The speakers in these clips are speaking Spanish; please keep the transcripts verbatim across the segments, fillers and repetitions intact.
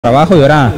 trabajo y ahora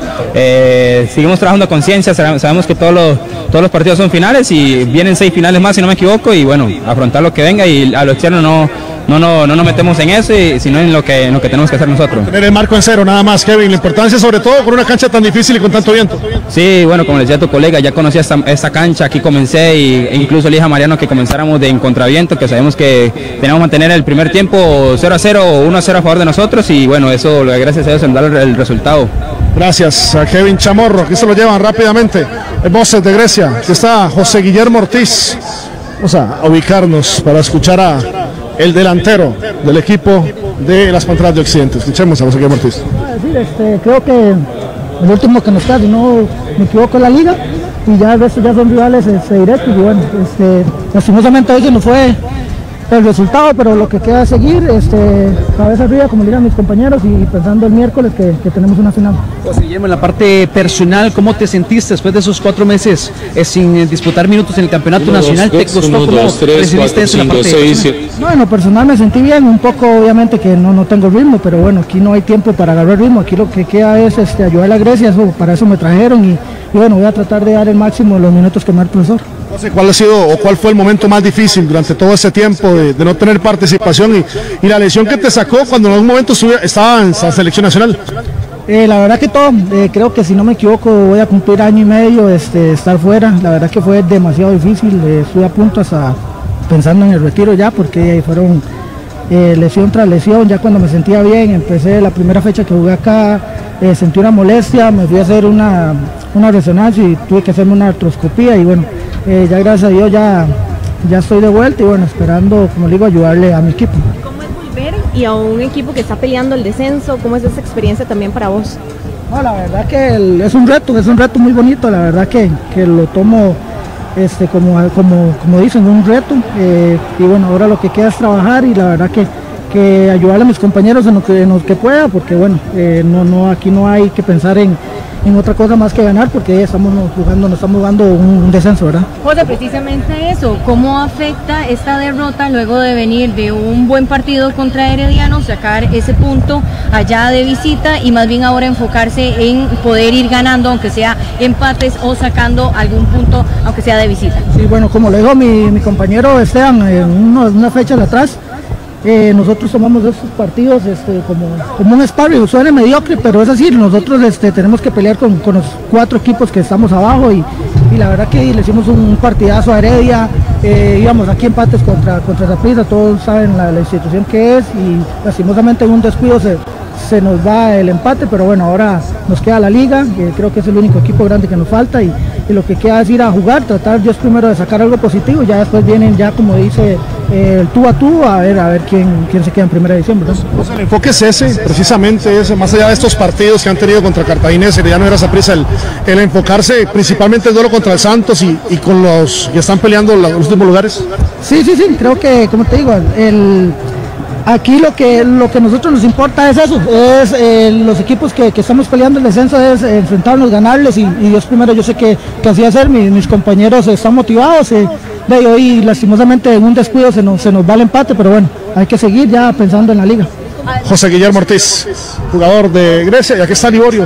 eh, seguimos trabajando a conciencia. Sabemos que todos los, todos los partidos son finales y vienen seis finales más si no me equivoco, y bueno, afrontar lo que venga, y a lo externo no, no, no, no nos metemos en eso, y, sino en lo que, en lo que tenemos que hacer nosotros. Tener el marco en cero nada más, Kevin, la importancia sobre todo con una cancha tan difícil y con tanto viento. Sí, bueno, como les decía tu colega, ya conocía esta, esta cancha, aquí comencé, y, e incluso le dije a Mariano que comenzáramos de en contraviento, que sabemos que teníamos que mantener el primer tiempo cero a cero o uno a cero a favor de nosotros, y bueno, eso gracias a Dios nos da el, el resultado. Gracias a Kevin Chamorro, aquí se lo llevan rápidamente el Voces de Grecia. Aquí está José Guillermo Ortiz. Vamos a ubicarnos para escuchar a el delantero del equipo de las Panteras de Occidente. Escuchemos a José Guillermo Ortiz. Sí, este, creo que el último que nos queda, si no me equivoco, es la liga, y ya el resto ya son rivales este, directos, y bueno, este, lastimosamente hoy se nos fue el resultado, pero lo que queda es seguir, este, cabeza arriba, como dirán mis compañeros, y pensando el miércoles que, que tenemos una final. José Guillermo, en la parte personal, ¿cómo te sentiste después de esos cuatro meses eh, sin eh, disputar minutos en el campeonato uno, nacional? Dos, ¿Te costó? Uno, ¿Cómo dos, tres, recibiste cuatro, eso en la parte seis, personal? No, en lo personal me sentí bien, un poco obviamente que no, no tengo ritmo, pero bueno, aquí no hay tiempo para agarrar ritmo, aquí lo que queda es este, ayudar a la Grecia, eso, para eso me trajeron, y, y bueno, voy a tratar de dar el máximo de los minutos que me da el profesor. ¿Cuál ha sido o cuál fue el momento más difícil durante todo ese tiempo de, de no tener participación y, y la lesión que te sacó cuando en algún momento estaba en la selección nacional? Eh, la verdad que todo, eh, creo que si no me equivoco voy a cumplir año y medio de este, estar fuera. La verdad que fue demasiado difícil, eh, estuve a punto hasta pensando en el retiro ya, porque fueron eh, lesión tras lesión. Ya cuando me sentía bien, empecé la primera fecha que jugué acá, eh, sentí una molestia, me fui a hacer una, una resonancia y tuve que hacerme una artroscopía, y bueno, Eh, ya gracias a Dios ya, ya estoy de vuelta, y bueno, esperando, como digo, ayudarle a mi equipo. ¿Cómo es volver y a un equipo que está peleando el descenso? ¿Cómo es esa experiencia también para vos? No, la verdad que el, es un reto, es un reto muy bonito, la verdad que, que lo tomo este, como, como, como dicen, un reto, eh, y bueno, ahora lo que queda es trabajar, y la verdad que, que ayudarle a mis compañeros en lo que, en lo que pueda, porque bueno, eh, no, no, aquí no hay que pensar en en otra cosa más que ganar, porque estamos jugando, nos estamos jugando un, un descenso, ¿verdad? José, precisamente eso, ¿cómo afecta esta derrota luego de venir de un buen partido contra Herediano, sacar ese punto allá de visita, y más bien ahora enfocarse en poder ir ganando, aunque sea empates, o sacando algún punto, aunque sea de visita? Sí, bueno, como le dijo mi, mi compañero Esteban, en una, una fecha de atrás, Eh, nosotros tomamos estos partidos este, como, como un sparring, suena mediocre, pero es así, nosotros este, tenemos que pelear con, con los cuatro equipos que estamos abajo, y, y la verdad que le hicimos un partidazo a Heredia, eh, íbamos aquí empates contra, contra Saprissa, todos saben la, la institución que es, y lastimosamente en un descuido se, se nos va el empate, pero bueno, ahora nos queda la liga, que creo que es el único equipo grande que nos falta, y, y lo que queda es ir a jugar, tratar Dios primero de sacar algo positivo, ya después vienen ya, como dice, eh, el tú a tú, a ver, a ver quién, quién se queda en primera división, ¿verdad? Pues el enfoque es ese, precisamente ese, más allá de estos partidos que han tenido contra Cartaginés, Herediano y Saprissa, el, el enfocarse principalmente el duelo contra el Santos y, y con los que están peleando los últimos lugares. Sí, sí, sí, creo que, como te digo, el... Aquí lo que lo que a nosotros nos importa es eso, es eh, los equipos que, que estamos peleando el descenso, es enfrentarnos, ganarles, y, y Dios primero, yo sé que, que así va a ser, mis, mis compañeros están motivados, eh, de hoy lastimosamente en un descuido se nos, se nos va el empate, pero bueno, hay que seguir ya pensando en la liga. José Guillermo Ortiz, jugador de Grecia, y aquí está Liborio.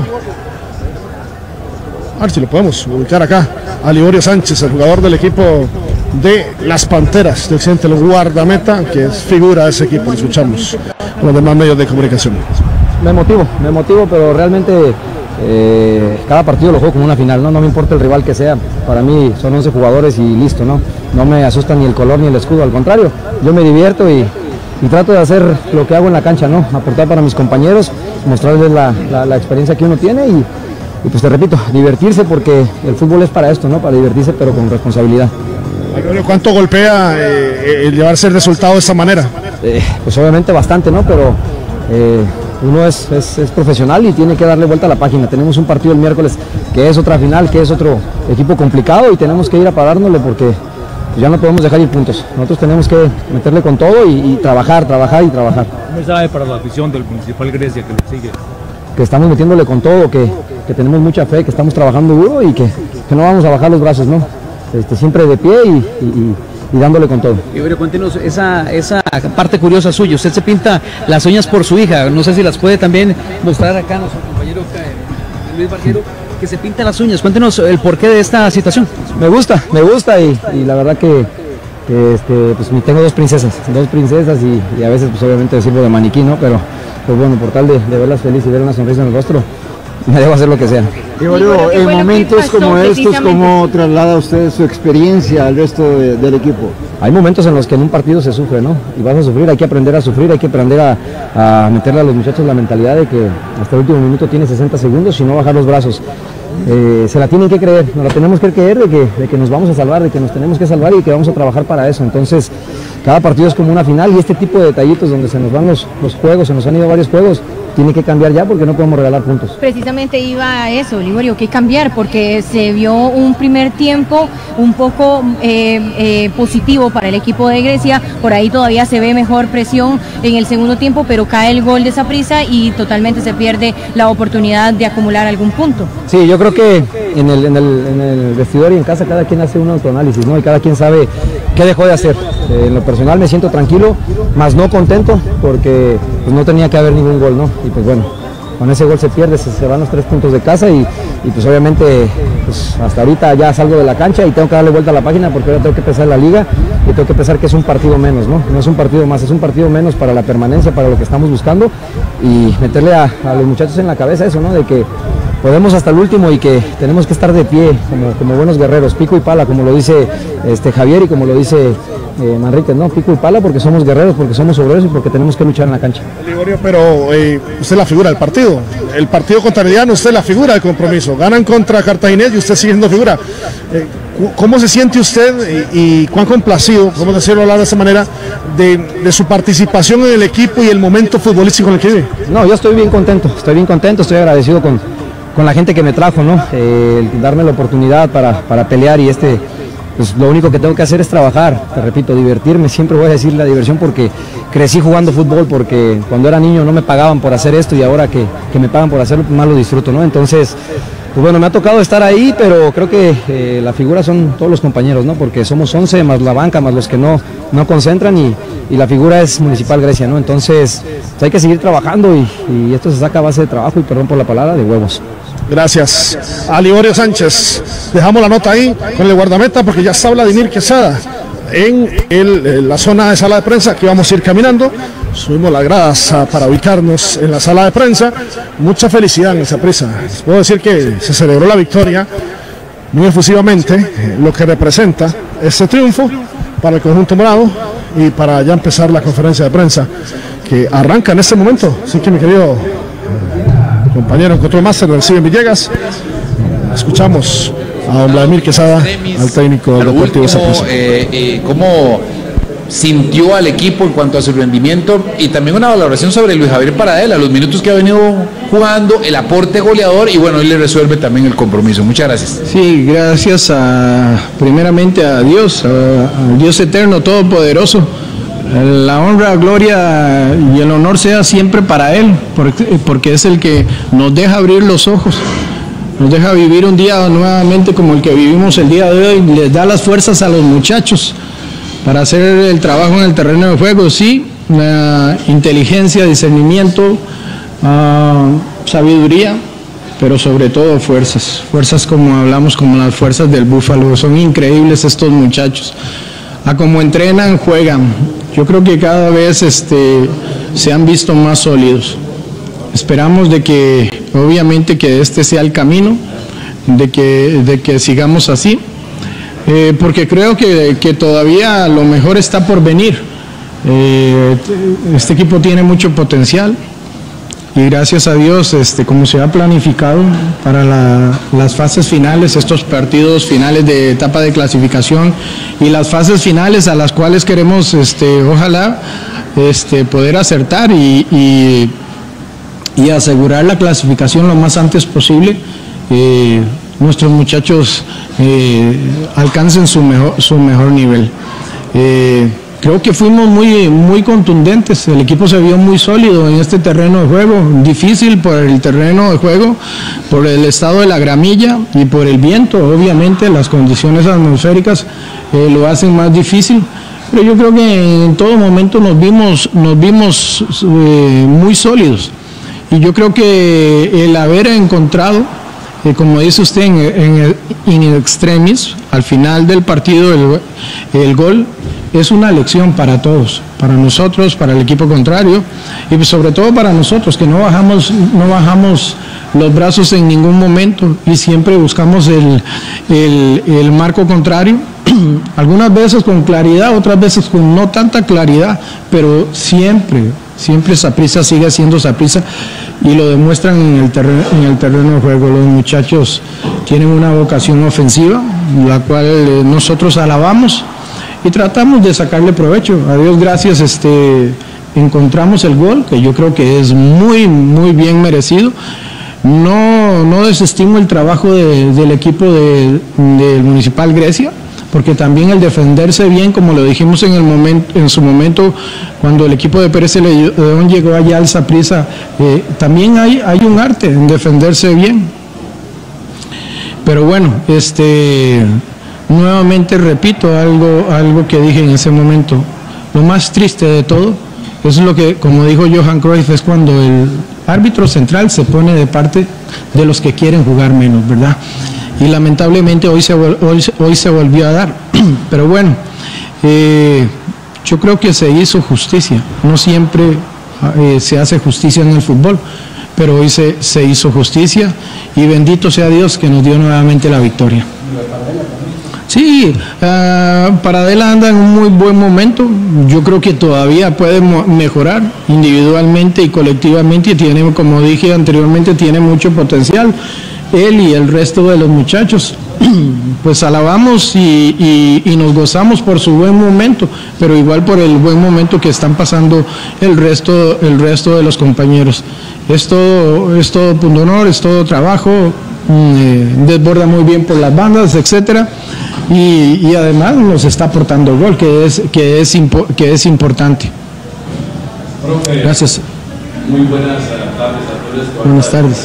A ver si lo podemos ubicar acá, a Liborio Sánchez, el jugador del equipo de las Panteras de Occidente, el guardameta, que es figura de ese equipo. Lo escuchamos con los demás medios de comunicación. Me motivo, me motivo, pero realmente eh, cada partido lo juego como una final, ¿no? No me importa el rival que sea, para mí son once jugadores y listo, ¿no? No me asusta ni el color ni el escudo, al contrario, yo me divierto y, y trato de hacer lo que hago en la cancha, ¿no? Aportar para mis compañeros, mostrarles la, la, la experiencia que uno tiene, y, y pues te repito, divertirse, porque el fútbol es para esto, ¿no? Para divertirse, pero con responsabilidad. ¿Cuánto golpea eh, el llevarse el resultado de esta manera? Eh, pues obviamente bastante, ¿no? Pero eh, uno es, es, es profesional y tiene que darle vuelta a la página. Tenemos un partido el miércoles que es otra final, que es otro equipo complicado, y tenemos que ir a parárnosle, porque pues ya no podemos dejar ir puntos. Nosotros tenemos que meterle con todo y, y trabajar, trabajar y trabajar. Un mensaje para la afición del Municipal Grecia que lo sigue. Que estamos metiéndole con todo, que, que tenemos mucha fe, que estamos trabajando duro y que, que no vamos a bajar los brazos, ¿no? Este, siempre de pie y, y, y dándole con todo. Liborio, cuéntenos esa, esa parte curiosa suya. Usted se pinta las uñas por su hija, no sé si las puede también mostrar acá a nuestro compañero. Luis Barquero, que se pinta las uñas. Cuéntenos el porqué de esta situación. Me gusta, me gusta y, y la verdad que, que este, pues tengo dos princesas, dos princesas y, y a veces pues obviamente sirvo de maniquí, ¿no? Pero pues bueno, por tal de, de verlas felices y ver una sonrisa en el rostro, me debo hacer lo que sea. Gregorio, en momentos como estos, ¿cómo traslada usted su experiencia al resto de, del equipo? Hay momentos en los que en un partido se sufre, ¿no? Y vas a sufrir, hay que aprender a sufrir, hay que aprender a, a meterle a los muchachos la mentalidad de que hasta el último minuto tiene sesenta segundos y no bajar los brazos. Eh, se la tienen que creer, nos la tenemos que creer de que, de que nos vamos a salvar, de que nos tenemos que salvar y que vamos a trabajar para eso. Entonces, cada partido es como una final y este tipo de detallitos donde se nos van los, los juegos, se nos han ido varios juegos, tiene que cambiar ya porque no podemos regalar puntos. Precisamente iba a eso, Liborio, que cambiar porque se vio un primer tiempo un poco eh, eh, positivo para el equipo de Grecia, por ahí todavía se ve mejor presión en el segundo tiempo, pero cae el gol de Saprissa y totalmente se pierde la oportunidad de acumular algún punto. Sí, yo creo que en el, en el, en el vestidor y en casa cada quien hace un autoanálisis, ¿no? Y cada quien sabe qué dejó de hacer. Eh, en lo personal me siento tranquilo, más no contento porque pues, no tenía que haber ningún gol, ¿no? Y pues bueno, con ese gol se pierde, se, se van los tres puntos de casa y, y pues obviamente pues, hasta ahorita ya salgo de la cancha y tengo que darle vuelta a la página porque ahora tengo que pensar la liga y tengo que pensar que es un partido menos, ¿no? No es un partido más, es un partido menos para la permanencia, para lo que estamos buscando y meterle a, a los muchachos en la cabeza eso, ¿no? De que podemos hasta el último y que tenemos que estar de pie como, como buenos guerreros, pico y pala, como lo dice este, Javier y como lo dice eh, Manrique, ¿no? Pico y pala porque somos guerreros, porque somos obreros y porque tenemos que luchar en la cancha. Liborio, pero eh, usted es la figura del partido. El partido contra Herediano, usted es la figura del compromiso. Ganan contra Cartaginés y usted sigue siendo figura. Eh, ¿Cómo se siente usted y, y cuán complacido, vamos a decirlo hablar de esa manera, de, de su participación en el equipo y el momento futbolístico en el que vive? No, yo estoy bien contento, estoy bien contento, estoy agradecido con, con la gente que me trajo, ¿no? Eh, el darme la oportunidad para, para pelear y este, pues lo único que tengo que hacer es trabajar, te repito, divertirme, siempre voy a decir la diversión porque crecí jugando fútbol, porque cuando era niño no me pagaban por hacer esto y ahora que, que me pagan por hacerlo, más lo disfruto, ¿no? Entonces, pues bueno, me ha tocado estar ahí, pero creo que eh, la figura son todos los compañeros, ¿no? Porque somos once más la banca, más los que no, no concentran y, y la figura es Municipal Grecia, ¿no? Entonces, pues hay que seguir trabajando y, y esto se saca a base de trabajo y perdón por la palabra, de huevos. Gracias a Liborio Sánchez. Dejamos la nota ahí con el guardameta porque ya está Vladimir Quesada en, el, en la zona de sala de prensa. Aquí vamos a ir caminando. Subimos las gradas a, para ubicarnos en la sala de prensa. Mucha felicidad en esa prisa. Les puedo decir que se celebró la victoria muy efusivamente, eh, lo que representa este triunfo para el conjunto morado y para ya empezar la conferencia de prensa que arranca en este momento. Así que mi querido compañero en Control Master, reciben Villegas. Escuchamos a don Vladimir Quesada, al técnico del Deportivo Saprissa. Eh, eh, ¿Cómo sintió al equipo en cuanto a su rendimiento? Y también una valoración sobre Luis Javier Paradela, los minutos que ha venido jugando, el aporte goleador y bueno, él le resuelve también el compromiso. Muchas gracias. Sí, gracias a, primeramente a Dios, a, a Dios eterno, todopoderoso. La honra, gloria y el honor sea siempre para Él, porque, porque es el que nos deja abrir los ojos, nos deja vivir un día nuevamente como el que vivimos el día de hoy, les da las fuerzas a los muchachos para hacer el trabajo en el terreno de juego, sí, la inteligencia, discernimiento, uh, sabiduría, pero sobre todo fuerzas, fuerzas como hablamos, como las fuerzas del Búfalo, son increíbles estos muchachos. A como entrenan, juegan. Yo creo que cada vez este, se han visto más sólidos. Esperamos de que, obviamente, que este sea el camino, de que, de que sigamos así, eh, porque creo que, que todavía lo mejor está por venir. Eh, este equipo tiene mucho potencial y gracias a Dios, este, como se ha planificado para la, las fases finales, estos partidos finales de etapa de clasificación y las fases finales a las cuales queremos, este, ojalá, este, poder acertar y, y, y asegurar la clasificación lo más antes posible. Eh, nuestros muchachos eh, alcancen su mejor, su mejor nivel. Eh, Creo que fuimos muy, muy contundentes, el equipo se vio muy sólido en este terreno de juego, difícil por el terreno de juego, por el estado de la gramilla y por el viento, obviamente las condiciones atmosféricas eh, lo hacen más difícil, pero yo creo que en todo momento nos vimos, nos vimos eh, muy sólidos y yo creo que el haber encontrado eh, como dice usted, en, en, in extremis, al final del partido el, el gol es una lección para todos, para nosotros, para el equipo contrario y sobre todo para nosotros, que no bajamos, no bajamos los brazos en ningún momento y siempre buscamos el, el, el marco contrario, algunas veces con claridad, otras veces con no tanta claridad, pero siempre, siempre Saprissa sigue siendo Saprissa y lo demuestran en el, terreno, en el terreno de juego. Los muchachos tienen una vocación ofensiva, la cual eh, nosotros alabamos y tratamos de sacarle provecho. A Dios gracias, este, encontramos el gol, que yo creo que es muy, muy bien merecido. No, no desestimo el trabajo de, del equipo de, del Municipal Grecia, porque también el defenderse bien, como lo dijimos en, el momento, en su momento, cuando el equipo de Pérez León llegó allá al Saprissa, eh, también hay, hay un arte en defenderse bien. Pero bueno, este, nuevamente repito algo, algo que dije en ese momento. Lo más triste de todo es lo que, como dijo Johan Cruyff, es cuando el árbitro central se pone de parte de los que quieren jugar menos, ¿verdad? Y lamentablemente hoy se, hoy, hoy se volvió a dar. Pero bueno, eh, yo creo que se hizo justicia. No siempre eh, se hace justicia en el fútbol, pero hoy se, se hizo justicia y bendito sea Dios que nos dio nuevamente la victoria. Sí, uh, Paradela anda en un muy buen momento. Yo creo que todavía puede mejorar individualmente y colectivamente y tiene, como dije anteriormente, tiene mucho potencial. Él y el resto de los muchachos, pues alabamos y, y, y nos gozamos por su buen momento, pero igual por el buen momento que están pasando el resto, el resto de los compañeros. Es todo, es todo punto honor, es todo trabajo, eh, desborda muy bien por las bandas, etcétera, y, y además nos está aportando gol, que es, que es, impo, que es importante. Profe, gracias. Muy buenas tardes a todos. Buenas tardes.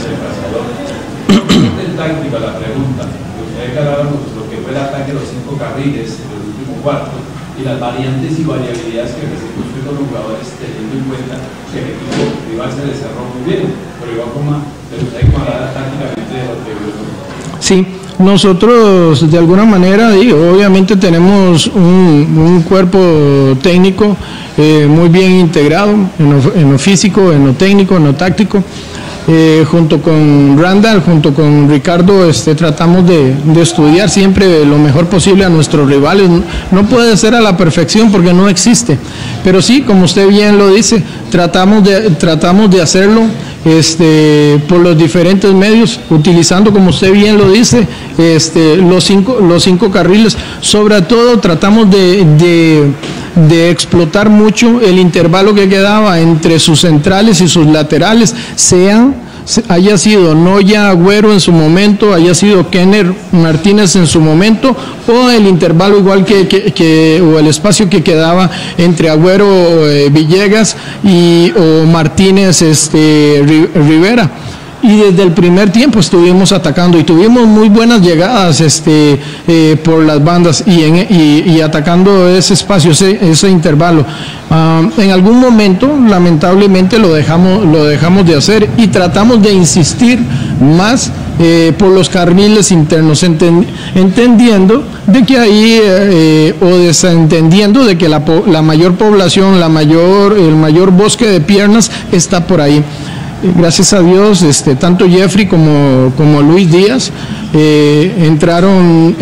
El táctico, la pregunta, me gustaría que habláramos de lo que fue el ataque de los cinco carriles en el último cuarto y las variantes y variabilidades que presentó usted con los jugadores, teniendo en cuenta que el equipo rival se le cerró muy bien, pero igual como me gustaría que hablara tácticamente de lo que vio. Sí, nosotros de alguna manera, digo, obviamente tenemos un, un cuerpo técnico eh, muy bien integrado en lo, en lo físico, en lo técnico, en lo táctico. Eh, junto con Randall, junto con Ricardo, este, tratamos de, de estudiar siempre lo mejor posible a nuestros rivales. No puede ser a la perfección porque no existe, pero sí, como usted bien lo dice, tratamos de, tratamos de hacerlo este, por los diferentes medios, utilizando, como usted bien lo dice, este, los, cinco, los cinco carriles. Sobre todo tratamos de, de de explotar mucho el intervalo que quedaba entre sus centrales y sus laterales, sean, haya sido Noya Agüero en su momento, haya sido Kenner Martínez en su momento, o el intervalo igual que, que, que o el espacio que quedaba entre Agüero eh, Villegas y o Martínez este, Rivera. Y desde el primer tiempo estuvimos atacando y tuvimos muy buenas llegadas este, eh, por las bandas y, en, y, y atacando ese espacio, ese, ese intervalo. Uh, en algún momento, lamentablemente, lo dejamos, lo dejamos de hacer y tratamos de insistir más eh, por los carriles internos, enten, entendiendo de que ahí, eh, o desentendiendo de que la, la mayor población, la mayor, el mayor bosque de piernas está por ahí. Gracias a Dios, este, tanto Jeffrey como, como Luis Díaz eh, entraron eh,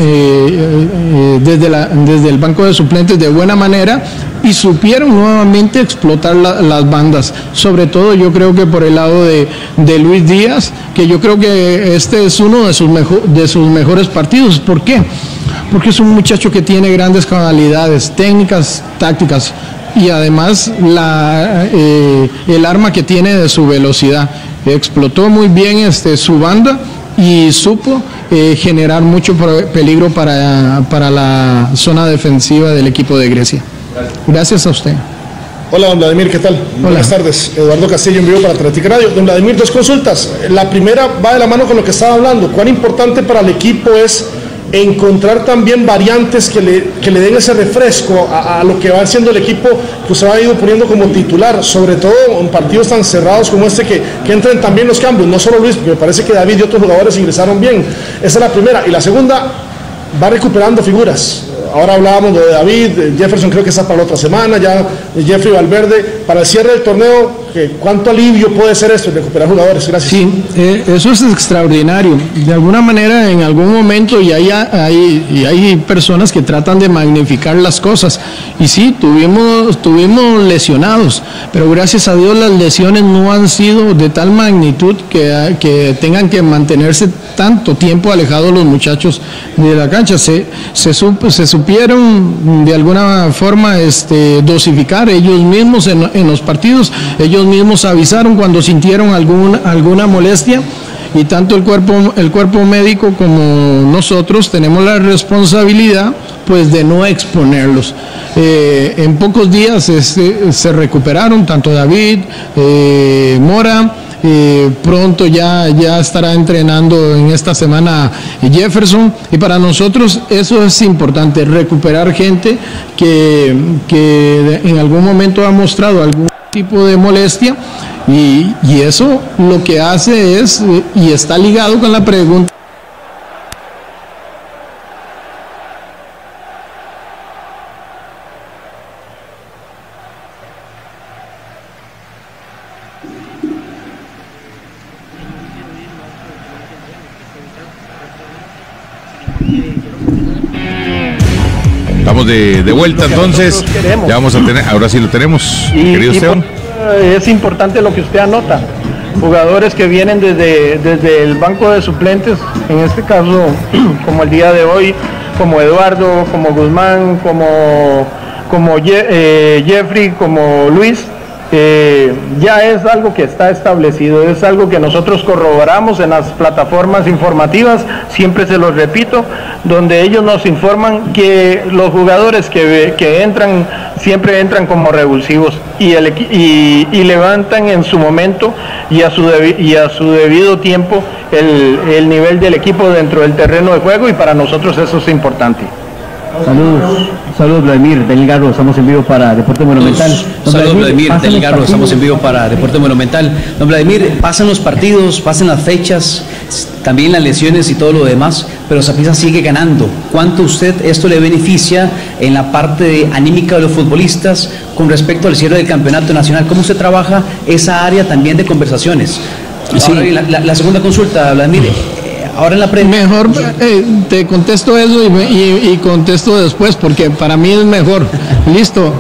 eh, desde, la, desde el banco de suplentes de buena manera y supieron nuevamente explotar la, las bandas. Sobre todo yo creo que por el lado de, de Luis Díaz, que yo creo que este es uno de sus, mejor, de sus mejores partidos. ¿Por qué? Porque es un muchacho que tiene grandes cualidades técnicas, tácticas, y además la, eh, el arma que tiene de su velocidad. Explotó muy bien este, su banda y supo eh, generar mucho peligro para, para la zona defensiva del equipo de Grecia. Gracias, Gracias a usted. Hola, don Vladimir, ¿qué tal? Hola. Buenas tardes. Eduardo Castillo en vivo para Atlética Radio. Don Vladimir, dos consultas. La primera va de la mano con lo que estaba hablando. ¿Cuán importante para el equipo es encontrar también variantes que le, que le den ese refresco a, a lo que va haciendo el equipo que se va ido poniendo como titular, sobre todo en partidos tan cerrados como este, que, que entren también los cambios, no solo Luis, porque me parece que David y otros jugadores ingresaron bien. Esa es la primera. Y la segunda, va recuperando figuras. Ahora hablábamos de David, Jefferson creo que está para la otra semana, ya Jeffrey Valverde, para el cierre del torneo, ¿cuánto alivio puede ser esto, recuperar jugadores? Gracias. Sí, eh, eso es extraordinario. De alguna manera, en algún momento, y hay, hay, y hay personas que tratan de magnificar las cosas, y sí, tuvimos, tuvimos lesionados, pero gracias a Dios las lesiones no han sido de tal magnitud que, que tengan que mantenerse tanto tiempo alejados los muchachos de la cancha. Se, se, sup, se supieron de alguna forma este, dosificar ellos mismos en, en los partidos, ellos mismos avisaron cuando sintieron algún, alguna molestia, y tanto el cuerpo, el cuerpo médico como nosotros tenemos la responsabilidad pues de no exponerlos. Eh, en pocos días este, se recuperaron tanto David, eh, Mora. Eh, pronto ya, ya estará entrenando en esta semana Jefferson, y para nosotros eso es importante, recuperar gente que, que en algún momento ha mostrado algún tipo de molestia, y, y eso lo que hace es, y está ligado con la pregunta. Estamos de, de vuelta, entonces ya vamos a tener, ahora sí lo tenemos, y, querido y Esteban. Es importante lo que usted anota, jugadores que vienen desde, desde el banco de suplentes, en este caso como el día de hoy, como Eduardo, como Guzmán, como, como eh, Jeffrey, como Luis. Eh, ya es algo que está establecido, es algo que nosotros corroboramos en las plataformas informativas, siempre se los repito, donde ellos nos informan que los jugadores que, que entran, siempre entran como revulsivos y, el, y, y levantan en su momento y a su, debi, y a su debido tiempo el, el nivel del equipo dentro del terreno de juego, y para nosotros eso es importante. Saludos, saludos Vladimir, Daniel Garro, estamos en vivo para Deporte Monumental. Don saludos Vladimir, Daniel Garro, estamos en vivo para Deporte Monumental. Don Vladimir, pasan los partidos, pasan las fechas, también las lesiones y todo lo demás, pero Saprissa sigue ganando. ¿Cuánto usted esto le beneficia en la parte anímica de los futbolistas con respecto al cierre del campeonato nacional? ¿Cómo usted trabaja esa área también de conversaciones? Sí. Ahora, la, la, la segunda consulta, Vladimir. Ahora en la prensa. Mejor eh, te contesto eso y, y, y contesto después, porque para mí es mejor. Listo.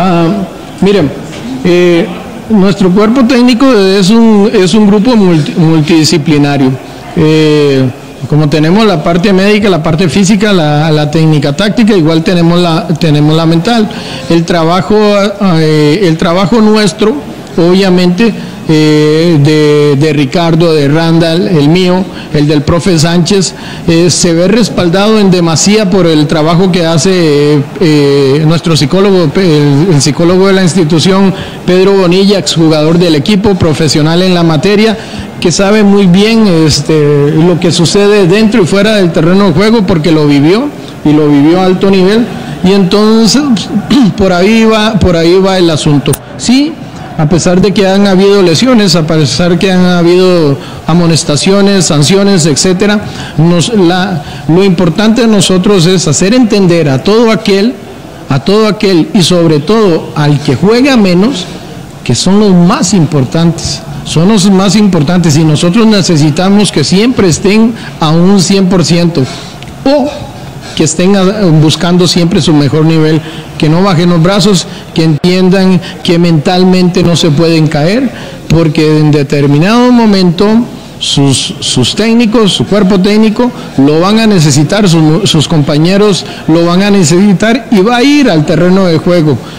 Uh, miren, eh, nuestro cuerpo técnico es un, es un grupo multi, multidisciplinario. Eh, como tenemos la parte médica, la parte física, la, la técnica táctica, igual tenemos la, tenemos la mental. El trabajo, eh, el trabajo nuestro, obviamente, Eh, de, de Ricardo, de Randall, el mío, el del profe Sánchez, eh, se ve respaldado en demasía por el trabajo que hace eh, eh, nuestro psicólogo, el, el psicólogo de la institución, Pedro Bonilla, exjugador del equipo, profesional en la materia, que sabe muy bien este, lo que sucede dentro y fuera del terreno de juego, porque lo vivió y lo vivió a alto nivel, y entonces por ahí va, por ahí va el asunto. Sí, a pesar de que han habido lesiones, a pesar de que han habido amonestaciones, sanciones, etcétera, nos, la, lo importante de nosotros es hacer entender a todo aquel, a todo aquel y sobre todo al que juega menos, que son los más importantes, son los más importantes, y nosotros necesitamos que siempre estén a un cien por ciento o que estén buscando siempre su mejor nivel, que no bajen los brazos, que entiendan que mentalmente no se pueden caer, porque en determinado momento sus, sus técnicos, su cuerpo técnico lo van a necesitar, sus, sus compañeros lo van a necesitar, y va a ir al terreno de juego.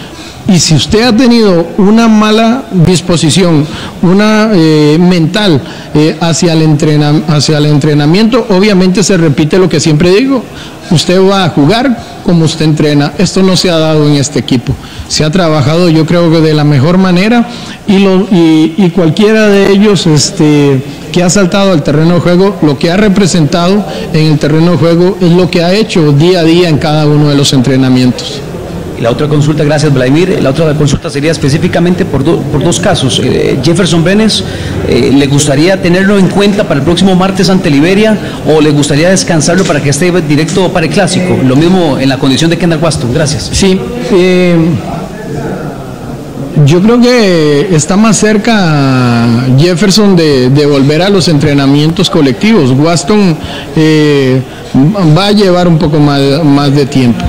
y si usted ha tenido una mala disposición, una eh, mental eh, hacia, el entrena, hacia el entrenamiento, obviamente se repite lo que siempre digo, usted va a jugar como usted entrena. Esto no se ha dado en este equipo, se ha trabajado yo creo que de la mejor manera y, lo, y, y cualquiera de ellos este, que ha saltado al terreno de juego, lo que ha representado en el terreno de juego es lo que ha hecho día a día en cada uno de los entrenamientos. La otra consulta, gracias Vladimir, la otra consulta sería específicamente por, do, por dos casos. Eh, Jefferson Brenes, eh, ¿le gustaría tenerlo en cuenta para el próximo martes ante Liberia o le gustaría descansarlo para que esté directo para el Clásico? Lo mismo en la condición de Kendall Waston, gracias. Sí, eh, yo creo que está más cerca Jefferson de, de volver a los entrenamientos colectivos. Waston eh, va a llevar un poco más, más de tiempo.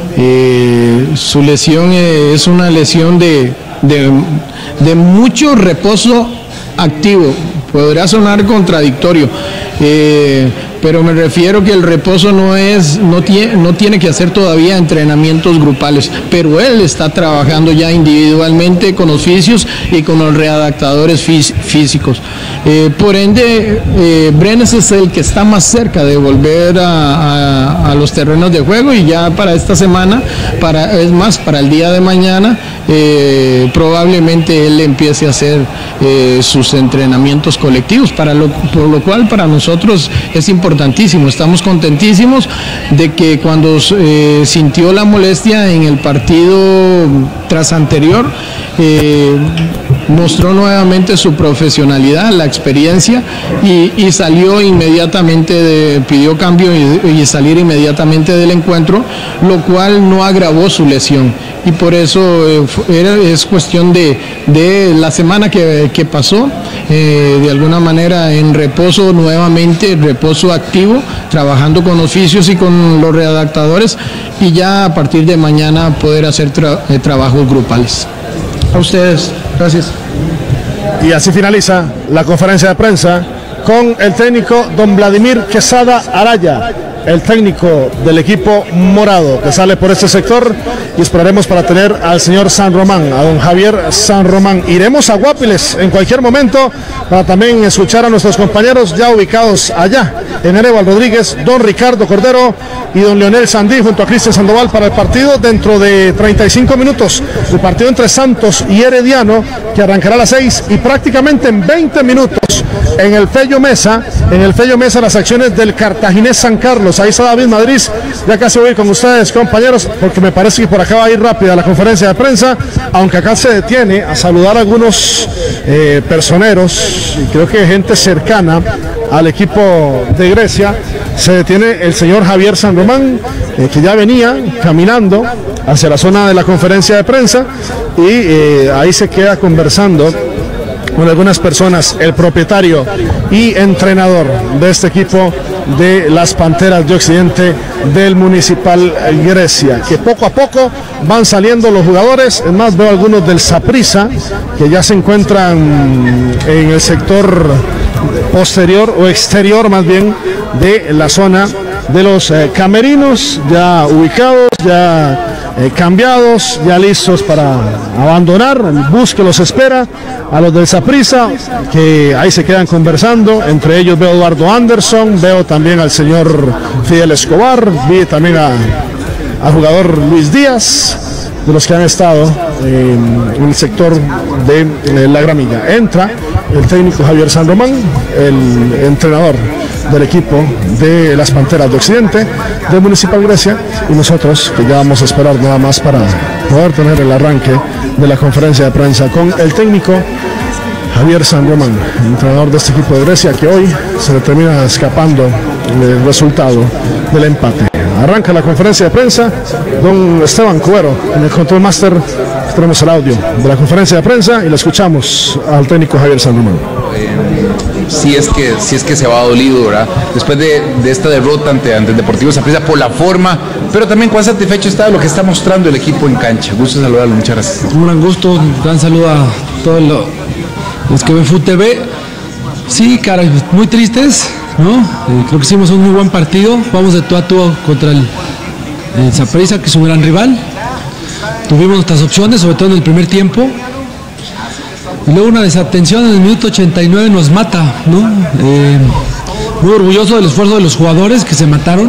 Eh, su lesión eh, es una lesión de, de, de mucho reposo activo. Podría sonar contradictorio, eh, pero me refiero que el reposo no es, no tiene, no tiene que hacer todavía entrenamientos grupales, pero él está trabajando ya individualmente con los fisios y con los readaptadores fí físicos. Eh, por ende, eh, Brenes es el que está más cerca de volver a, a, a los terrenos de juego y ya para esta semana, para, es más, para el día de mañana, eh, probablemente él empiece a hacer eh, sus entrenamientos colectivos, para lo, por lo cual para nosotros es importantísimo, estamos contentísimos de que cuando eh, sintió la molestia en el partido tras anterior, eh, mostró nuevamente su profesionalidad, la experiencia y, y salió inmediatamente, de, pidió cambio y, y salir inmediatamente del encuentro, lo cual no agravó su lesión y por eso eh, era, es cuestión de, de la semana que, que pasó, eh, de alguna manera en reposo nuevamente, reposo activo, trabajando con los fisios y con los readaptadores y ya a partir de mañana poder hacer tra eh, trabajos grupales. A ustedes, gracias. Y así finaliza la conferencia de prensa con el técnico don Vladimir Quesada Araya, el técnico del equipo morado que sale por este sector y esperaremos para tener al señor San Román, a don Javier San Román. Iremos a Guapiles en cualquier momento para también escuchar a nuestros compañeros ya ubicados allá en Aníbal Rodríguez, don Ricardo Cordero y don Leonel Sandí junto a Cristian Sandoval para el partido dentro de treinta y cinco minutos, el partido entre Santos y Herediano que arrancará a las seis y prácticamente en veinte minutos en el Fello Mesa, en el Fello Mesa las acciones del Cartaginés San Carlos. Ahí está David Madrid, ya casi voy con ustedes compañeros, porque me parece que por acá va a ir rápida la conferencia de prensa, aunque acá se detiene a saludar a algunos eh, personeros, y creo que gente cercana al equipo de Grecia, se detiene el señor Javier San Román, eh, que ya venía caminando hacia la zona de la conferencia de prensa, y eh, ahí se queda conversando con algunas personas, el propietario y entrenador de este equipo de las Panteras de Occidente del Municipal Grecia, que poco a poco van saliendo los jugadores. Es más, veo algunos del Saprissa que ya se encuentran en el sector posterior o exterior más bien de la zona de los eh, camerinos, ya ubicados, ya Eh, cambiados, ya listos para abandonar. El bus que los espera a los del Saprissa, que ahí se quedan conversando. Entre ellos veo a Eduardo Anderson, veo también al señor Fidel Escobar, vi también a, al jugador Luis Díaz, de los que han estado eh, en el sector de eh, la gramilla. Entra el técnico Javier San Román, el entrenador del equipo de las Panteras de Occidente del Municipal Grecia, y nosotros que ya vamos a esperar nada más para poder tener el arranque de la conferencia de prensa con el técnico Javier San Román, entrenador de este equipo de Grecia, que hoy se le termina escapando el resultado del empate. Arranca la conferencia de prensa, don Esteban Cuero en el Control Master. Tenemos el audio de la conferencia de prensa y la escuchamos al técnico Javier San Román. Si es que, si es que se va dolido, ¿verdad? Después de, de esta derrota ante, ante el Deportivo Saprissa por la forma, pero también cuán satisfecho está de lo que está mostrando el equipo en cancha. Gusto saludarlo, muchas gracias. Un gran gusto, un gran saludo a todos los, los que ven Fut T V. Sí, caray, muy tristes, ¿no? Eh, creo que hicimos un muy buen partido, vamos de tú a tú contra el, el Saprissa, que es un gran rival. tuvimos nuestras opciones, sobre todo en el primer tiempo. Y luego una desatención en el minuto ochenta y nueve nos mata, ¿no? Eh, muy orgulloso del esfuerzo de los jugadores que se mataron.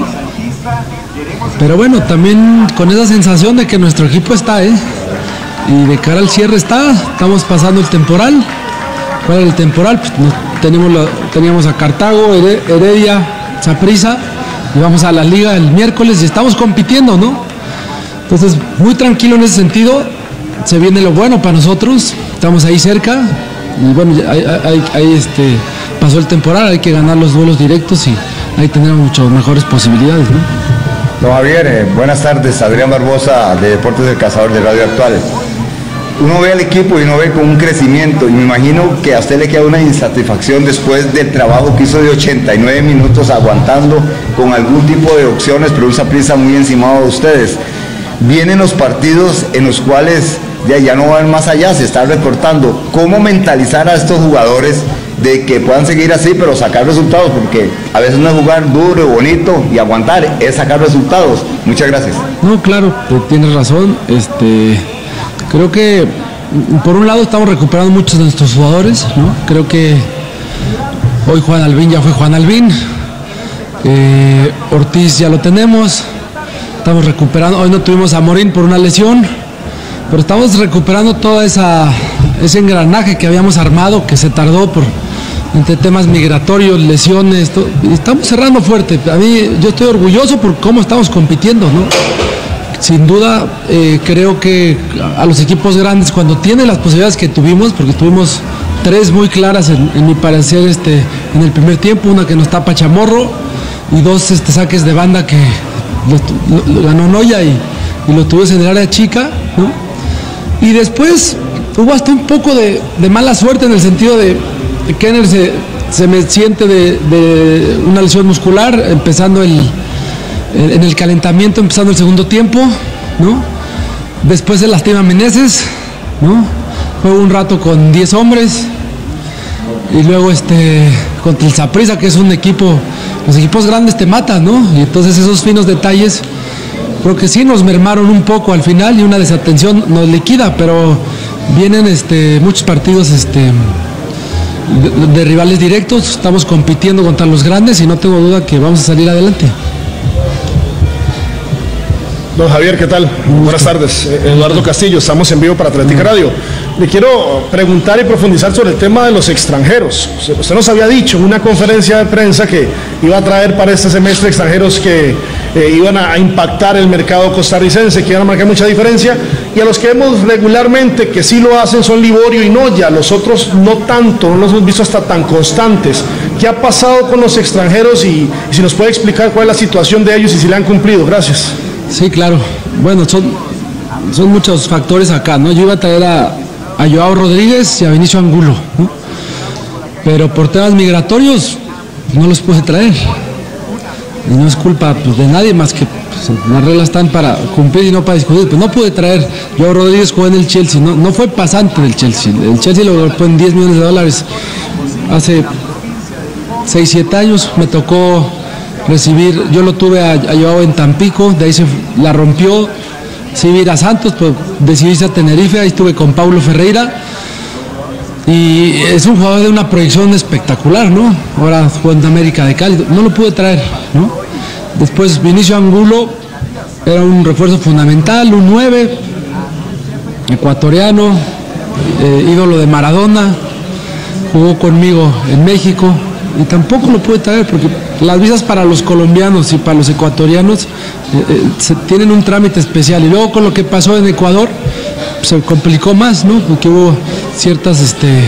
Pero bueno, también con esa sensación de que nuestro equipo está, ¿eh? Y de cara al cierre está, estamos pasando el temporal. ¿Cuál era el temporal? Pues no, teníamos, la, teníamos a Cartago, Heredia, Saprissa, y vamos a la liga el miércoles y estamos compitiendo, ¿no? Entonces, muy tranquilo en ese sentido, se viene lo bueno para nosotros, estamos ahí cerca, y bueno, ahí, ahí, ahí este, pasó el temporal, hay que ganar los duelos directos y ahí tendremos muchas mejores posibilidades, ¿no? Don Javier, eh, buenas tardes, Adrián Barbosa de Deportes del Cazador de Radio Actual. Uno ve al equipo y uno ve con un crecimiento y me imagino que a usted le queda una insatisfacción después del trabajo que hizo de ochenta y nueve minutos aguantando con algún tipo de opciones, pero un Saprissa muy encimado de ustedes. Vienen los partidos en los cuales ya, ya no van más allá, se está recortando. ¿Cómo mentalizar a estos jugadores de que puedan seguir así pero sacar resultados? Porque a veces no es jugar duro, bonito y aguantar, es sacar resultados. Muchas gracias. No, claro, tienes razón. Este... Creo que por un lado estamos recuperando muchos de nuestros jugadores, ¿no? Creo que hoy Juan Albín ya fue Juan Albín, eh, Ortiz ya lo tenemos, estamos recuperando, hoy no tuvimos a Morín por una lesión, pero estamos recuperando todo esa, ese engranaje que habíamos armado, que se tardó por entre temas migratorios, lesiones, todo, y estamos cerrando fuerte. A mí yo estoy orgulloso por cómo estamos compitiendo, ¿no? Sin duda, eh, creo que a los equipos grandes, cuando tienen las posibilidades que tuvimos, porque tuvimos tres muy claras en, en mi parecer este, en el primer tiempo, una que nos tapa Chamorro y dos este, saques de banda que lo, lo, lo ganó Noya y, y lo tuvimos en el área chica, ¿no? Y después hubo hasta un poco de, de mala suerte en el sentido de, de Kenner se, se me siente de, de una lesión muscular, empezando el... en el calentamiento, empezando el segundo tiempo, ¿no? Después se lastima Meneses, ¿no? Juega un rato con diez hombres y luego este contra el Saprissa, que es un equipo, los equipos grandes te matan, ¿no? Y entonces esos finos detalles creo que sí nos mermaron un poco al final y una desatención nos liquida, pero vienen este muchos partidos este de, de rivales directos, estamos compitiendo contra los grandes y no tengo duda que vamos a salir adelante. Don Javier, ¿qué tal? Buenas tardes. Eduardo Castillo, estamos en vivo para Atlética Radio. Le quiero preguntar y profundizar sobre el tema de los extranjeros. Usted nos había dicho en una conferencia de prensa que iba a traer para este semestre extranjeros que eh, iban a impactar el mercado costarricense, que iban a marcar mucha diferencia, y a los que vemos regularmente que sí lo hacen son Liborio y Noya, los otros no tanto, no los hemos visto hasta tan constantes. ¿Qué ha pasado con los extranjeros y, y si nos puede explicar cuál es la situación de ellos y si le han cumplido? Gracias. Sí, claro. Bueno, son, son muchos factores acá, ¿no? Yo iba a traer a, a Joao Rodríguez y a Vinicio Angulo, ¿no? Pero por temas migratorios no los pude traer. Y no es culpa pues, de nadie más que pues, las reglas están para cumplir y no para discutir. Pero no pude traer. Joao Rodríguez jugó en el Chelsea, no, no fue pasante del Chelsea. El Chelsea lo golpeó en diez millones de dólares hace seis, siete años. Me tocó recibir, yo lo tuve a, a Joao en Tampico, de ahí se la rompió, se iba a ir a Santos, pues decidí irse a Tenerife, ahí estuve con Paulo Ferreira y es un jugador de una proyección espectacular, ¿no? Ahora jugó en América de Cali, no lo pude traer, ¿no? Después Vinicio Angulo era un refuerzo fundamental, un nueve, ecuatoriano, eh, ídolo de Maradona, jugó conmigo en México y tampoco lo pude traer porque las visas para los colombianos y para los ecuatorianos eh, eh, se, tienen un trámite especial y luego con lo que pasó en Ecuador se complicó más, ¿no? Porque hubo ciertas este, eh,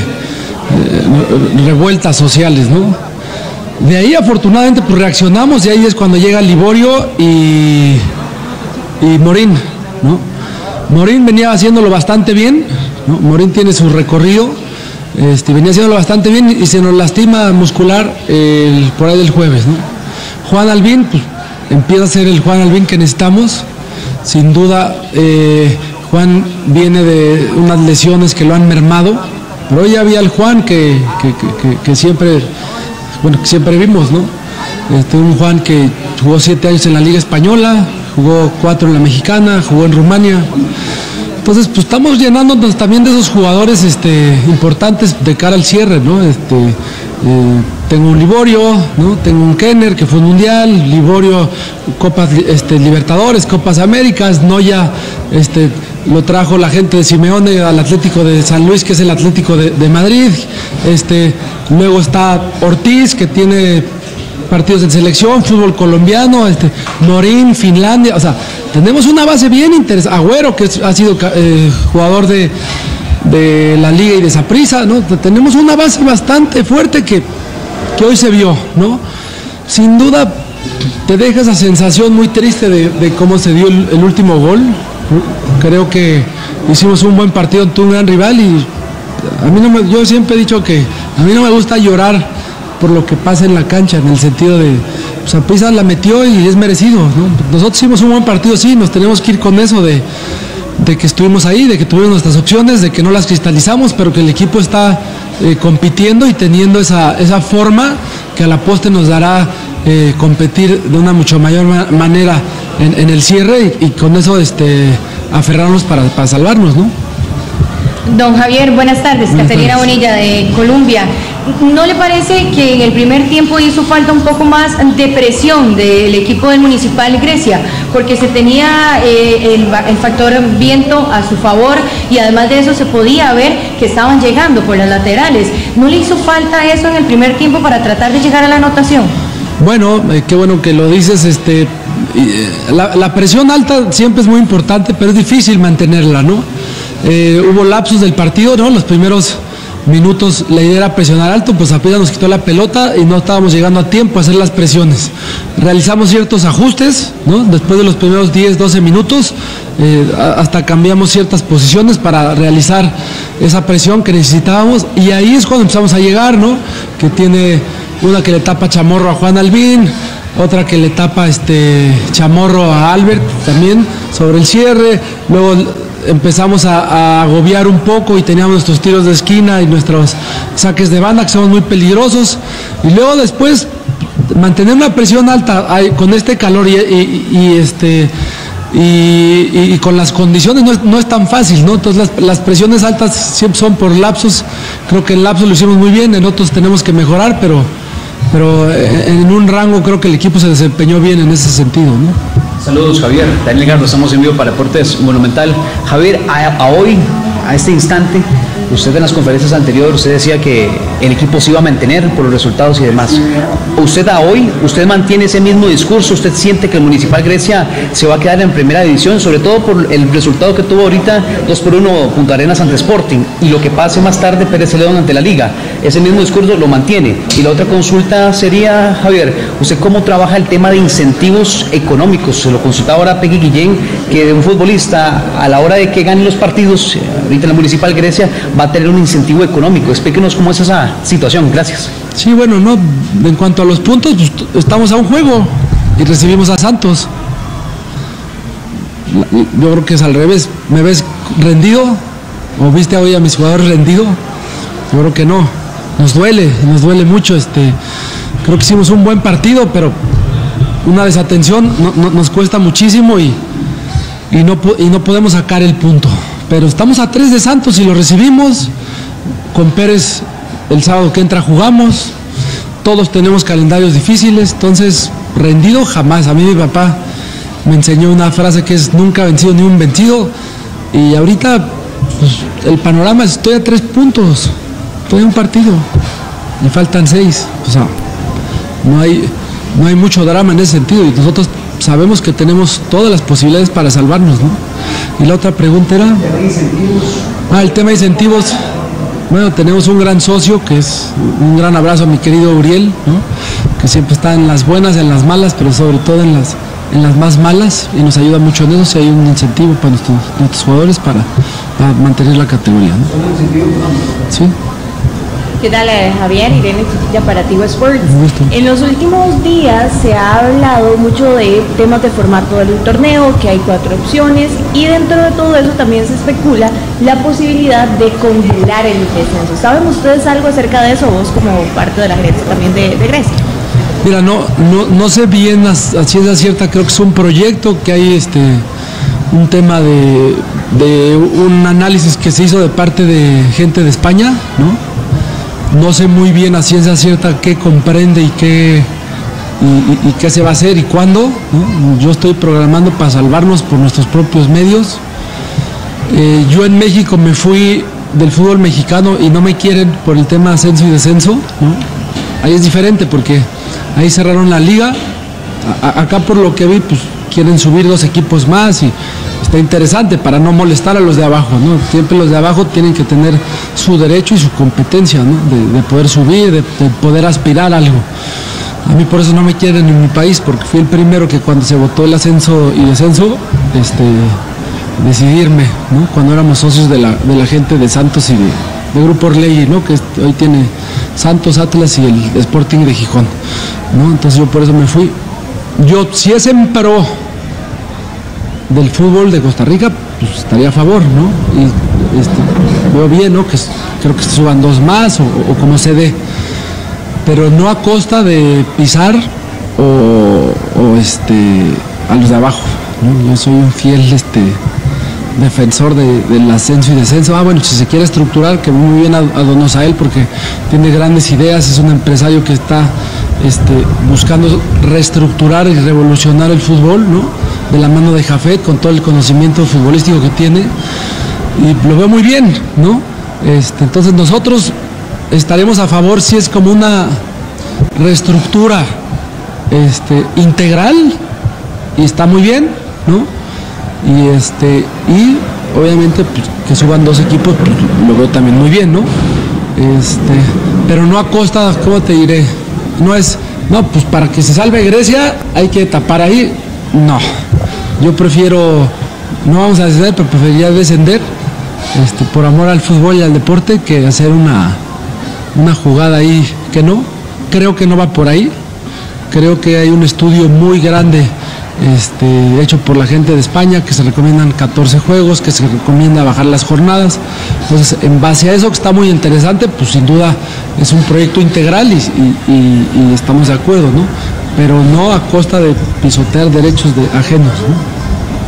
revueltas sociales, ¿no? De ahí afortunadamente pues reaccionamos y ahí es cuando llega Liborio y, y Morín, ¿no? Morín venía haciéndolo bastante bien, ¿no? Morín tiene su recorrido. Este, venía haciéndolo bastante bien y se nos lastima muscular el, por ahí del jueves, ¿no? Juan Albín, pues, empieza a ser el Juan Albín que necesitamos. Sin duda, eh, Juan viene de unas lesiones que lo han mermado, pero hoy había el Juan que, que, que, que siempre, bueno, que siempre vimos, ¿no? Este, un Juan que jugó siete años en la Liga Española, jugó cuatro en la Mexicana, jugó en Rumania. Entonces, pues estamos llenándonos también de esos jugadores este, importantes de cara al cierre, ¿no? Este, eh, tengo un Liborio, ¿no? Tengo un Kenner que fue mundial, Liborio, Copas este, Libertadores, Copas Américas, Noya, este, lo trajo la gente de Simeone al Atlético de San Luis, que es el Atlético de, de Madrid. Este, luego está Ortiz, que tiene partidos en selección, fútbol colombiano, este, Morín, Finlandia, o sea, tenemos una base bien interesante. Agüero, que es, ha sido eh, jugador de, de la Liga y de Saprissa, ¿no? Tenemos una base bastante fuerte que, que hoy se vio, ¿no? Sin duda te deja esa sensación muy triste de, de cómo se dio el, el último gol. Creo que hicimos un buen partido ante un gran rival y a mí no me, yo siempre he dicho que a mí no me gusta llorar por lo que pasa en la cancha, en el sentido de Saprissa la metió y es merecido, ¿no? Nosotros hicimos un buen partido, sí, nos tenemos que ir con eso de, de que estuvimos ahí, de que tuvimos nuestras opciones, de que no las cristalizamos, pero que el equipo está eh, compitiendo y teniendo esa, esa forma que a la postre nos dará eh, competir de una mucho mayor ma manera en, en el cierre y, y con eso este, aferrarnos para, para salvarnos, ¿no? Don Javier, buenas tardes. Buenas Caterina tardes. Bonilla de Colombia. ¿No le parece que en el primer tiempo hizo falta un poco más de presión del equipo del Municipal Grecia? Porque se tenía eh, el, el factor viento a su favor y además de eso se podía ver que estaban llegando por las laterales. ¿No le hizo falta eso en el primer tiempo para tratar de llegar a la anotación? Bueno, eh, qué bueno que lo dices. Este, eh, la, la presión alta siempre es muy importante, pero es difícil mantenerla, ¿no? Eh, hubo lapsos del partido, ¿no? Los primeros minutos la idea era presionar alto, pues apenas nos quitó la pelota y no estábamos llegando a tiempo a hacer las presiones. Realizamos ciertos ajustes, ¿no? Después de los primeros diez, doce minutos, eh, hasta cambiamos ciertas posiciones para realizar esa presión que necesitábamos y ahí es cuando empezamos a llegar, ¿no? Que tiene una que le tapa Chamorro a Juan Albín, otra que le tapa este Chamorro a Albert también sobre el cierre, luego empezamos a, a agobiar un poco y teníamos nuestros tiros de esquina y nuestros saques de banda que son muy peligrosos y luego después mantener una presión alta hay, con este calor y, y, y este y, y, y con las condiciones no es, no es tan fácil, ¿no? Entonces las, las presiones altas siempre son por lapsos. Creo que en lapsos lo hicimos muy bien, en otros tenemos que mejorar, pero pero en un rango creo que el equipo se desempeñó bien en ese sentido, ¿no? Saludos, Javier. Daniel Garro, estamos en vivo para Deportes Monumental. Javier, a, a hoy, a este instante, usted en las conferencias anteriores, usted decía que el equipo se iba a mantener por los resultados y demás. Usted a hoy, usted mantiene ese mismo discurso, usted siente que el Municipal Grecia se va a quedar en primera división, sobre todo por el resultado que tuvo ahorita dos por uno Punta Arenas ante Sporting y lo que pase más tarde Pérez Celedón ante la Liga. Ese mismo discurso lo mantiene. Y la otra consulta sería, Javier, ¿usted cómo trabaja el tema de incentivos económicos? Se lo consultaba ahora Peggy Guillén, que de un futbolista a la hora de que gane los partidos, ahorita en la Municipal Grecia, va a tener un incentivo económico. Explíquenos cómo es esa situación. Gracias. Sí, bueno, no, en cuanto a los puntos, pues, estamos a un juego y recibimos a Santos. Yo creo que es al revés. ¿Me ves rendido? ¿O viste hoy a mis jugadores rendido? Yo creo que no. Nos duele, nos duele mucho. Este, creo que hicimos un buen partido, pero una desatención no, no, nos cuesta muchísimo y, y, no, y no podemos sacar el punto. Pero estamos a tres de Santos y lo recibimos. Con Pérez el sábado que entra jugamos. Todos tenemos calendarios difíciles, entonces rendido jamás. A mí mi papá me enseñó una frase que es nunca vencido ni un vencido. Y ahorita pues, el panorama es estoy a tres puntos. Estoy en un partido. Me faltan seis. O sea, no hay, no hay mucho drama en ese sentido. Y nosotros sabemos que tenemos todas las posibilidades para salvarnos, ¿no? Y la otra pregunta era... Ah, el tema de incentivos. Bueno, tenemos un gran socio que es un gran abrazo a mi querido Uriel, ¿no? Que siempre está en las buenas, en las malas, pero sobre todo en las, en las más malas y nos ayuda mucho en eso. Si hay un incentivo para nuestros, nuestros jugadores para, para mantener la categoría, ¿no? Sí. ¿Qué tal, Javier? Irene Chiquilla para Tigo Sports. En los últimos días se ha hablado mucho de temas de formato del torneo, que hay cuatro opciones y dentro de todo eso también se especula la posibilidad de congelar el descenso. ¿Saben ustedes algo acerca de eso, vos como parte de la gerencia también de, de Grecia? Mira, no, no, no sé bien a ciencia cierta, creo que es un proyecto que hay este, un tema de, de un análisis que se hizo de parte de gente de España, ¿no? No sé muy bien a ciencia cierta qué comprende y qué, y, y, y qué se va a hacer y cuándo, ¿no? Yo estoy programando para salvarnos por nuestros propios medios. Eh, yo en México me fui del fútbol mexicano y no me quieren por el tema ascenso y descenso, ¿no? Ahí es diferente porque ahí cerraron la liga. A, acá por lo que vi, pues quieren subir dos equipos más y está interesante para no molestar a los de abajo, ¿no? Siempre los de abajo tienen que tener su derecho y su competencia, ¿no? De, de poder subir, de, de poder aspirar a algo. A mí por eso no me quieren en mi país, porque fui el primero que cuando se votó el ascenso y descenso, este, decidirme, ¿no? Cuando éramos socios de la, de la gente de Santos y de, de Grupo Orlegui, ¿no? Que hoy tiene Santos, Atlas y el Sporting de Gijón, ¿no? Entonces yo por eso me fui. Yo, si es en pro del fútbol de Costa Rica, pues estaría a favor, ¿no? Y este, veo bien, ¿no? Que creo que se suban dos más o, o como se dé, pero no a costa de pisar o, o este, a los de abajo, ¿no? Yo soy un fiel este, defensor de, del ascenso y descenso. Ah, bueno, si se quiere estructurar, que muy bien a, a don Osael porque tiene grandes ideas, es un empresario que está este, buscando reestructurar y revolucionar el fútbol, ¿no? De la mano de Jafet, con todo el conocimiento futbolístico que tiene, y lo veo muy bien, ¿no? Este, entonces nosotros estaremos a favor si es como una reestructura este, integral, y está muy bien, ¿no? Y este y obviamente pues, que suban dos equipos, pues, lo veo también muy bien, ¿no? Este, pero no a costa, ¿cómo te diré? No es, no, pues para que se salve Grecia hay que tapar ahí. No, yo prefiero, no vamos a descender, pero preferiría descender este, por amor al fútbol y al deporte, que hacer una, una jugada ahí que no, creo que no va por ahí. Creo que hay un estudio muy grande Este, hecho por la gente de España, que se recomiendan catorce juegos, que se recomienda bajar las jornadas. Entonces, en base a eso, que está muy interesante, pues sin duda es un proyecto integral y, y, y estamos de acuerdo, ¿no? Pero no a costa de pisotear derechos de ajenos, ¿no?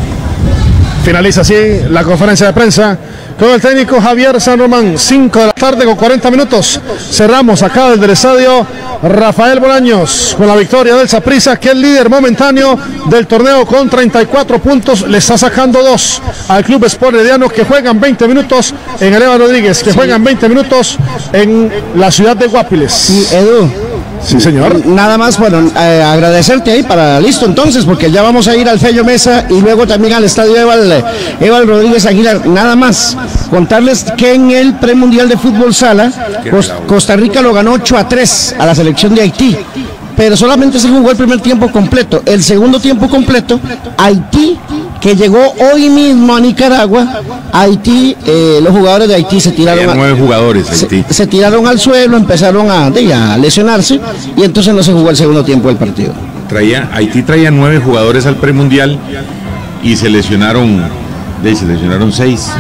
Finaliza así la conferencia de prensa con el técnico Javier San Román. cinco de la tarde con cuarenta minutos. Cerramos acá desde el estadio Rafael Bolaños con la victoria del Saprissa, que es el líder momentáneo del torneo con treinta y cuatro puntos. Le está sacando dos al Club Sport Herediano, que juegan veinte minutos en el Eva Rodríguez, que sí. juegan veinte minutos en la ciudad de Guapiles. Sí, Edu. Sí, señor. Nada más, bueno, eh, agradecerte ahí para listo entonces, porque ya vamos a ir al Fello Mesa y luego también al estadio Eval, Eval Rodríguez Aguilar. Nada más, contarles que en el premundial de fútbol sala, Cost Costa Rica lo ganó ocho a tres a la selección de Haití, pero solamente se jugó el primer tiempo completo. El segundo tiempo completo, Haití, que llegó hoy mismo a Nicaragua, Haití, eh, los jugadores de Haití se tiraron, a, nueve jugadores, Haití. Se, se tiraron al suelo, empezaron a, a lesionarse y entonces no se jugó el segundo tiempo del partido. Traía, Haití traía nueve jugadores al premundial y se lesionaron, se lesionaron seis.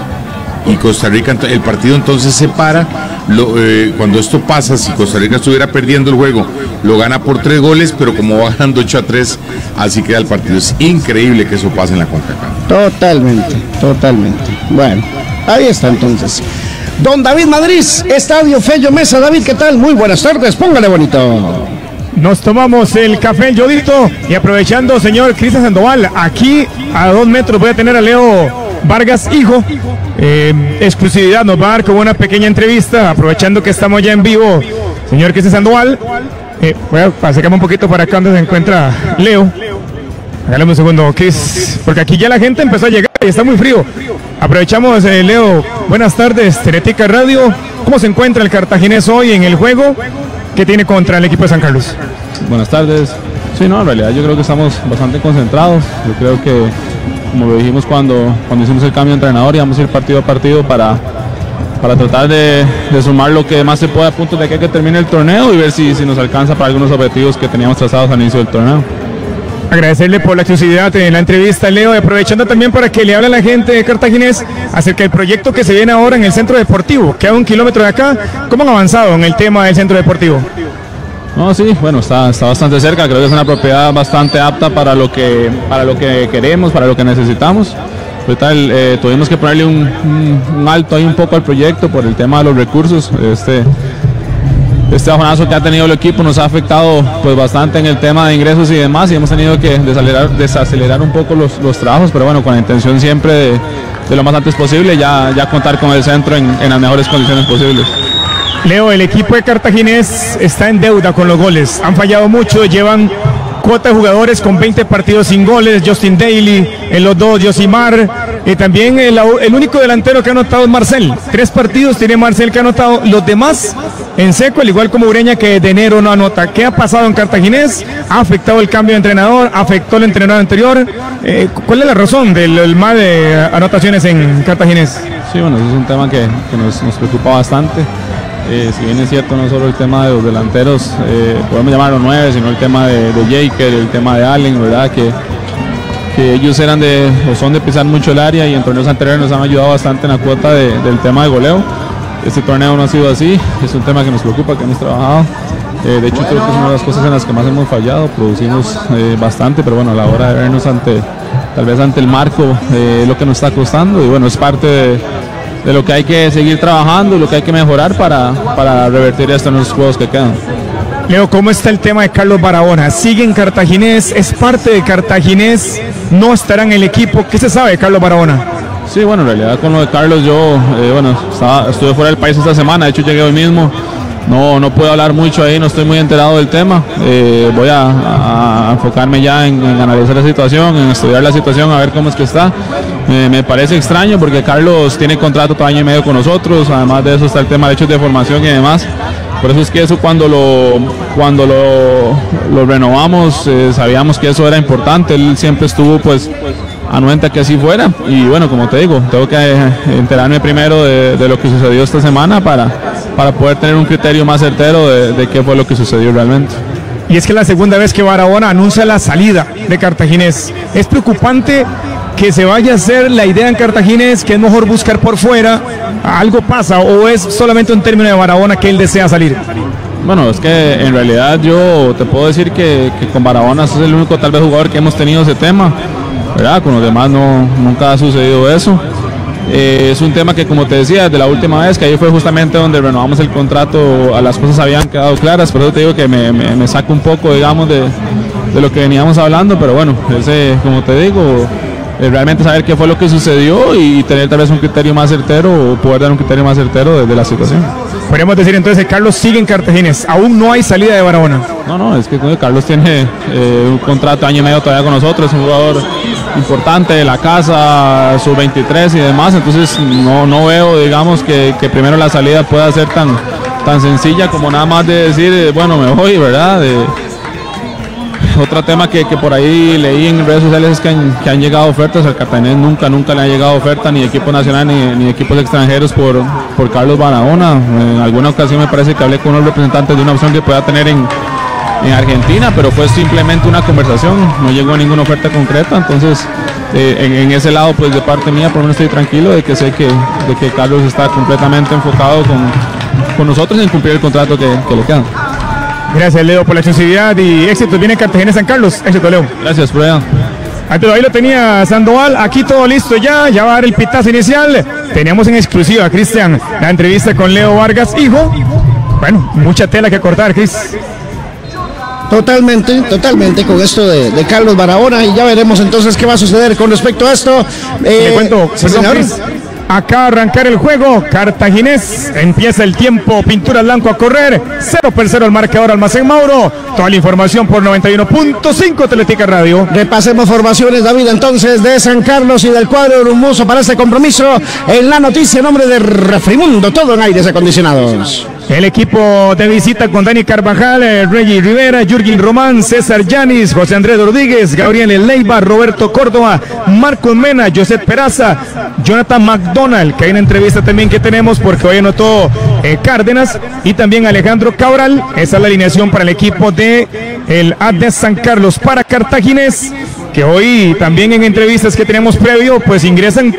Y Costa Rica, el partido entonces se para. Lo, eh, cuando esto pasa, si Costa Rica estuviera perdiendo el juego, lo gana por tres goles, pero como va ganando ocho a tres, así queda el partido. Es increíble que eso pase en la CONCACAF. Totalmente, totalmente. Bueno, ahí está entonces. Don David Madrid, Estadio Fello Mesa. David, ¿qué tal? Muy buenas tardes, póngale bonito. Nos tomamos el café El Yodito y aprovechando, señor Cristian Sandoval, aquí a dos metros voy a tener a Leo Vargas, hijo. Eh, exclusividad nos va a dar como una pequeña entrevista, aprovechando que estamos ya en vivo, señor Cristian Sandoval. Eh, voy a acercarme un poquito para acá donde se encuentra Leo. Hágale un segundo, Chris, porque aquí ya la gente empezó a llegar y está muy frío. Aprovechamos, eh, Leo, buenas tardes, Teletica Radio. ¿Cómo se encuentra el cartaginés hoy en el juego que tiene contra el equipo de San Carlos? Buenas tardes. Sí, no, en realidad yo creo que estamos bastante concentrados. Yo creo que, como lo dijimos cuando, cuando hicimos el cambio de entrenador, íbamos a ir partido a partido para, para tratar de, de sumar lo que más se pueda a punto de que, que termine el torneo y ver si, si nos alcanza para algunos objetivos que teníamos trazados al inicio del torneo. Agradecerle por la exclusividad en la entrevista, Leo, y aprovechando también para que le hable a la gente de cartaginés acerca del proyecto que se viene ahora en el centro deportivo, que a un kilómetro de acá. ¿Cómo han avanzado en el tema del centro deportivo? No, sí, bueno, está, está bastante cerca, creo que es una propiedad bastante apta para lo que, para lo que queremos, para lo que necesitamos. Ahorita el, eh, tuvimos que ponerle un, un, un alto ahí un poco al proyecto por el tema de los recursos. Este, este bajonazo que ha tenido el equipo nos ha afectado pues bastante en el tema de ingresos y demás, y hemos tenido que desacelerar, desacelerar un poco los, los trabajos, pero bueno, con la intención siempre de, de lo más antes posible, ya, ya contar con el centro en, en las mejores condiciones posibles. Leo, el equipo de Cartaginés está en deuda con los goles. Han fallado mucho, llevan cuota de jugadores con veinte partidos sin goles. Justin Daly, en los dos, Josimar. Y también el, el único delantero que ha anotado es Marcel. Tres partidos tiene Marcel que ha anotado. Los demás en seco, al igual como Ureña, que de enero no anota. ¿Qué ha pasado en Cartaginés? ¿Ha afectado el cambio de entrenador? ¿Afectó el entrenador anterior? Eh, ¿Cuál es la razón del, del mal de anotaciones en Cartaginés? Sí, bueno, eso es un tema que, que nos, nos preocupa bastante. Eh, si bien es cierto, no solo el tema de los delanteros, eh, podemos llamarlo nueve, sino el tema de, de Jaker, el tema de Allen, ¿verdad? Que, que ellos eran de, o son de pisar mucho el área, y en torneos anteriores nos han ayudado bastante en la cuota de, del tema de goleo. Este torneo no ha sido así, es un tema que nos preocupa, que hemos trabajado. Eh, de hecho, creo que es una de las cosas en las que más hemos fallado, producimos eh, bastante, pero bueno, a la hora de vernos ante, tal vez ante el marco, eh, lo que nos está costando, y bueno, es parte de de lo que hay que seguir trabajando, lo que hay que mejorar para, para revertir esto en los juegos que quedan. Leo, ¿cómo está el tema de Carlos Barahona? ¿Sigue en Cartaginés? ¿Es parte de Cartaginés? ¿No estará en el equipo? ¿Qué se sabe de Carlos Barahona? Sí, bueno, en realidad con lo de Carlos yo, eh, bueno, estaba, estuve fuera del país esta semana, de hecho llegué hoy mismo. No, no puedo hablar mucho ahí, no estoy muy enterado del tema. Eh, voy a, a, a enfocarme ya en, en analizar la situación, en estudiar la situación, a ver cómo es que está. Eh, me parece extraño porque Carlos tiene contrato todo año y medio con nosotros, además de eso está el tema de hechos de formación y demás. Por eso es que eso cuando lo, cuando lo, lo renovamos, eh, sabíamos que eso era importante. Él siempre estuvo pues anuente a que así fuera, y bueno, como te digo, tengo que enterarme primero de, de lo que sucedió esta semana para, para poder tener un criterio más certero de, de qué fue lo que sucedió realmente. Y es que la segunda vez que Barahona anuncia la salida de Cartaginés. Es preocupante que se vaya a hacer la idea en Cartaginés, que es mejor buscar por fuera. ¿Algo pasa o es solamente un término de Barahona que él desea salir? Bueno, es que en realidad yo te puedo decir que, que con Barahona es el único tal vez jugador que hemos tenido ese tema, ¿verdad? Con los demás no, nunca ha sucedido eso. Eh, es un tema que, como te decía, desde la última vez, que ahí fue justamente donde renovamos el contrato, a las cosas habían quedado claras, por eso te digo que me, me, me saco un poco, digamos, de, de lo que veníamos hablando, pero bueno, ese, como te digo, eh, realmente saber qué fue lo que sucedió y tener tal vez un criterio más certero, o poder dar un criterio más certero de, de la situación. Podríamos decir entonces que Carlos sigue en Cartaginés, aún no hay salida de Barahona. No, no, es que Carlos tiene eh, un contrato de año y medio todavía con nosotros, es un jugador importante de la casa, sub veintitrés y demás, entonces no, no veo, digamos, que, que primero la salida pueda ser tan, tan sencilla como nada más de decir, eh, bueno, me voy, ¿verdad? De, otro tema que, que por ahí leí en redes sociales es que han, que han llegado ofertas. Al Cartaginés nunca, nunca le ha llegado oferta ni equipo nacional ni, ni equipos extranjeros por, por Carlos Barahona. En alguna ocasión me parece que hablé con unos representantes de una opción que pueda tener en, en Argentina, pero fue simplemente una conversación, no llegó a ninguna oferta concreta. Entonces eh, en, en ese lado, pues de parte mía por lo menos estoy tranquilo de que sé que, de que Carlos está completamente enfocado con, con nosotros en cumplir el contrato que, que le queda. Gracias, Leo, por la exclusividad y éxito. Viene Cartagena San Carlos. Éxito, Leo. Gracias, Brian. Ahí lo tenía Sandoval, aquí todo listo ya, ya va a dar el pitazo inicial. Teníamos en exclusiva, Cristian, la entrevista con Leo Vargas, hijo. Bueno, mucha tela que cortar, Cris. Totalmente, totalmente con esto de, de Carlos Barahona, y ya veremos entonces qué va a suceder con respecto a esto. Eh, Le cuento, sí, perdón, Cris. Acá arrancar el juego, Cartaginés, empieza el tiempo, Pintura Blanco a correr, cero por cero el marcador Almacén Mauro, toda la información por noventa y uno punto cinco Teletica Radio. Repasemos formaciones, David, entonces, de San Carlos y del cuadro rumboso para este compromiso, en la noticia en nombre de Refrimundo, todo en aires acondicionados. El equipo de visita con Dani Carvajal, eh, Reggie Rivera, Jürgen Román, César Yanis, José Andrés Rodríguez, Gabriel Leiva, Roberto Córdoba, Marcos Mena, Josep Peraza, Jonathan McDonald, que hay una entrevista también que tenemos porque hoy anotó eh, Cárdenas, y también Alejandro Cabral. Esa es la alineación para el equipo de el A D San Carlos. Para Cartaginés, que hoy también en entrevistas que tenemos previo, pues ingresan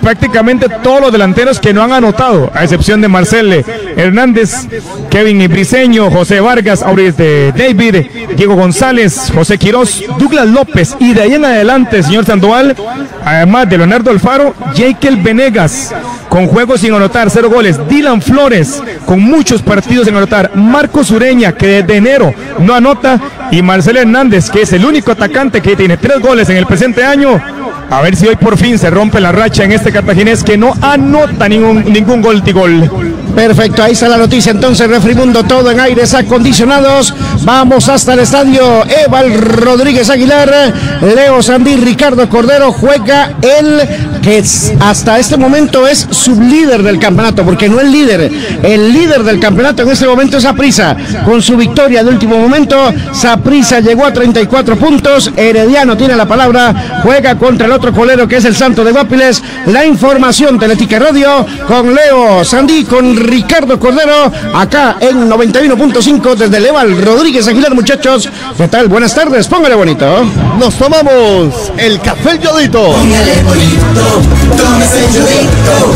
prácticamente todos los delanteros que no han anotado, a excepción de Marcel Hernández, Kevin Briceño, José Vargas, Auriste David, Diego González, José Quirós, Douglas López, y de ahí en adelante, señor Sandoval, además de Leonardo Alfaro, Jekyll Venegas, con juegos sin anotar, cero goles, Dylan Flores, con muchos partidos sin anotar, Marcos Ureña, que desde enero no anota, y Marcel Hernández, que es el único atacante que tiene tres goles en el presente año. A ver si hoy por fin se rompe la racha en este cartaginés que no anota ningún, ningún gol y gol. Perfecto, ahí está la noticia entonces, Refrimundo, todo en aires acondicionados. Vamos hasta el estadio Eval Rodríguez Aguilar. Leo Sandí, Ricardo Cordero juega el que hasta este momento es sublíder del campeonato, porque no el líder, el líder del campeonato en este momento es Saprissa, con su victoria de último momento. Saprissa llegó a treinta y cuatro puntos, Herediano tiene la palabra, juega contra el otro colero que es el Santos de Guapiles. La información, Teletica Radio, con Leo Sandí, con Ricardo Cordero, acá en noventa y uno punto cinco desde el Eval Rodríguez Aguilar. Muchachos, ¿qué tal? Buenas tardes, póngale bonito. Nos tomamos el café El Yodito. Póngale bonito, tómese el Yodito.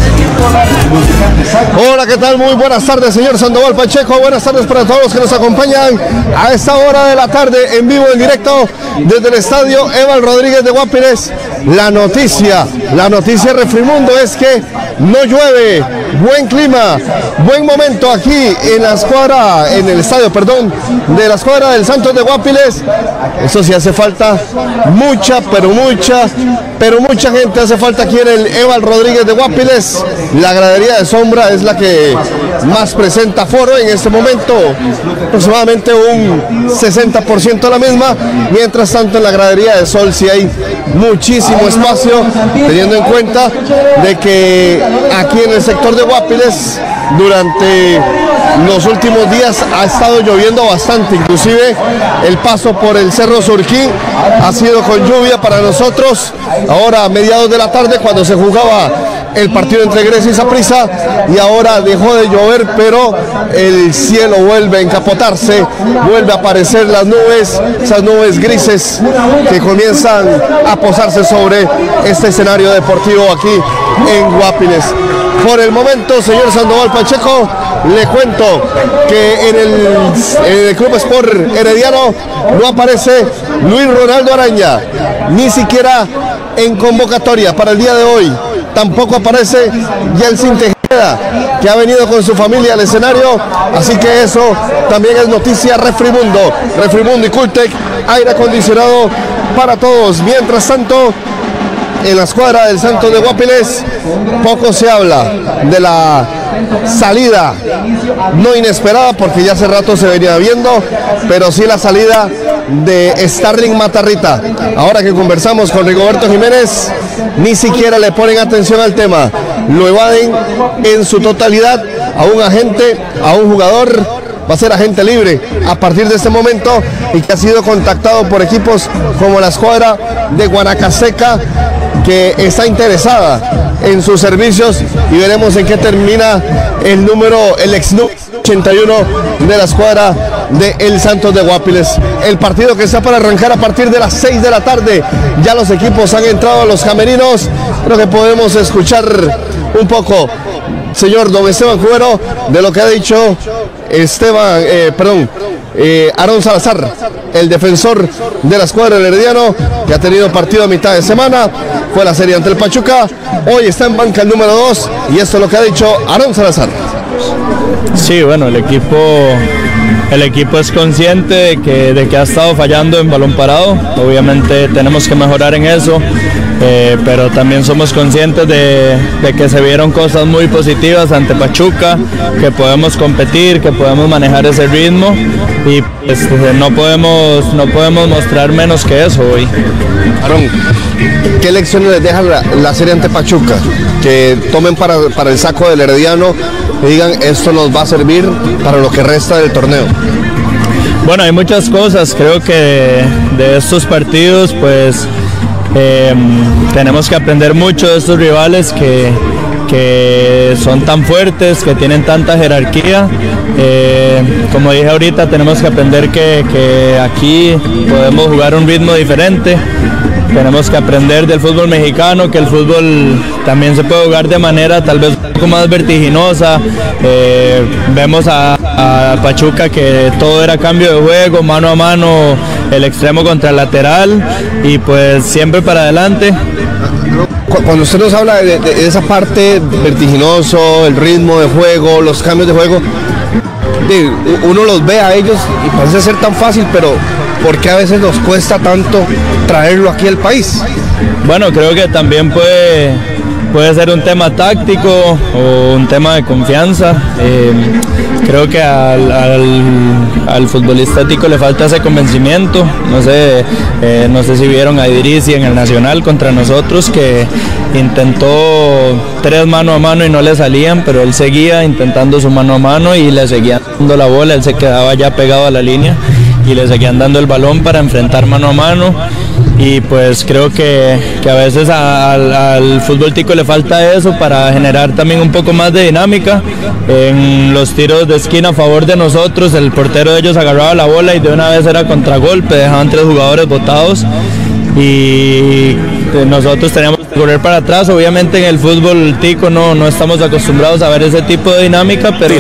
Hola, ¿qué tal? Muy buenas tardes, señor Sandoval Pacheco. Buenas tardes para todos los que nos acompañan a esta hora de la tarde, en vivo, en directo, desde el estadio Eval Rodríguez de Guapiles. La noticia, la noticia Refrimundo es que no llueve, buen clima, buen momento aquí en la escuadra, en el estadio, perdón, de la escuadra del Santos de Guapiles. Eso sí, hace falta mucha, pero mucha, pero mucha gente hace falta aquí en el Eval Rodríguez de Guapiles. La gradería de sombra es la que más presenta foro en este momento, aproximadamente un sesenta por ciento la misma. Mientras tanto, en la gradería de sol sí hay muchísimo espacio, teniendo en cuenta de que aquí en el sector de Guapiles durante los últimos días ha estado lloviendo bastante, inclusive el paso por el Cerro Surquí ha sido con lluvia para nosotros. Ahora a mediados de la tarde, cuando se jugaba el partido entre Grecia y Saprissa, y ahora dejó de llover, pero el cielo vuelve a encapotarse, vuelve a aparecer las nubes, esas nubes grises que comienzan a posarse sobre este escenario deportivo aquí en Guapiles. Por el momento, señor Sandoval Pacheco, le cuento que en el, en el Club Sport Herediano no aparece Luis Ronaldo Araña, ni siquiera en convocatoria para el día de hoy. Tampoco aparece Yeltsin Tejeda, que ha venido con su familia al escenario, así que eso también es noticia Refrimundo. Refrimundo y Cultec, aire acondicionado para todos. Mientras tanto, en la escuadra del Santos de Guapiles poco se habla de la salida, no inesperada porque ya hace rato se venía viendo, pero sí la salida de Starling Matarrita. Ahora que conversamos con Rigoberto Jiménez, ni siquiera le ponen atención al tema, lo evaden en su totalidad. A un agente, a un jugador, va a ser agente libre a partir de este momento, y que ha sido contactado por equipos como la escuadra de Guanacasteca, que está interesada en sus servicios, y veremos en qué termina el número, el ex ochenta y uno de la escuadra de El Santos de Guapiles. El partido que está para arrancar a partir de las seis de la tarde. Ya los equipos han entrado a los camerinos. Creo que podemos escuchar un poco, señor don Esteban Cubero, de lo que ha dicho Esteban, eh, perdón, eh, Aarón Salazar, el defensor de la escuadra del Herediano, que ha tenido partido a mitad de semana. Fue la serie ante el Pachuca, hoy está en banca el número dos, y esto es lo que ha dicho Aarón Salazar. Sí, bueno, el equipo, el equipo es consciente de que, de que ha estado fallando en balón parado. Obviamente tenemos que mejorar en eso, eh, pero también somos conscientes de, de que se vieron cosas muy positivas ante Pachuca, que podemos competir, que podemos manejar ese ritmo, y este, no podemos, no podemos mostrar menos que eso hoy. Aarón, ¿qué lecciones les deja la, la serie ante Pachuca? Que tomen para, para el saco del Herediano y digan, esto nos va a servir para lo que resta del torneo. Bueno, hay muchas cosas. Creo que de, de estos partidos, pues eh, tenemos que aprender mucho de estos rivales que, que son tan fuertes, que tienen tanta jerarquía. Eh, como dije ahorita, tenemos que aprender que, que aquí podemos jugar un ritmo diferente. tenemos que aprender del fútbol mexicano, que el fútbol también se puede jugar de manera tal vez un poco más vertiginosa. Eh, vemos a, a Pachuca que todo era cambio de juego, mano a mano, el extremo contra el lateral y pues siempre para adelante. Cuando usted nos habla de, de esa parte vertiginoso, el ritmo de juego, los cambios de juego, de, uno los ve a ellos y parece ser tan fácil, pero ¿por qué a veces nos cuesta tanto traerlo aquí al país? Bueno, creo que también puede, puede ser un tema táctico o un tema de confianza. Eh, creo que al, al, al futbolista tico le falta ese convencimiento. No sé, eh, no sé si vieron a Idrissi en el Nacional contra nosotros, que intentó tres mano a mano y no le salían, pero él seguía intentando su mano a mano y le seguían dando la bola, él se quedaba ya pegado a la línea y le seguían dando el balón para enfrentar mano a mano. Y pues creo que, que a veces al, al fútbol tico le falta eso para generar también un poco más de dinámica. En los tiros de esquina a favor de nosotros, el portero de ellos agarraba la bola y de una vez era contragolpe, dejaban tres jugadores botados y nosotros teníamos que correr para atrás. Obviamente en el fútbol tico no, no estamos acostumbrados a ver ese tipo de dinámica, pero...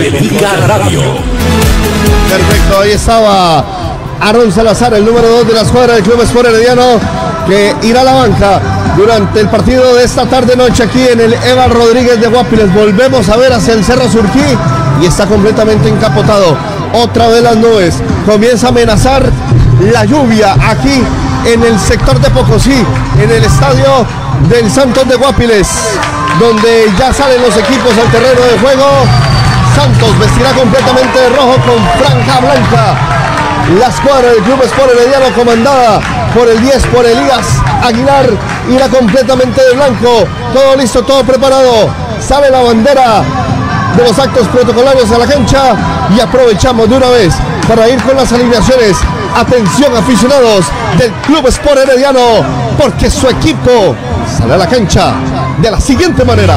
Perfecto, ahí estaba Aaron Salazar, el número dos de la escuadra del Club Sport Herediano, que irá a la banca durante el partido de esta tarde-noche aquí en el Evan Rodríguez de Guapiles. Volvemos a ver hacia el Cerro Surquí y está completamente encapotado. Otra vez las nubes, comienza a amenazar la lluvia aquí en el sector de Pocosí, en el estadio del Santos de Guapiles, donde ya salen los equipos al terreno de juego. Santos vestirá completamente de rojo con franja blanca. La escuadra del Club Sport Herediano, comandada por el diez, por Elías Aguilar, irá completamente de blanco. Todo listo, todo preparado. Sale la bandera de los actos protocolarios a la cancha y aprovechamos de una vez para ir con las alineaciones. Atención, aficionados del Club Sport Herediano, porque su equipo sale a la cancha de la siguiente manera.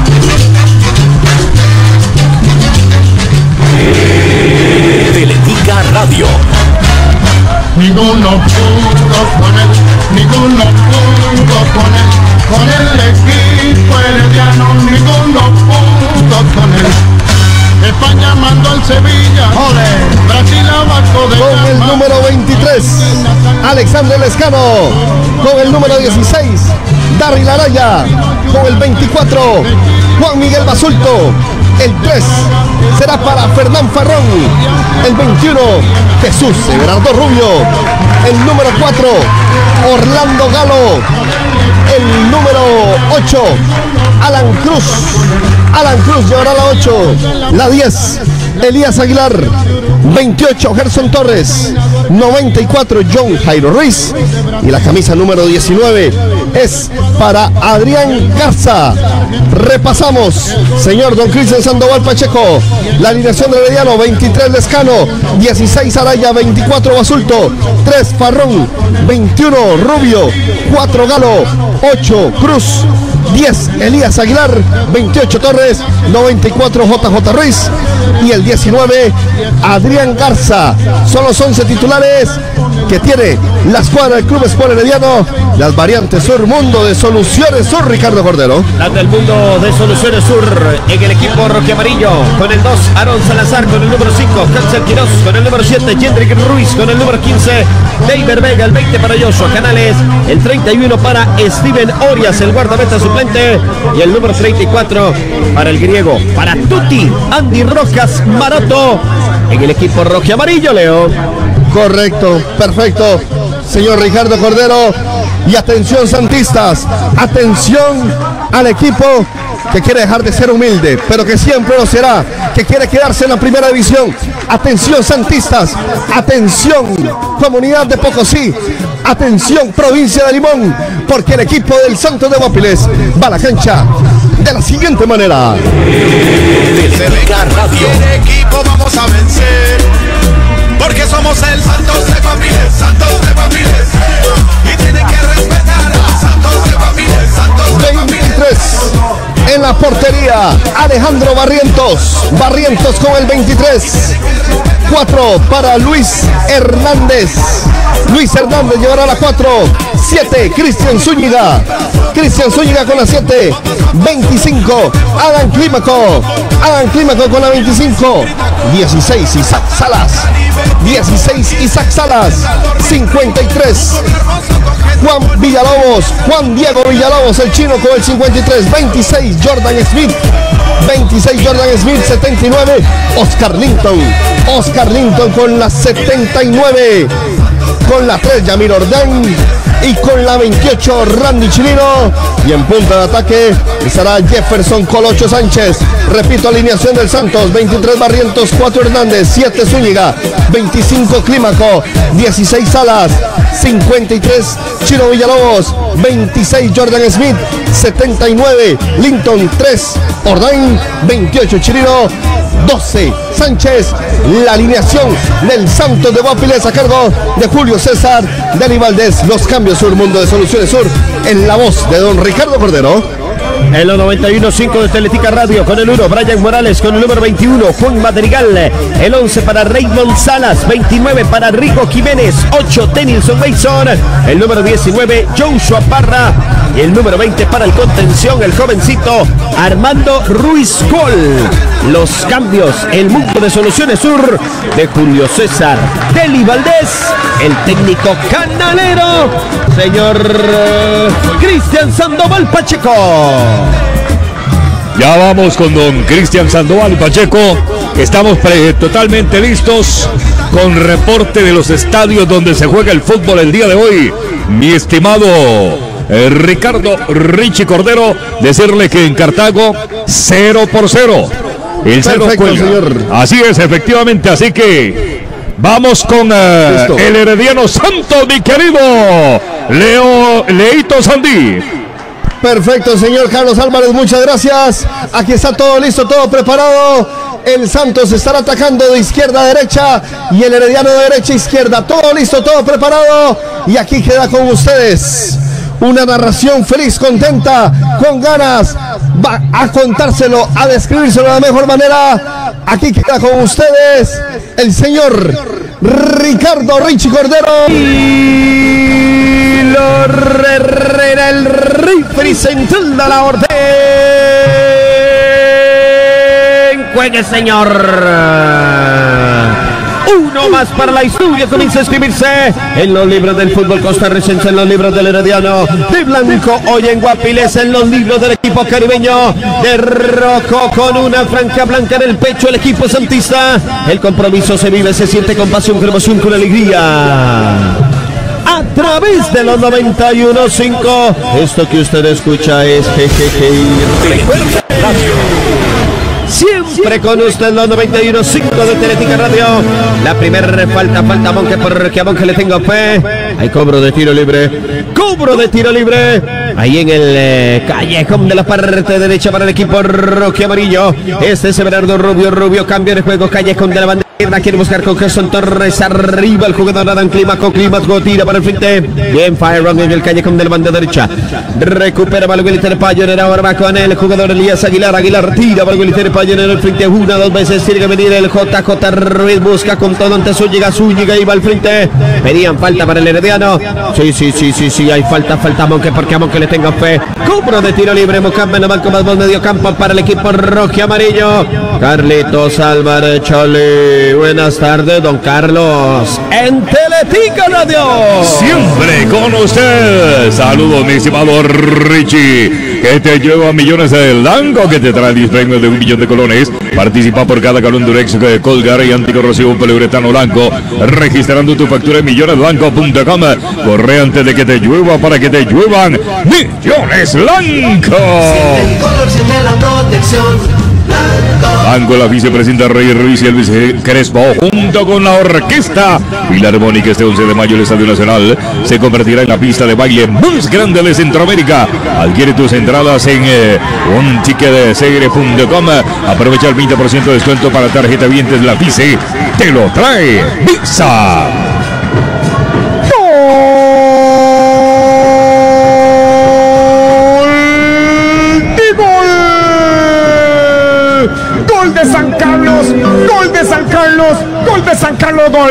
Teletica Radio. Ninguno pudo con él, ninguno pudo con él, con el equipo herediano, ninguno pudo con él. España mandó al Sevilla, ¡ole! Brasil abajo de con el número veintitrés, Alexander Lescano. Con el número dieciséis, Darryl Araya. Con el veinticuatro, Juan Miguel Basulto. El tres será para Fernán Farrón. El veintiuno, Jesús Everardo Rubio. El número cuatro, Orlando Galo. El número ocho, Alan Cruz. Alan Cruz llevará la ocho. La diez, Elías Aguilar. veintiocho, Gerson Torres. noventa y cuatro, John Jairo Ruiz. Y la camisa número diecinueve es para Adrián Garza. Repasamos, señor don Cristian Sandoval Pacheco. La alineación de Herediano: veintitrés Lescano, dieciséis Araya, veinticuatro Basulto, tres Farrón, veintiuno Rubio, cuatro Galo, ocho Cruz, diez Elías Aguilar, veintiocho Torres, noventa y cuatro J J Ruiz y el diecinueve Adrián Garza. Son los once titulares que tiene la escuadra del Club Sport Herediano. Las variantes Sur, Mundo de Soluciones Sur, Ricardo Cordero. Las del Mundo de Soluciones Sur en el equipo rojiamarillo, con el dos Aaron Salazar, con el número cinco Hansel Quiroz, con el número siete Jendrik Ruiz, con el número quince Deiber Vega, el veinte para Joshua Canales, el treinta y uno para Steven Orias, el guardameta suplente, y el número treinta y cuatro para el griego, para Tuti Andy Rojas Maroto en el equipo rojiamarillo, Leo. Correcto, perfecto, señor Ricardo Cordero. Y atención, santistas, atención al equipo que quiere dejar de ser humilde, pero que siempre lo será, que quiere quedarse en la primera división. Atención, santistas, atención, comunidad de Pocosí, atención, provincia de Limón, porque el equipo del Santos de Guapiles va a la cancha de la siguiente manera. Radio. Equipo vamos a vencer, porque somos el Santos de Guapiles, Santos de Guapiles, y tienen que respetar a Santos de Guapiles, Santos de Guapiles. veintitrés en la portería, Alejandro Barrientos, Barrientos con el veintitrés. cuatro para Luis Hernández. Luis Hernández llevará la cuatro. siete, Cristian Zúñiga. Cristian Zúñiga con la siete. veinticinco, Adán Clímaco. Adán Clímaco con la veinticinco. dieciséis, Isaac Salas. dieciséis, Isaac Salas. cincuenta y tres, Juan Villalobos. Juan Diego Villalobos, el chino con el cincuenta y tres. veintiséis, Jordan Smith. veintiséis, Jordan Smith. setenta y nueve, Oscar Linton. Oscar Linton con la setenta y nueve. Con la tres, Yamir Ordán. Y con la veintiocho, Randy Chilino. Y en punta de ataque estará Jefferson Colocho Sánchez. Repito, alineación del Santos: veintitrés Barrientos, cuatro Hernández, siete Zúñiga, veinticinco Clímaco, dieciséis Salas, cincuenta y tres Chino Villalobos, veintiséis Jordan Smith, setenta y nueve Linton, tres Ordán, veintiocho Chilino, doce Sánchez. La alineación del Santos de Guapiles a cargo de Julio César Deli Valdés. Los cambios Sur, Mundo de Soluciones Sur, en la voz de don Ricardo Cordero. En los noventa y uno punto cinco de Teletica Radio, con el uno, Brian Morales, con el número veintiuno, Juan Madrigal, el once para Raymond Salas, veintinueve para Rico Jiménez, ocho, Tenilson Mason, el número diecinueve, Joshua Parra, y el número veinte para el contención, el jovencito Armando Ruiz Gol. Los cambios, el Mundo de Soluciones Sur, de Julio César Deli Valdés, el técnico canalero, señor uh, Cristian Sandoval Pacheco. Ya vamos con don Cristian Sandoval Pacheco. Estamos pre totalmente listos con reporte de los estadios donde se juega el fútbol el día de hoy. Mi estimado eh, Ricardo Richie Cordero, decirle que en Cartago cero por cero. El cero señor. Así es, efectivamente. Así que vamos con uh, el herediano Santos, mi querido Leo Leito Sandí. Perfecto, señor Carlos Álvarez, muchas gracias. Aquí está todo listo, todo preparado. El Santos estará atacando de izquierda a derecha y el herediano de derecha a izquierda. Todo listo, todo preparado. Y aquí queda con ustedes una narración feliz, contenta, con ganas. Va a contárselo, a describírselo de la mejor manera. Aquí queda con ustedes el señor Ricardo Richie Cordero. Y lo Herrera, el referee central de la orden. Juegue, señor. Uno más para la historia, comienza a escribirse en los libros del fútbol costarricense, en los libros del herediano de blanco, hoy en Guapiles, en los libros del equipo caribeño de rojo, con una franja blanca en el pecho, el equipo santista. El compromiso se vive, se siente con pasión, con emoción, con alegría. A través de los noventa y uno punto cinco, esto que usted escucha es Jejeje. Siempre con usted los noventa y uno punto cinco de Teletica Radio. La primera falta, falta a Monque, porque a Monque le tengo fe. Hay cobro de tiro libre. Cobro de tiro libre. Ahí en el eh, callejón de la parte derecha para el equipo rojo y amarillo. Este es Everardo Rubio. Rubio cambia de juego. Callejón de la bandera. Quiere buscar con Gerson Torres. Arriba el jugador Adán Clímaco. Clímaco tira para el frente. Bien, Fireron en el callejón de la banda derecha. Recupera para el Wiliter Payoner. Ahora va con el jugador Elías Aguilar. Aguilar tira para el Wiliter Payoner en el frente. Una, dos veces. Tiene que venir el J J Ruiz. Busca con todo ante Zúñiga. Zúñiga iba al frente. Pedían falta para el herediano. Sí, sí, sí, sí, sí. Hay falta, falta a Monque, porque a Monque le tengo fe. Cobro de tiro libre. Mocambe en el banco más buen medio campo para el equipo rojo y amarillo. Carlitos Álvarez Chole. Buenas tardes, don Carlos. En Teletica Radio. Siempre con usted. Saludos, mi estimado Richie, que te lleva millones de blanco, que te trae diez premios de un millón de colones. Participa por cada galón Durex, Colgar y anticorrosivo poliuretano blanco, registrando tu factura en millones blanco punto com. Corre antes de que te llueva para que te lluevan millones blanco. Banco La Vicepresidenta Rey Ruiz y Elvis Crespo, junto con la orquesta filarmónica, este once de mayo el Estadio Nacional se convertirá en la pista de baile más grande de Centroamérica. Adquiere tus entradas en eh, un ticket de segre punto com. Aprovecha el veinte por ciento de descuento para tarjeta Vientes. La Vice te lo trae Visa. Gol de San Carlos, gol de San Carlos, gol de San Cordero, gol.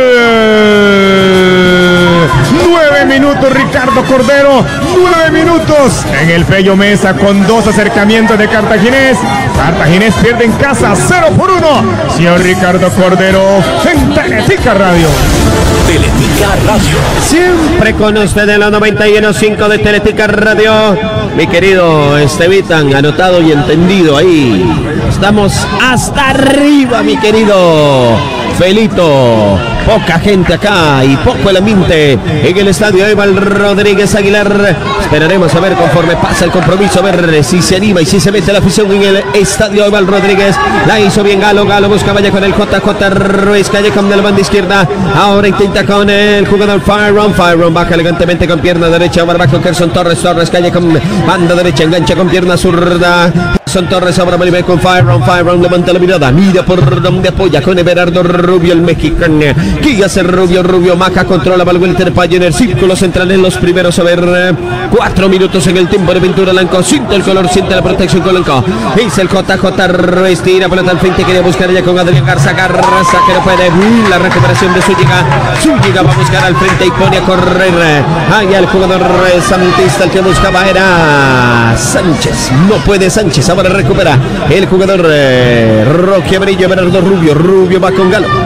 Nueve minutos, Ricardo Cordero. Nueve minutos en el Fello Mesa con dos acercamientos de Cartaginés. Cartaginés pierde en casa cero por uno. Señor Ricardo Cordero en Teletica Radio. Teletica Radio. Siempre con usted en la noventa y uno punto cinco de Teletica Radio. Mi querido Estevitan, anotado y entendido ahí. Estamos hasta arriba, mi querido Felito. Poca gente acá y poco el ambiente en el estadio Eval Rodríguez Aguilar. Esperaremos a ver conforme pasa el compromiso, a ver si se anima y si se mete la afición en el estadio Eval Rodríguez. La hizo bien Galo, Galo busca vaya con el J J Ruiz, calle con la banda izquierda. Ahora intenta con el jugador Fyron, Fyron baja elegantemente con pierna derecha, ahora va con Gerson Torres, Torres calle con banda derecha, engancha con pierna zurda. Gerson Torres ahora va con Fyron, Fyron levanta la mirada, mira por donde apoya con Everardo Rubio, el mexicano. ¿Qué hace Rubio? Rubio Maca controla Valwelter Payo en el círculo central en los primeros, a ver, cuatro minutos en el tiempo de Ventura Lanco, siente el color, siente la protección con Lanco. Es el J J Ruiz, tira pelota al frente, quería buscar ella con Adrián Garza, Garza que no puede, la recuperación de Zúñiga, Zúñiga va a buscar al frente y pone a correr, ahí el jugador santista, el que buscaba era Sánchez, no puede Sánchez, ahora recupera el jugador eh, Roque Amarillo, Bernardo Rubio, Rubio va con Galo.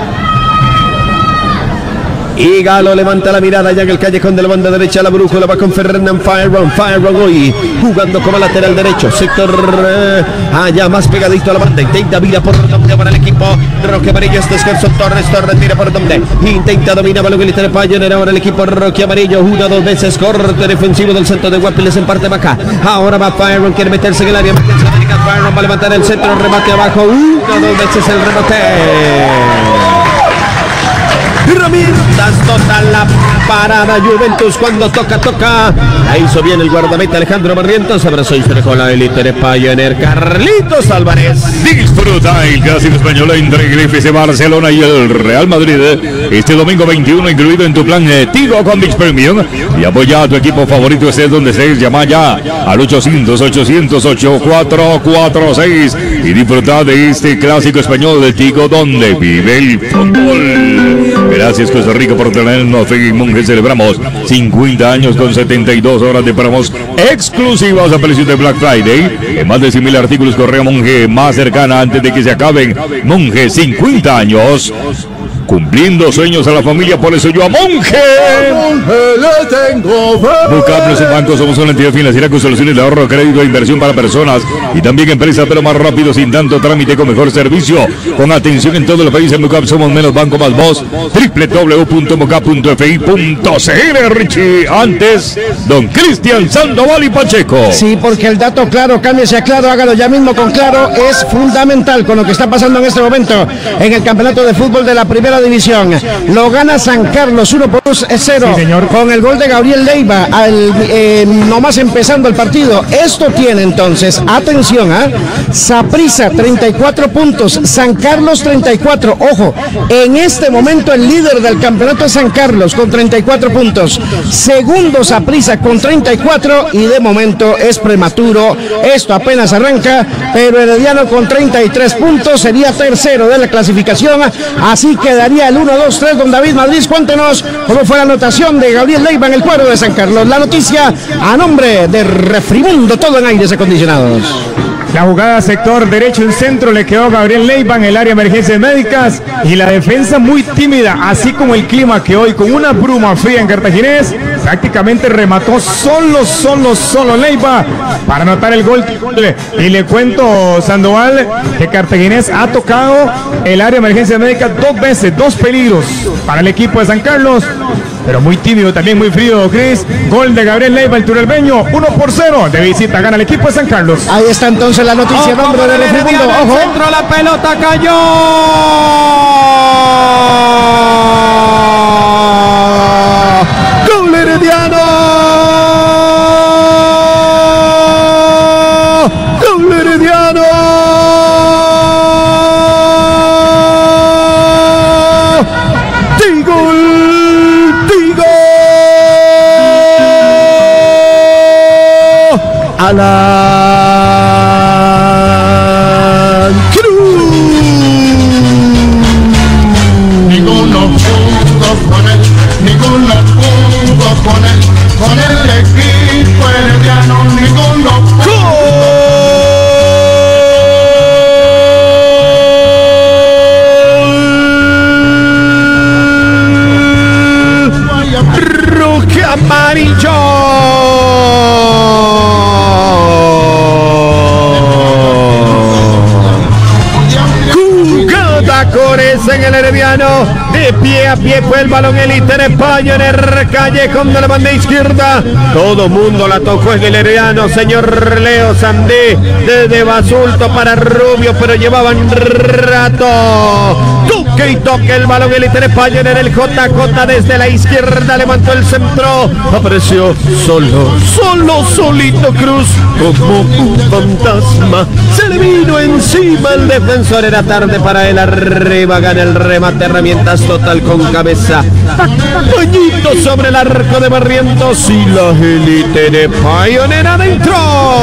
Y Galo levanta la mirada ya en el callejón de la banda derecha, la brújula va con Fernán Fyron, Fyron hoy jugando como lateral derecho, sector eh, allá más pegadito a la banda, intenta vida por donde para el equipo Roque Amarillo, este es Gerson Torres, Torres tira por donde, intenta dominar balón el Pioneer, ahora el equipo Roque Amarillo, una dos veces, corte defensivo del centro de Guapiles en parte baja, ahora va Fyron, quiere meterse en el área, meterse en el área, Fyron va a levantar el centro, remate abajo, una dos veces el remate. Herramientas total la parada Juventus cuando toca, toca. La hizo bien el guardameta Alejandro Barrientos. Abrazó y se dejó la élite de Pioneer Carlitos Álvarez. Disfruta el clásico español entre el F C Barcelona y el Real Madrid. Este domingo veintiuno incluido en tu plan eh, Tigo con Mix Premium. Y apoya a tu equipo favorito, estés donde estés. Llama ya al ochocientos, ochocientos, ochenta y cuatro cuarenta y seis y disfruta de este clásico español de Tigo donde vive el fútbol. Gracias Costa Rica por tenernos fe y Monje. Celebramos cincuenta años con setenta y dos horas de promos exclusivas a precios de Black Friday. En más de cien mil artículos, correa Monje más cercana antes de que se acaben. Monje, cincuenta años. Cumpliendo sueños a la familia, por eso yo a Monje. Bucap no es un banco, somos una entidad financiera con soluciones de ahorro, crédito e inversión para personas y también empresas, pero más rápido, sin tanto trámite, con mejor servicio, con atención en todo el país. En Bucap somos menos banco, más voz. doble u doble u doble u punto bucap punto f i punto c r. Richie, antes, don Cristian Sandoval y Pacheco. Sí, porque el dato claro, cámbiese a Claro, hágalo ya mismo con Claro, es fundamental con lo que está pasando en este momento en el campeonato de fútbol de la primera división. Lo gana San Carlos uno por cero, sí, con el gol de Gabriel Leiva al, eh, nomás empezando el partido. Esto tiene entonces, atención, ¿eh? Saprissa treinta y cuatro puntos, San Carlos treinta y cuatro. Ojo, en este momento el líder del campeonato es San Carlos con treinta y cuatro puntos, segundo Saprissa con treinta y cuatro y de momento es prematuro, esto apenas arranca, pero Herediano con treinta y tres puntos sería tercero de la clasificación, así quedaría el uno, dos, tres. Don David Madrid, cuéntenos cómo fue la anotación de Gabriel Leiva en el cuadro de San Carlos. La noticia a nombre de Refrimundo, todo en aires acondicionados. La jugada sector derecho en centro le quedó a Gabriel Leiva en el área de emergencias médicas y la defensa muy tímida, así como el clima que hoy con una bruma fría en Cartaginés, prácticamente remató solo, solo, solo Leiva para anotar el gol. Y le cuento, Sandoval, que Cartaginés ha tocado el área de emergencias médicas dos veces, dos peligros para el equipo de San Carlos, pero muy tímido, también muy frío, Cris. Gol de Gabriel Leiva, el turelbeño, uno por cero. De visita gana el equipo de San Carlos. Ahí está entonces la noticia, Ojo, nombre de Refrimundo. Ojo. Centro, la pelota cayó. ¡Gol Herediano! ¡Gol Herediano! Alan Cruz. Ninguno amarillo. Coreza en el Herediano, de pie a pie fue el balón, el Iter Pioneer, callejón de la banda izquierda, todo mundo la tocó en el Herediano, señor Leo Sandé, desde Basulto para Rubio, pero llevaban rato, toque y toque el balón, el Iter Pioneer, el J J desde la izquierda, levantó el centro, apareció solo, solo, solito Cruz, como un fantasma, se le vino encima el defensor, era tarde para él, arriba gana el remate, herramientas total con cabeza, pañito sobre el arco de Barrientos y la élite de Pioneer adentro.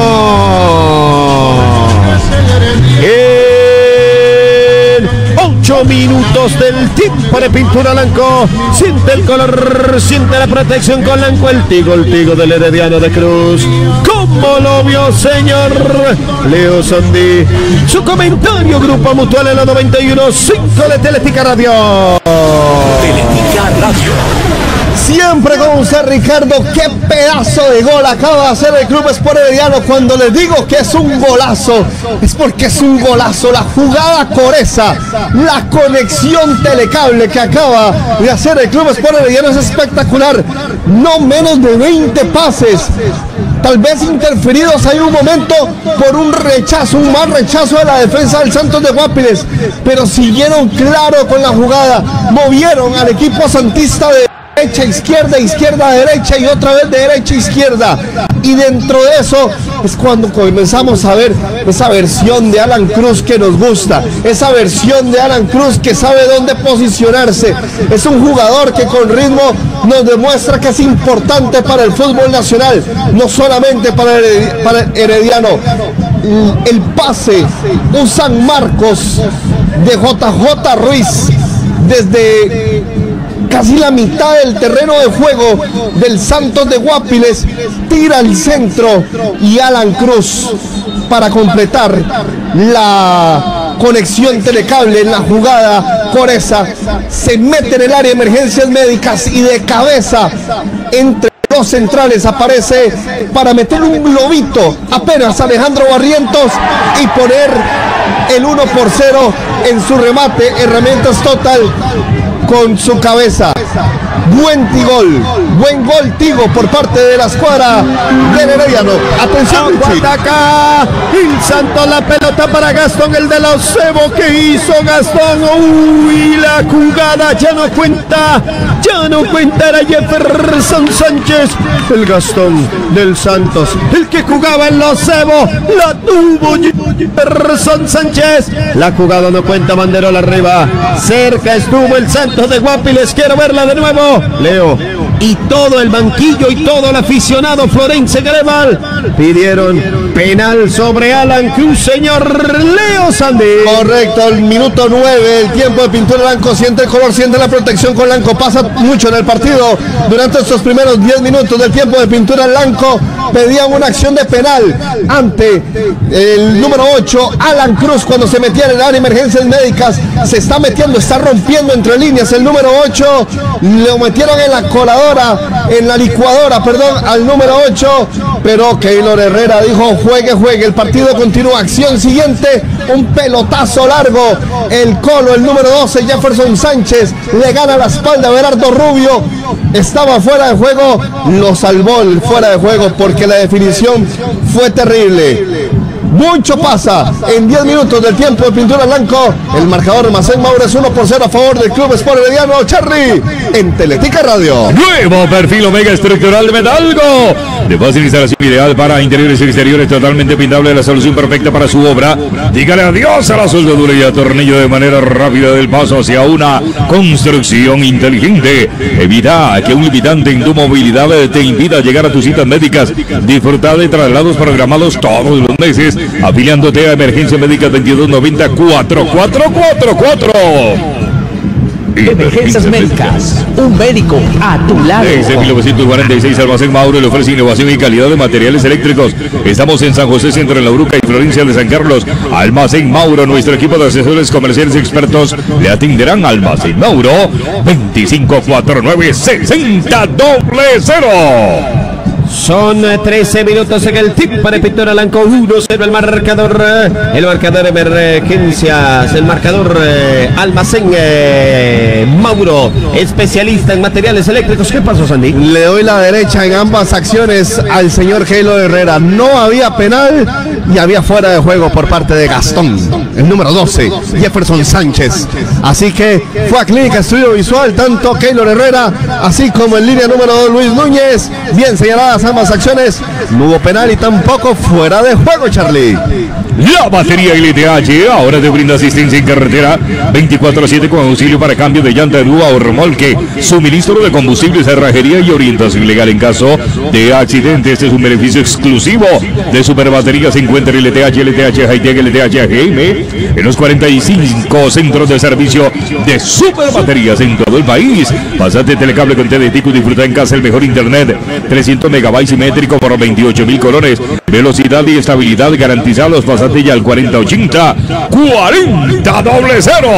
En ocho minutos del tiempo de Pintura Blanco, siente el color, siente la protección con Blanco, el tigo, el tigo del Herediano de Cruz. ¿Cómo lo vio, señor Leo Sandí? Su comentario, Grupo Mutual en la noventa y uno punto cinco de Teletica Radio. Teletica Radio. Siempre con usted, Ricardo. Qué pedazo de gol acaba de hacer el Club Sport Herediano. Cuando les digo que es un golazo, es porque es un golazo. La jugada Coreza, la conexión telecable que acaba de hacer el Club Sport Herediano es espectacular. No menos de veinte pases, tal vez interferidos hay un momento por un rechazo, un mal rechazo de la defensa del Santos de Guapiles, pero siguieron claro con la jugada, movieron al equipo santista de derecha, izquierda, izquierda, derecha y otra vez de derecha, izquierda, y dentro de eso es cuando comenzamos a ver esa versión de Alan Cruz que nos gusta, esa versión de Alan Cruz que sabe dónde posicionarse, es un jugador que con ritmo nos demuestra que es importante para el fútbol nacional, no solamente para el, para el Herediano. El pase, un San Marcos de J J Ruiz desde casi la mitad del terreno de juego del Santos de Guapiles, tira al centro y Alan Cruz para completar la conexión telecable en la jugada. Coreza se mete en el área de emergencias médicas y de cabeza entre los centrales aparece para meter un globito apenas Alejandro Barrientos y poner el uno por cero en su remate. Herramientas total con su cabeza. Buen tigol, buen gol Tigo por parte de la escuadra del Herediano. Atención, ataca el Santos, la pelota para Gastón, el de los Cebo, que hizo Gastón. Uy, la jugada ya no cuenta, ya no cuenta, era Jefferson Sánchez, el Gastón del Santos, el que jugaba en los Cebo, la tuvo Jefferson Sánchez, la jugada no cuenta, Banderola arriba, cerca estuvo el Santos de Guapiles, quiero verla de nuevo. Leo y todo el banquillo y todo el aficionado florense Greval pidieron penal sobre Alan Cruz, señor Leo Sandí. Correcto, el minuto nueve, el tiempo de Pintura Blanco, siente el color, siente la protección con Blanco, pasa mucho en el partido durante estos primeros diez minutos del tiempo de Pintura Blanco. Pedían una acción de penal ante el número ocho, Alan Cruz, cuando se metía en el área de emergencias médicas. Se está metiendo, está rompiendo entre líneas el número ocho. Lo metieron en la coladora, en la licuadora, perdón, al número ocho. Pero Keylor Herrera dijo: juegue, juegue, el partido continúa. Acción siguiente, un pelotazo largo. El Colo, el número doce, Jefferson Sánchez, le gana la espalda a Berardo Rubio. Estaba fuera de juego, lo salvó el fuera de juego porque la definición fue terrible. Mucho pasa en diez minutos del tiempo de Pintura Blanco. El marcador Macén Mauro es uno por cero a favor del Club Sport Herediano. Charly en Teletica Radio. Nuevo perfil Omega estructural de Metalgo, de fácil instalación, ideal para interiores y exteriores, totalmente pintable, la solución perfecta para su obra. Dígale adiós a la soldadura y atornillo de manera rápida del paso hacia una construcción inteligente. Evita que un limitante en tu movilidad te impida llegar a tus citas médicas. Disfruta de traslados programados todos los meses, afiliándote a Emergencia Médica veintidós noventa, cuatro cuatro cuatro cuatro. Emergencias médicas, un médico a tu lado. Desde mil novecientos cuarenta y seis, Almacén Mauro le ofrece innovación y calidad de materiales eléctricos. Estamos en San José, Centro, en La Uruca y Florencia de San Carlos. Almacén Mauro, nuestro equipo de asesores comerciales expertos le atenderán. Almacén Mauro, veinticinco cuarenta y nueve sesenta cero. Son trece minutos en el tiempo de Pintura Blanco, uno cero el marcador, el marcador de emergencias, el marcador eh, Almacén eh, Mauro, especialista en materiales eléctricos. ¿Qué pasó, Sandy? Le doy la derecha en ambas acciones al señor Keylor Herrera. No había penal y había fuera de juego por parte de Gastón, el número doce, Jefferson Sánchez. Así que fue a Clínica Estudio Visual, tanto Keylor Herrera, así como en línea número dos Luis Núñez. Bien señaladas ambas acciones, no hubo penal y tampoco fuera de juego, Charlie. La batería L T H ahora te brinda asistencia en carretera veinticuatro siete con auxilio para cambio de llanta, grúa o remolque, suministro de combustible, cerrajería y orientación legal en caso de accidente. Este es un beneficio exclusivo de Superbaterías. Se encuentra L T H, L T H Hightech, L T H A G M en los cuarenta y cinco centros de servicio de Superbaterías en todo el país. Pásate Telecable con T D T y disfruta en casa el mejor internet, trescientos megabytes simétrico por veintiocho mil colones, velocidad y estabilidad garantizados. Pásate ya al cuarenta ochenta cuarenta cero.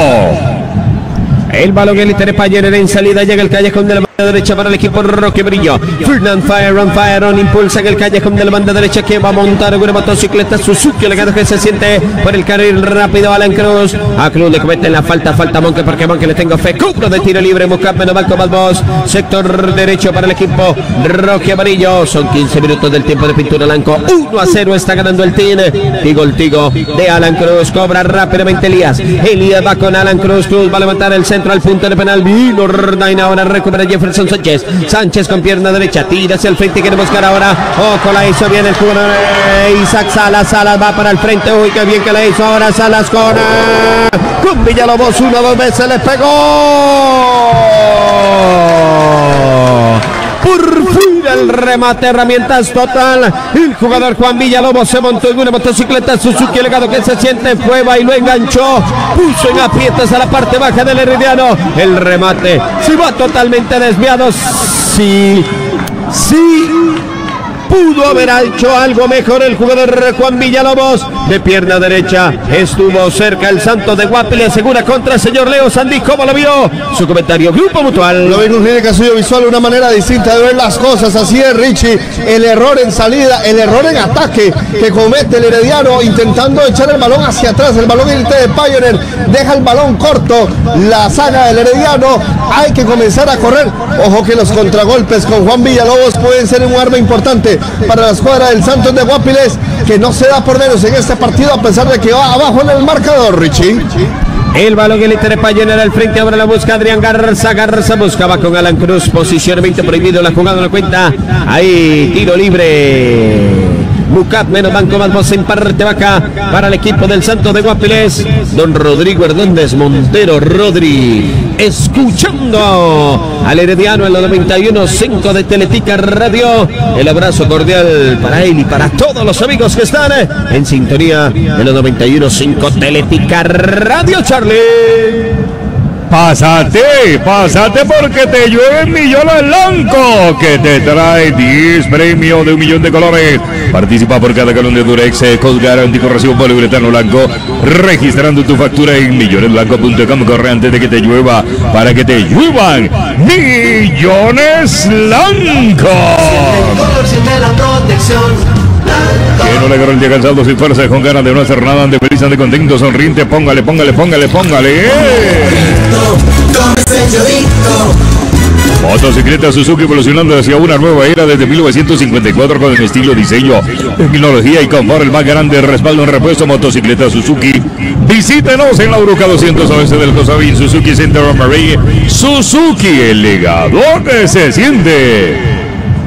El balón el Payer en salida, llega el callejón de la banda derecha para el equipo Roque Brillo. Fernand Fire on Fire on impulsa en el callejón de la banda derecha, que va a montar una motocicleta Suzuki, el gato que se siente por el carril rápido. Alan Cruz, a Cruz le cometen la falta, falta Monque, porque Monque le tengo fe. Cubro de tiro libre, Mucap, menos mal como vos. Sector derecho para el equipo Roque Amarillo. Son quince minutos del tiempo de Pintura Blanco. uno a cero está ganando el team. Tigo el Tigo de Alan Cruz, cobra rápidamente Elías. Elías va con Alan Cruz, Cruz va a levantar el centro al punto de penal. Vino Rdain, ahora recupera Jefferson Sánchez. Sánchez con pierna derecha, tira hacia el frente, quiere buscar ahora. Ojo, la hizo bien el jugador Isaac Salas. Salas va para el frente. Uy, qué bien que la hizo ahora Salas con, con Villalobos. Una, dos veces le pegó. Por fin el remate, herramientas total. El jugador Juan Villalobos se montó en una motocicleta Suzuki, el legado que se siente, fue, bailó, enganchó, puso en aprietos a la parte baja del Herediano. El remate se va totalmente desviado. Sí, sí. Pudo haber hecho algo mejor el jugador Juan Villalobos. De pierna derecha estuvo cerca el Santos de Guapi. Le asegura contra el señor Leo Sandí. ¿Cómo lo vio? Su comentario, Grupo Mutual. Lo vimos en el Estudio Visual, una manera distinta de ver las cosas. Así es, Richie. El error en salida, el error en ataque que comete el Herediano, intentando echar el balón hacia atrás. El balón en el de Pioneer deja el balón corto. La saga del Herediano. Hay que comenzar a correr. Ojo que los contragolpes con Juan Villalobos pueden ser un arma importante para la escuadra del Santos de Guapiles, que no se da por menos en este partido a pesar de que va abajo en el marcador, Richie. El balón el Inter Payonera al frente, ahora la busca Adrián Garza. Garza buscaba con Alan Cruz, posicionamiento prohibido, la jugada no cuenta. Ahí tiro libre. Mucap, menos banco, más voz en parte vaca para el equipo del Santos de Guapiles. Don Rodrigo Hernández Montero, Rodri, escuchando al Herediano en los noventa y uno punto cinco de Teletica Radio. El abrazo cordial para él y para todos los amigos que están en sintonía de los noventa y uno punto cinco Teletica Radio, Charlie. Pásate, pásate porque te llueve Millones Blanco, que te trae diez premios de un millón de colores. Participa por cada galón de Durex, Code Garantico, recibo poliuretano blanco, registrando tu factura en millones blanco punto com. Corre antes de que te llueva, para que te lluevan Millones Blanco. Que no le agarró el día cansado, sin fuerza, con ganas de no hacer nada, de feliz, de contento, sonriente, póngale, póngale, póngale, póngale. Motocicleta Suzuki evolucionando hacia una nueva era desde mil novecientos cincuenta y cuatro con el estilo, diseño, tecnología y confort, el más grande respaldo en repuesto. Motocicleta Suzuki. Visítenos en la Uruca doscientos oeste del Cosabín, Suzuki Center of Marie. Suzuki, el legado que se siente.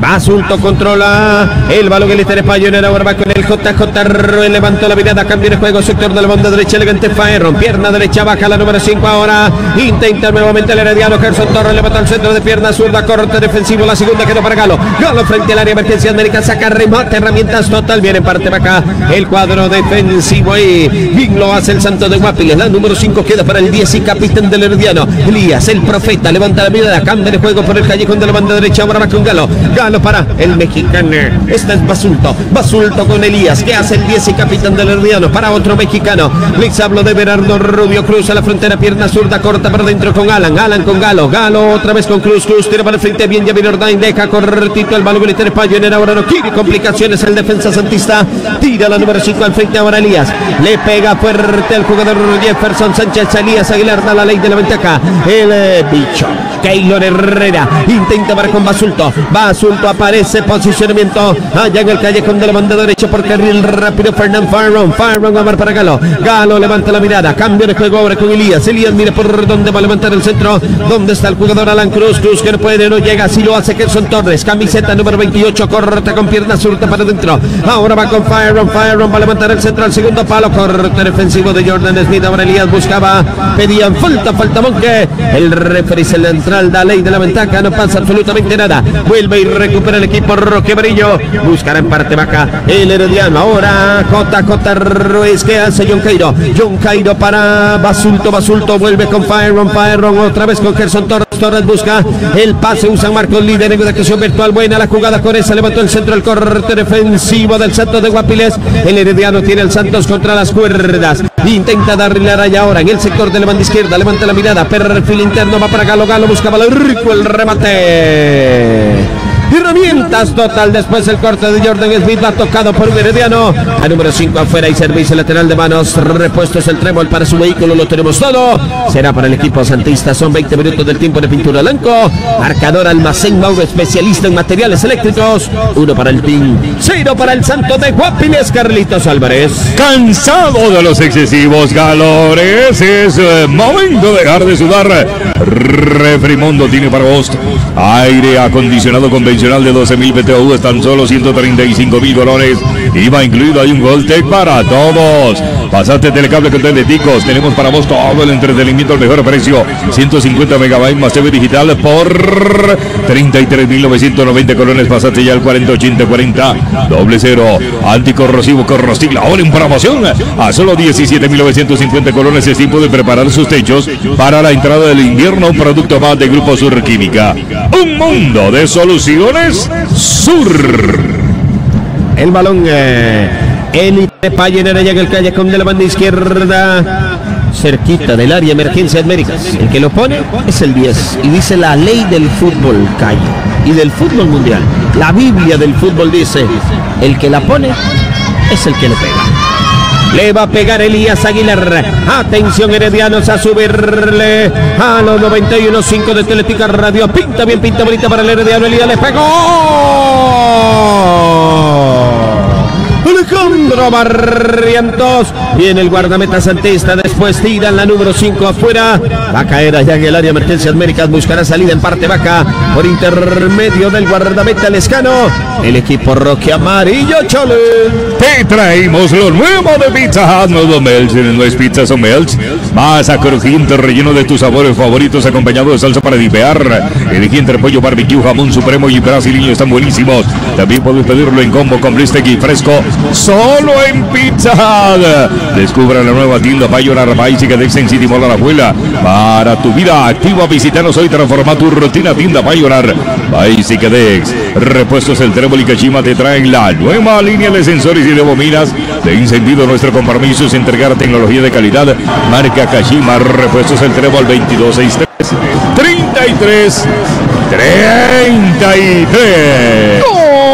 Basulto controla el balón, el Itere Payonera, ahora va con el J J, levantó la mirada, cambio de juego, sector de la banda derecha, elegante Faerron, pierna derecha, baja la número cinco ahora, intenta nuevamente el herediano, Gerson Torres, levanta el centro de pierna zurda, corte defensivo, la segunda quedó para Galo, Galo frente al área, emergencia América, saca remate, herramientas total, viene en parte para acá, el cuadro defensivo y bien lo hace el Santos de Guapiles, la número cinco queda para el diez y capitán del herediano, Elías, el profeta, levanta la mirada, cambio de juego por el callejón de la banda derecha, ahora va con Galo, Galo para el mexicano, este es Basulto, Basulto con Elías, que hace el diez y capitán del herediano, para otro mexicano, les hablo de Berardo Rubio, cruza la frontera, pierna zurda, corta para dentro con Alan, Alan con Galo, Galo otra vez con Cruz, Cruz tira para el frente, bien Javier Ordain, deja cortito el balón, el Payonera, ahora no quiere complicaciones el defensa santista, tira la número cinco al frente, ahora Elías, le pega fuerte el jugador Jefferson Sánchez, Elías Aguilar da la ley de la ventaja, el eh, bicho, Keylor Herrera, intenta para con Basulto, Basulto aparece, posicionamiento, allá en el callejón de la banda derecha por carril rápido, Fernán Farron, Farron va a para Galo, Galo levanta la mirada, cambio de juego ahora con Elías, Elías mira por dónde va a levantar el centro, dónde está el jugador Alan Cruz, Cruz que no puede, no llega, así lo hace Gerson Torres, camiseta número veintiocho, corta con pierna zurda para adentro, ahora va con Farron, Farron va a levantar el centro al segundo palo, corte defensivo de Jordan Smith, ahora Elías buscaba, pedían falta, falta Monque, el referee central da ley de la ventaja, no pasa absolutamente nada, vuelve y recupera el equipo Roque Amarillo, buscará en parte baja el herediano, ahora J J Ruiz, que hace John Cairo, John Cairo para Basulto, Basulto vuelve con Faerron, Faerron otra vez con Gerson Torres, Torres busca el pase, usan Marcos líder en negociación virtual, buena la jugada con esa, levantó el centro, el corte defensivo del Santos de Guapiles, el herediano tiene el Santos contra las cuerdas, intenta darle la raya ahora en el sector de la banda izquierda, levanta la mirada, perfil interno, va para Galo, Galo buscaba el rico el remate. Herramientas total, después el corte de Jordan Smith va tocado por un herediano, a número cinco afuera y servicio lateral de manos, repuestos el trébol para su vehículo, lo tenemos todo, será para el equipo santista, son veinte minutos del tiempo de pintura blanco, marcador Almacén Mauro, especialista en materiales eléctricos, uno para el team, cero para el Santos de Guapiles, Carlitos Álvarez. Cansado de los excesivos calores, es eh, momento de dejar de sudar. Refrimundo tiene para vos aire acondicionado convencional de doce mil B T U, están solo ciento treinta y cinco mil colones, I V A incluido, hay un Goldtech para todos. Pasate Telecable con Teleticos, tenemos para vos todo el entretenimiento al mejor precio, ciento cincuenta megabytes más T V digital por treinta y tres mil novecientos noventa colones. Pasate ya al cuarenta ochenta cuarenta doble cero, anticorrosivo Corrostil, ahora en promoción a solo diecisiete mil novecientos cincuenta colones. Es tiempo de preparar sus techos para la entrada del invierno, un producto más de Grupo Sur Química, un mundo de soluciones Sur. El balón eh, el Payonera llega el callejón de la banda izquierda, cerquita del área emergencia Américas, el que lo pone es el diez y dice la ley del fútbol calle y del fútbol mundial, la Biblia del fútbol dice, el que la pone es el que le pega. Le va a pegar Elías Aguilar. Atención heredianos a subirle a los noventa y uno punto cinco de Teletica Radio. Pinta bien, pinta bonita para el herediano. Elías le pegó. Alejandro Barrientos. Viene el guardameta santista. Después tiran la número cinco afuera. Va a caer allá en el área emergencia Américas. Buscará salida en parte baja por intermedio del guardameta lescano. El equipo Roque Amarillo Chole. Te traemos lo nuevo de Pizza Hut. Nuevo Melch. No es pizza, son Melch. Masa crujiente, relleno de tus sabores favoritos, acompañado de salsa para dipear. Elegí entre pollo, barbecue, jamón supremo y brasileño. Están buenísimos. También puedes pedirlo en combo con bistec y fresco. Solo en Pizza Hut. Descubra la nueva tienda Pioneer Basic de Exen City Mall Alajuela. Para tu vida activa, visítanos hoy. Transforma tu rutina. Tienda Pioneer Basic Dex. Repuestos el Trébol y Kashima te traen la nueva línea de sensores y de bobinas de encendido. Nuestro compromiso es entregar tecnología de calidad. Marca Kashima. Repuestos el Trébol veintidós sesenta y tres treinta y tres treinta y tres.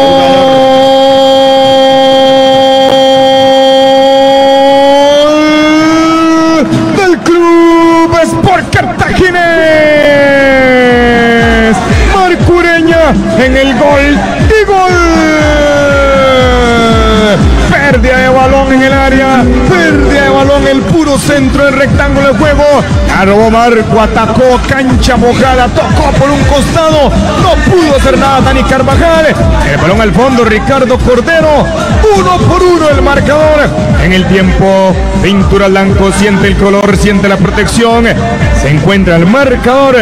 En el gol y gol, pérdida de balón en el área, pérdida de balón, el puro centro del rectángulo de juego. Arrobó Marco, atacó, cancha mojada, tocó por un costado, no pudo hacer nada Dani Carvajal. El balón al fondo, Ricardo Cordero, uno por uno el marcador. En el tiempo, Pintura Blanco siente el color, siente la protección, se encuentra el marcador.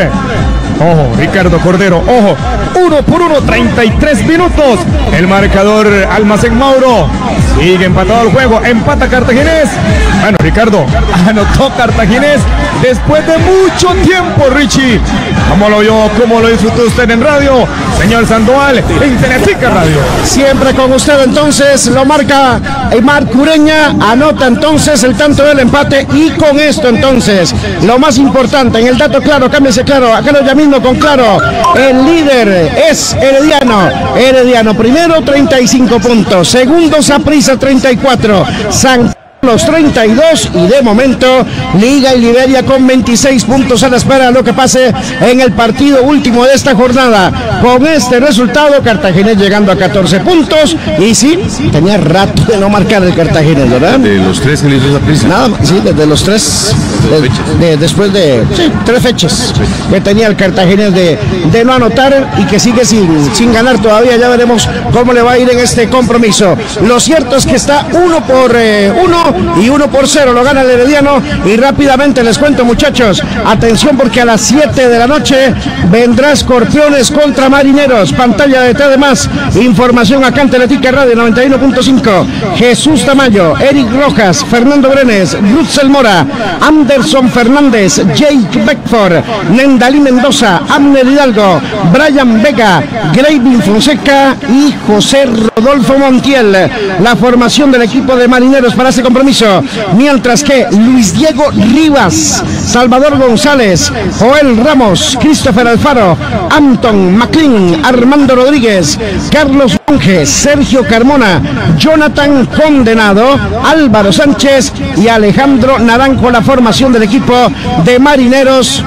Ojo, Ricardo Cordero, ojo, uno por uno, treinta y tres minutos. El marcador Almacén Mauro. Sigue empatado el juego, empata Cartaginés. Bueno, Ricardo, anotó Cartaginés después de mucho tiempo, Richie. ¿Cómo lo vio? ¿Cómo lo disfrutó usted en radio? Señor Sandoval, en Teletica Radio. Siempre con usted entonces, lo marca Aymar Cureña, anota entonces el tanto del empate y con esto entonces, lo más importante, en el dato claro, cámbiese claro, acá lo ya mismo con claro, el líder es Herediano, Herediano primero treinta y cinco puntos, segundo Saprissa treinta y cuatro, San los treinta y dos y de momento Liga y Liberia con veintiséis puntos a la espera de lo que pase en el partido último de esta jornada. Con este resultado Cartaginés llegando a catorce puntos y sí, tenía rato de no marcar el Cartaginés, ¿verdad? De los tres que le hizo Saprissa. Nada más, sí, desde los tres, de, de, después de sí, tres fechas que tenía el Cartaginés de, de no anotar y que sigue sin, sin ganar todavía. Ya veremos cómo le va a ir en este compromiso. Lo cierto es que está uno por eh, uno y uno por cero lo gana el Herediano. Y rápidamente les cuento, muchachos, atención porque a las siete de la noche vendrá Escorpiones contra Marineros, pantalla de T de más, información acá en Teletica Radio noventa y uno punto cinco. Jesús Tamayo, Eric Rojas, Fernando Brenes, Rutzel Mora, Anderson Fernández, Jake Beckford, Nendalí Mendoza, Abner Hidalgo, Brian Vega, Gravin Fonseca y José Rodolfo Montiel. La formación del equipo de Marineros para este compromiso, mientras que Luis Diego Rivas, Salvador González, Joel Ramos, Christopher Alfaro, Anton McLean, Armando Rodríguez, Carlos Monge, Sergio Carmona, Jonathan Condenado, Álvaro Sánchez y Alejandro Naranjo, la formación del equipo de Marineros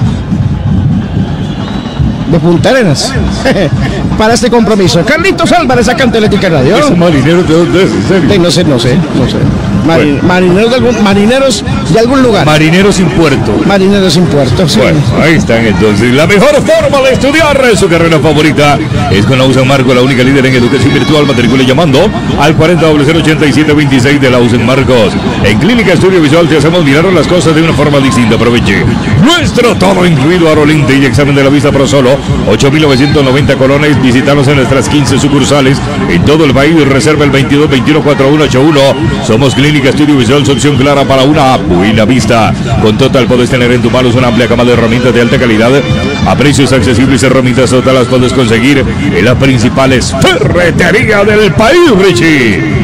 de Punta Arenas para este compromiso. Carlitos Álvarez acá en Teletica Radio. ¿Esos marineros de dónde es? ¿En serio? Sí, no sé, no sé, no sé. Mari bueno. marineros, de algún, marineros de algún lugar. Marineros sin puerto. Marineros sin puerto, sí. Bueno, ahí están entonces. La mejor forma de estudiar su carrera favorita es con la U San Marcos, la única líder en educación virtual. Matricule llamando al cuarenta cero ochenta y siete veintiséis de la U San Marcos. En Clínica Estudio Visual te hacemos mirar las cosas de una forma distinta. Aproveche nuestro todo incluido Arolinte y examen de la vista por solo ocho mil novecientos noventa colones. Visítanos en nuestras quince sucursales en todo el país. Reserva el veintidós veintiuno cuarenta y uno ochenta y uno. Somos Clínica Estudio Visual, solución clara para una buena vista. Con Total puedes tener en tu manos una amplia gama de herramientas de alta calidad a precios accesibles. Herramientas Total las puedes conseguir en las principales ferreterías del país, Richie.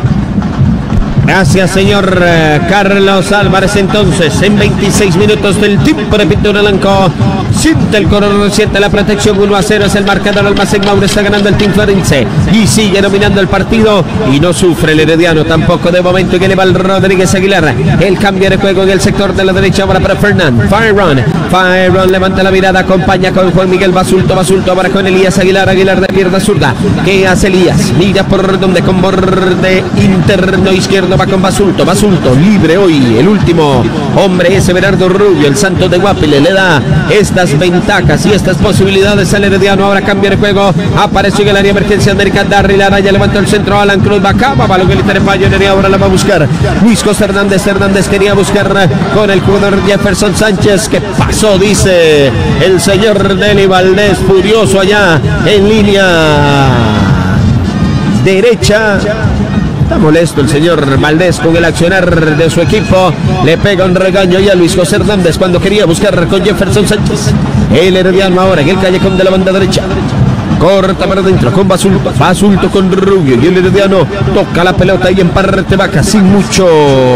Gracias, señor eh, Carlos Álvarez. Entonces, en veintiséis minutos del tiempo de Pintura Blanco, siente el color, siente la protección. Uno a cero es el marcador. Almacén Mauro está ganando el Team Florense y sigue dominando el partido y no sufre el Herediano tampoco de momento, que le va el Rodríguez Aguilar. El cambio de juego en el sector de la derecha ahora para Fernán. Fireron, Fireron levanta la mirada, acompaña con Juan Miguel Basulto, Basulto ahora con Elías Aguilar, Aguilar de pierna zurda. ¿Qué hace Elías? Mira por donde con borde interno izquierdo, va con Basulto, Basulto libre hoy, el último hombre es Everardo Rubio, el Santos de Guapile, le da estas ventajas y estas posibilidades al Herediano. Ahora cambia de juego, apareció en el área emergencia América Darry Laraya, levantó el centro, Alan Cruz va acá, va balón que le interesa Nerea, ahora la va a buscar Luis José Hernández, Hernández quería buscar con el jugador Jefferson Sánchez, que pasó, dice el señor Deli Valdés, furioso allá en línea derecha. Está molesto el señor Valdés con el accionar de su equipo. Le pega un regaño ya a Luis José Hernández cuando quería buscar con Jefferson Sánchez. El Herediano ahora en el callejón de la banda derecha. Corta para adentro con Basulto. Basulto con Rubio. Y el Herediano toca la pelota y en parte va casi mucho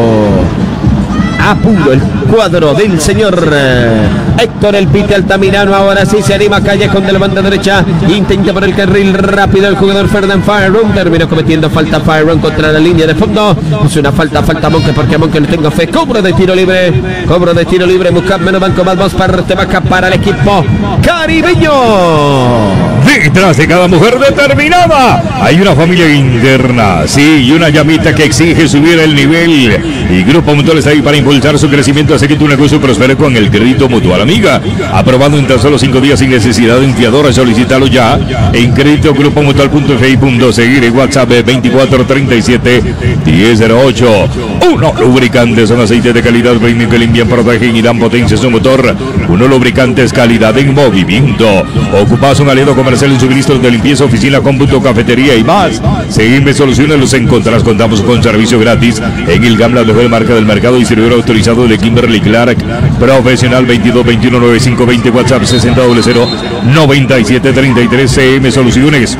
apuro el cuadro del señor eh, Héctor El Pite Altamirano. Ahora sí se anima Callejón de la banda derecha, intenta por el carril rápido el jugador Ferdinand Fireron, terminó cometiendo falta Fireron contra la línea de fondo. Es una falta, falta a Monque, porque a Monque le tengo fe. Cobro de tiro libre, cobro de tiro libre, busca menos banco, más dos parte vaca para el equipo caribeño. Detrás de cada mujer determinada hay una familia interna, sí, y una llamita que exige subir el nivel. Y Grupo Mutual está ahí para impulsar su crecimiento, hace que tu negocio prospere con el crédito Mutual Amiga. Aprobado en tan solo cinco días sin necesidad de un fiador. Solicítalo ya en crédito grupo mutual punto f i punto seguir en WhatsApp veinticuatro treinta y siete diez cero ocho. Uno lubricantes son aceites de calidad premium que limpian, protegen y dan potencia a su motor. Uno lubricantes calidad en movimiento. Ocupas un aliado comercial en suministros de limpieza, oficina, cómputo, cafetería y más. Seguime Soluciones los encontrarás. Contamos con servicio gratis en el GAM, la mejor marca del mercado, distribuidor autorizado de Kimberly Clark Profesional. Veintidós veintiuno noventa y cinco veinte, WhatsApp sesenta cero noventa y siete treinta y tres. C M Soluciones,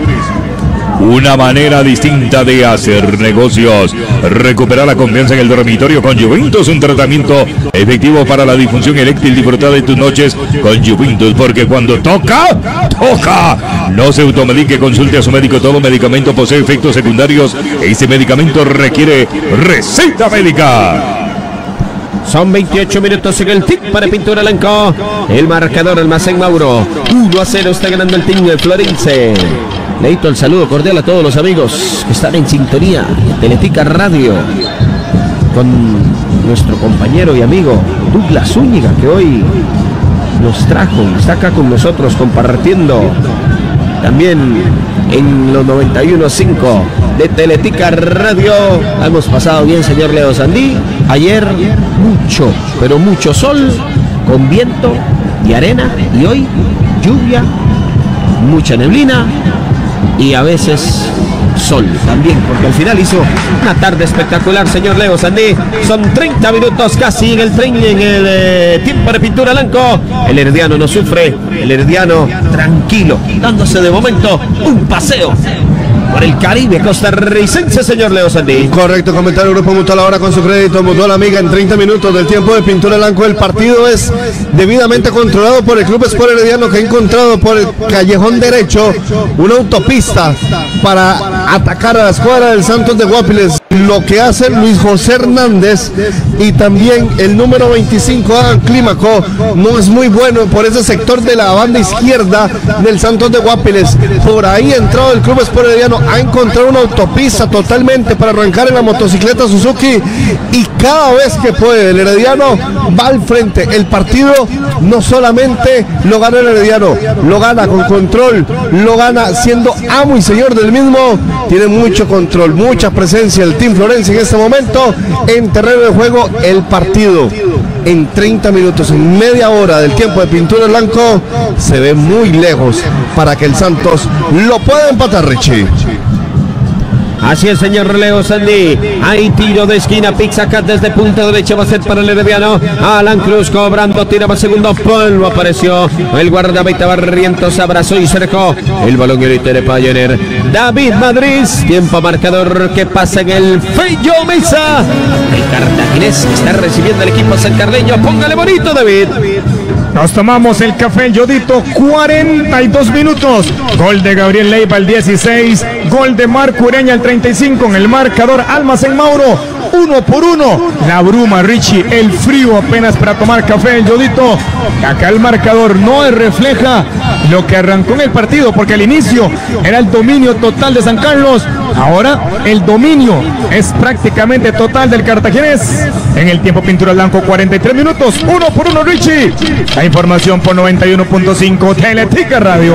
una manera distinta de hacer negocios. Recupera la confianza en el dormitorio con Juventus, un tratamiento efectivo para la disfunción eréctil. Disfruta de tus noches con Juventus, porque cuando toca, toca. No se automedique, consulte a su médico. Todo medicamento posee efectos secundarios. Este medicamento requiere receta médica. Son veintiocho minutos en el team para Pintura Blanco. El marcador Almacén Mauro. uno a cero está ganando el team de Florense. Leito, el saludo cordial a todos los amigos que están en sintonía de Teletica Radio, con nuestro compañero y amigo Douglas Zúñiga, que hoy nos trajo, está acá con nosotros compartiendo también en los noventa y uno punto cinco de Teletica Radio. Hemos pasado bien, señor Leo Sandí. Ayer mucho, pero mucho sol, con viento y arena, y hoy lluvia, mucha neblina y a veces sol también, porque al final hizo una tarde espectacular, señor Leo Sandí. Son treinta minutos casi en el tren, en el eh, tiempo de Pintura Blanco. El herediano no sufre, el herediano tranquilo, dándose de momento un paseo por el Caribe costarricense, señor Leo Sandí. Correcto comentario, Grupo Mutual ahora con su crédito Mutual Amiga en treinta minutos del tiempo de Pintura Blanco. El partido es debidamente controlado por el Club Sport Herediano, que ha encontrado por el callejón derecho una autopista para atacar a la escuadra del Santos de Guapiles. Lo que hace Luis José Hernández y también el número veinticinco, Adam Clímaco, no es muy bueno por ese sector de la banda izquierda del Santos de Guapiles. Por ahí ha entrado el Club Sport Herediano, ha encontrado una autopista totalmente para arrancar en la motocicleta Suzuki, y cada vez que puede el Herediano va al frente. El partido no solamente lo gana el Herediano, lo gana con control, lo gana siendo amo y señor del mismo. Tiene mucho control, mucha presencia el Team Florense en este momento en terreno de juego. El partido en treinta minutos, en media hora del tiempo de Pintura Blanco, se ve muy lejos para que el Santos lo pueda empatar, Richie. Así es, señor Leo Sandí. Hay tiro de esquina, pizza cat desde punta derecha, va a ser para el herediano. Alan Cruz cobrando, tira para segundo, polvo apareció. El guardameta Barrientos abrazó y cercó el balón, y ahorita de Payoner David Madrid. Tiempo marcador que pasa en el Fello Mesa. El cartaginés está recibiendo el equipo sancarleño. Póngale bonito, David. Nos tomamos el café Yodito, cuarenta y dos minutos. Gol de Gabriel Leiva al dieciséis, gol de Marco Ureña al treinta y cinco. En el marcador Almacén Mauro, uno por uno. La bruma, Richie, el frío apenas para tomar café el Yodito. Acá el marcador no refleja lo que arrancó en el partido, porque al inicio era el dominio total de San Carlos. Ahora el dominio es prácticamente total del cartaginés. En el tiempo Pintura Blanco, cuarenta y tres minutos, uno por uno, Richie. La información por noventa y uno punto cinco Teletica Radio.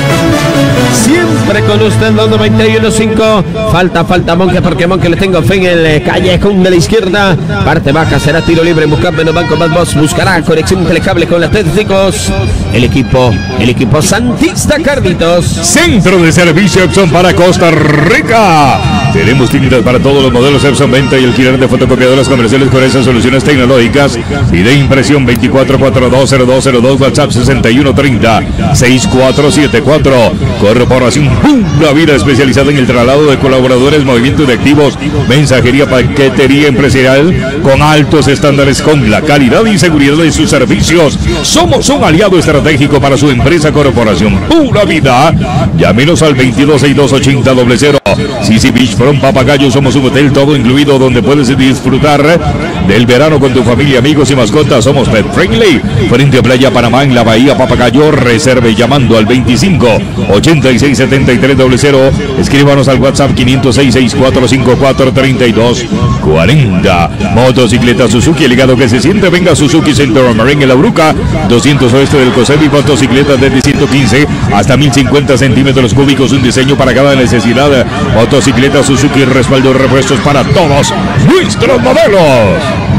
Siempre con usted los noventa y uno punto cinco. Falta, falta Monque, porque Monque le tengo fe en el callejón de la izquierda. Parte baja, será tiro libre. Buscar menos banco, más voz. Buscará conexión intelecable con los técnicos. El equipo, el equipo Santista Carlitos. Centro de servicio Epson para Costa Rica. Tenemos tintas para todos los modelos Epson, venta y alquiler de fotocopiadoras comerciales con esas soluciones tecnológicas y de impresión. Veinticuatro cuarenta y dos cero dos cero dos, WhatsApp sesenta y uno treinta sesenta y cuatro setenta y cuatro. Corporación Pura Vida, especializada en el traslado de colaboradores, movimiento de activos, mensajería, paquetería empresarial con altos estándares, con la calidad y seguridad de sus servicios. Somos un aliado estratégico para su empresa. Corporación Pura Vida. Llámenos al veintidós sesenta y dos ochenta cero cero. Sisi Beach From Papagayo, somos un hotel todo incluido donde puedes disfrutar del verano con tu familia, amigos y mascotas. Somos Pet Friendly, frente a Playa Panamá en la Bahía Papagayo. Reserve llamando al veinticinco ochenta y seis setenta y tres cero cero. Escríbanos al WhatsApp quinientos seis, sesenta y cuatro cincuenta y cuatro, treinta y dos cuarenta. Motocicleta Suzuki, el legado que se siente. Venga Suzuki Centro Marine en la Bruca, doscientos oeste del Cosebi. Motocicletas desde ciento quince hasta mil cincuenta centímetros cúbicos. Un diseño para cada necesidad. Motocicleta Suzuki, respaldo y repuestos para todos nuestros modelos.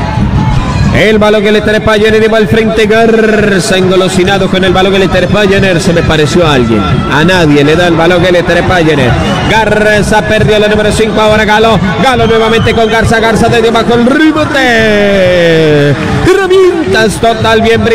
El balón que le trepa Jenner va al frente. Garza engolosinado con el balón que le trepa Jenner. Se me pareció a alguien. A nadie le da el balón que le trepa Jenner. Garza perdió la número cinco. Ahora Galo. Galo nuevamente con Garza. Garza desde abajo el rebote. Herramientas total bien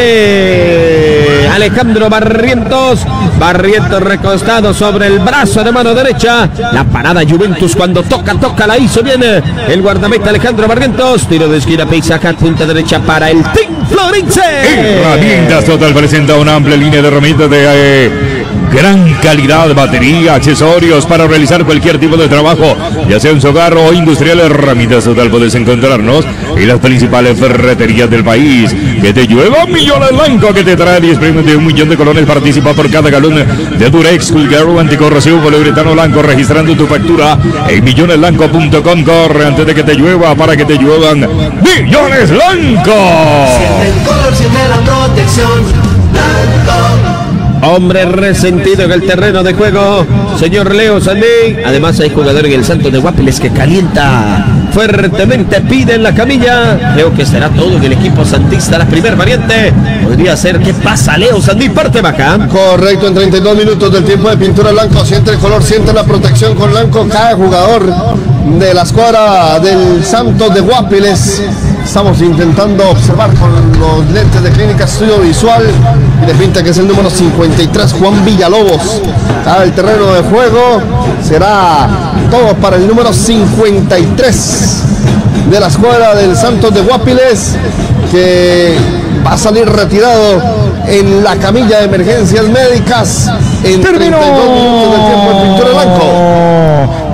Brice. Alejandro Barrientos. Barrientos recostado sobre el brazo de mano derecha. La parada Juventus cuando toca, toca, la hizo bien el guardameta Alejandro Barrientos. Tiro de esquina, Peisaca, punta derecha para el Team Florense. Herramientas Total presenta una amplia línea de herramientas de eh, gran calidad, batería, accesorios para realizar cualquier tipo de trabajo, ya sea en su hogar o industrial. Herramientas Total puedes encontrarnos en las principales ferreterías del país. Que te llueva millones blanco, que te trae diez premios de un millón de colones. Participa por cada galón de Durex, Coolgaro, anticorrosivo, poliuretano blanco, registrando tu factura en millones blanco punto com. Corre antes de que te llueva para que te lluevan millones blanco. Siente el color, siente la protección. Blanco. Hombre resentido en el terreno de juego, señor Leo Sandí. Además hay jugador en el Santos de Guapiles que calienta fuertemente, pide en la camilla. Creo que será todo en el equipo santista. La primer variante podría ser ¿qué pasa, Leo Sandí? Parte baja. Correcto, en treinta y dos minutos del tiempo de pintura blanco. Siente el color, siente la protección con blanco cada jugador de la escuadra del Santos de Guapiles. Estamos intentando observar con los lentes de Clínica Estudio Visual y de pinta que es el número cincuenta y tres, Juan Villalobos. Cada el terreno de juego será todo para el número cincuenta y tres de la escuadra del Santos de Guapiles, que va a salir retirado en la camilla de emergencias médicas en ¡Terminó! treinta y dos minutos del tiempo de pintura blanco.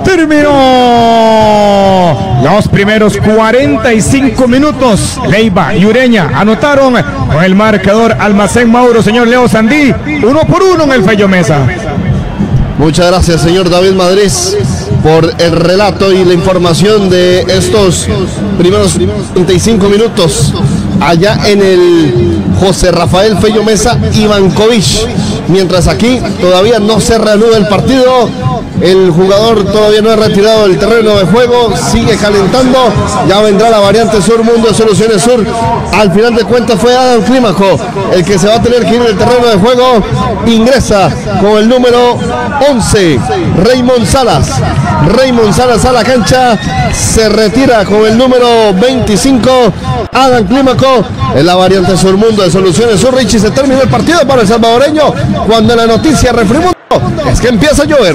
Terminó los primeros cuarenta y cinco minutos. Leiva y Ureña anotaron con el marcador Almacén Mauro, señor Leo Sandí, uno por uno en el Fello Mesa. Muchas gracias, señor David Madrid, por el relato y la información de estos primeros treinta y cinco minutos allá en el José Rafael Fello Mesa Ivankovich. Mientras aquí todavía no se reanuda el partido, el jugador todavía no ha retirado del terreno de juego, sigue calentando. Ya vendrá la variante sur, Mundo de Soluciones Sur. Al final de cuentas fue Adam Clímaco el que se va a tener que ir del terreno de juego. Ingresa con el número once, Raymond Salas. Raymond Salas a la cancha, se retira con el número veinticinco, Adam Clímaco. En la variante sur, Mundo de Soluciones Sur. Richie, se terminó el partido para el salvadoreño cuando la noticia Refrimundo es que empieza a llover.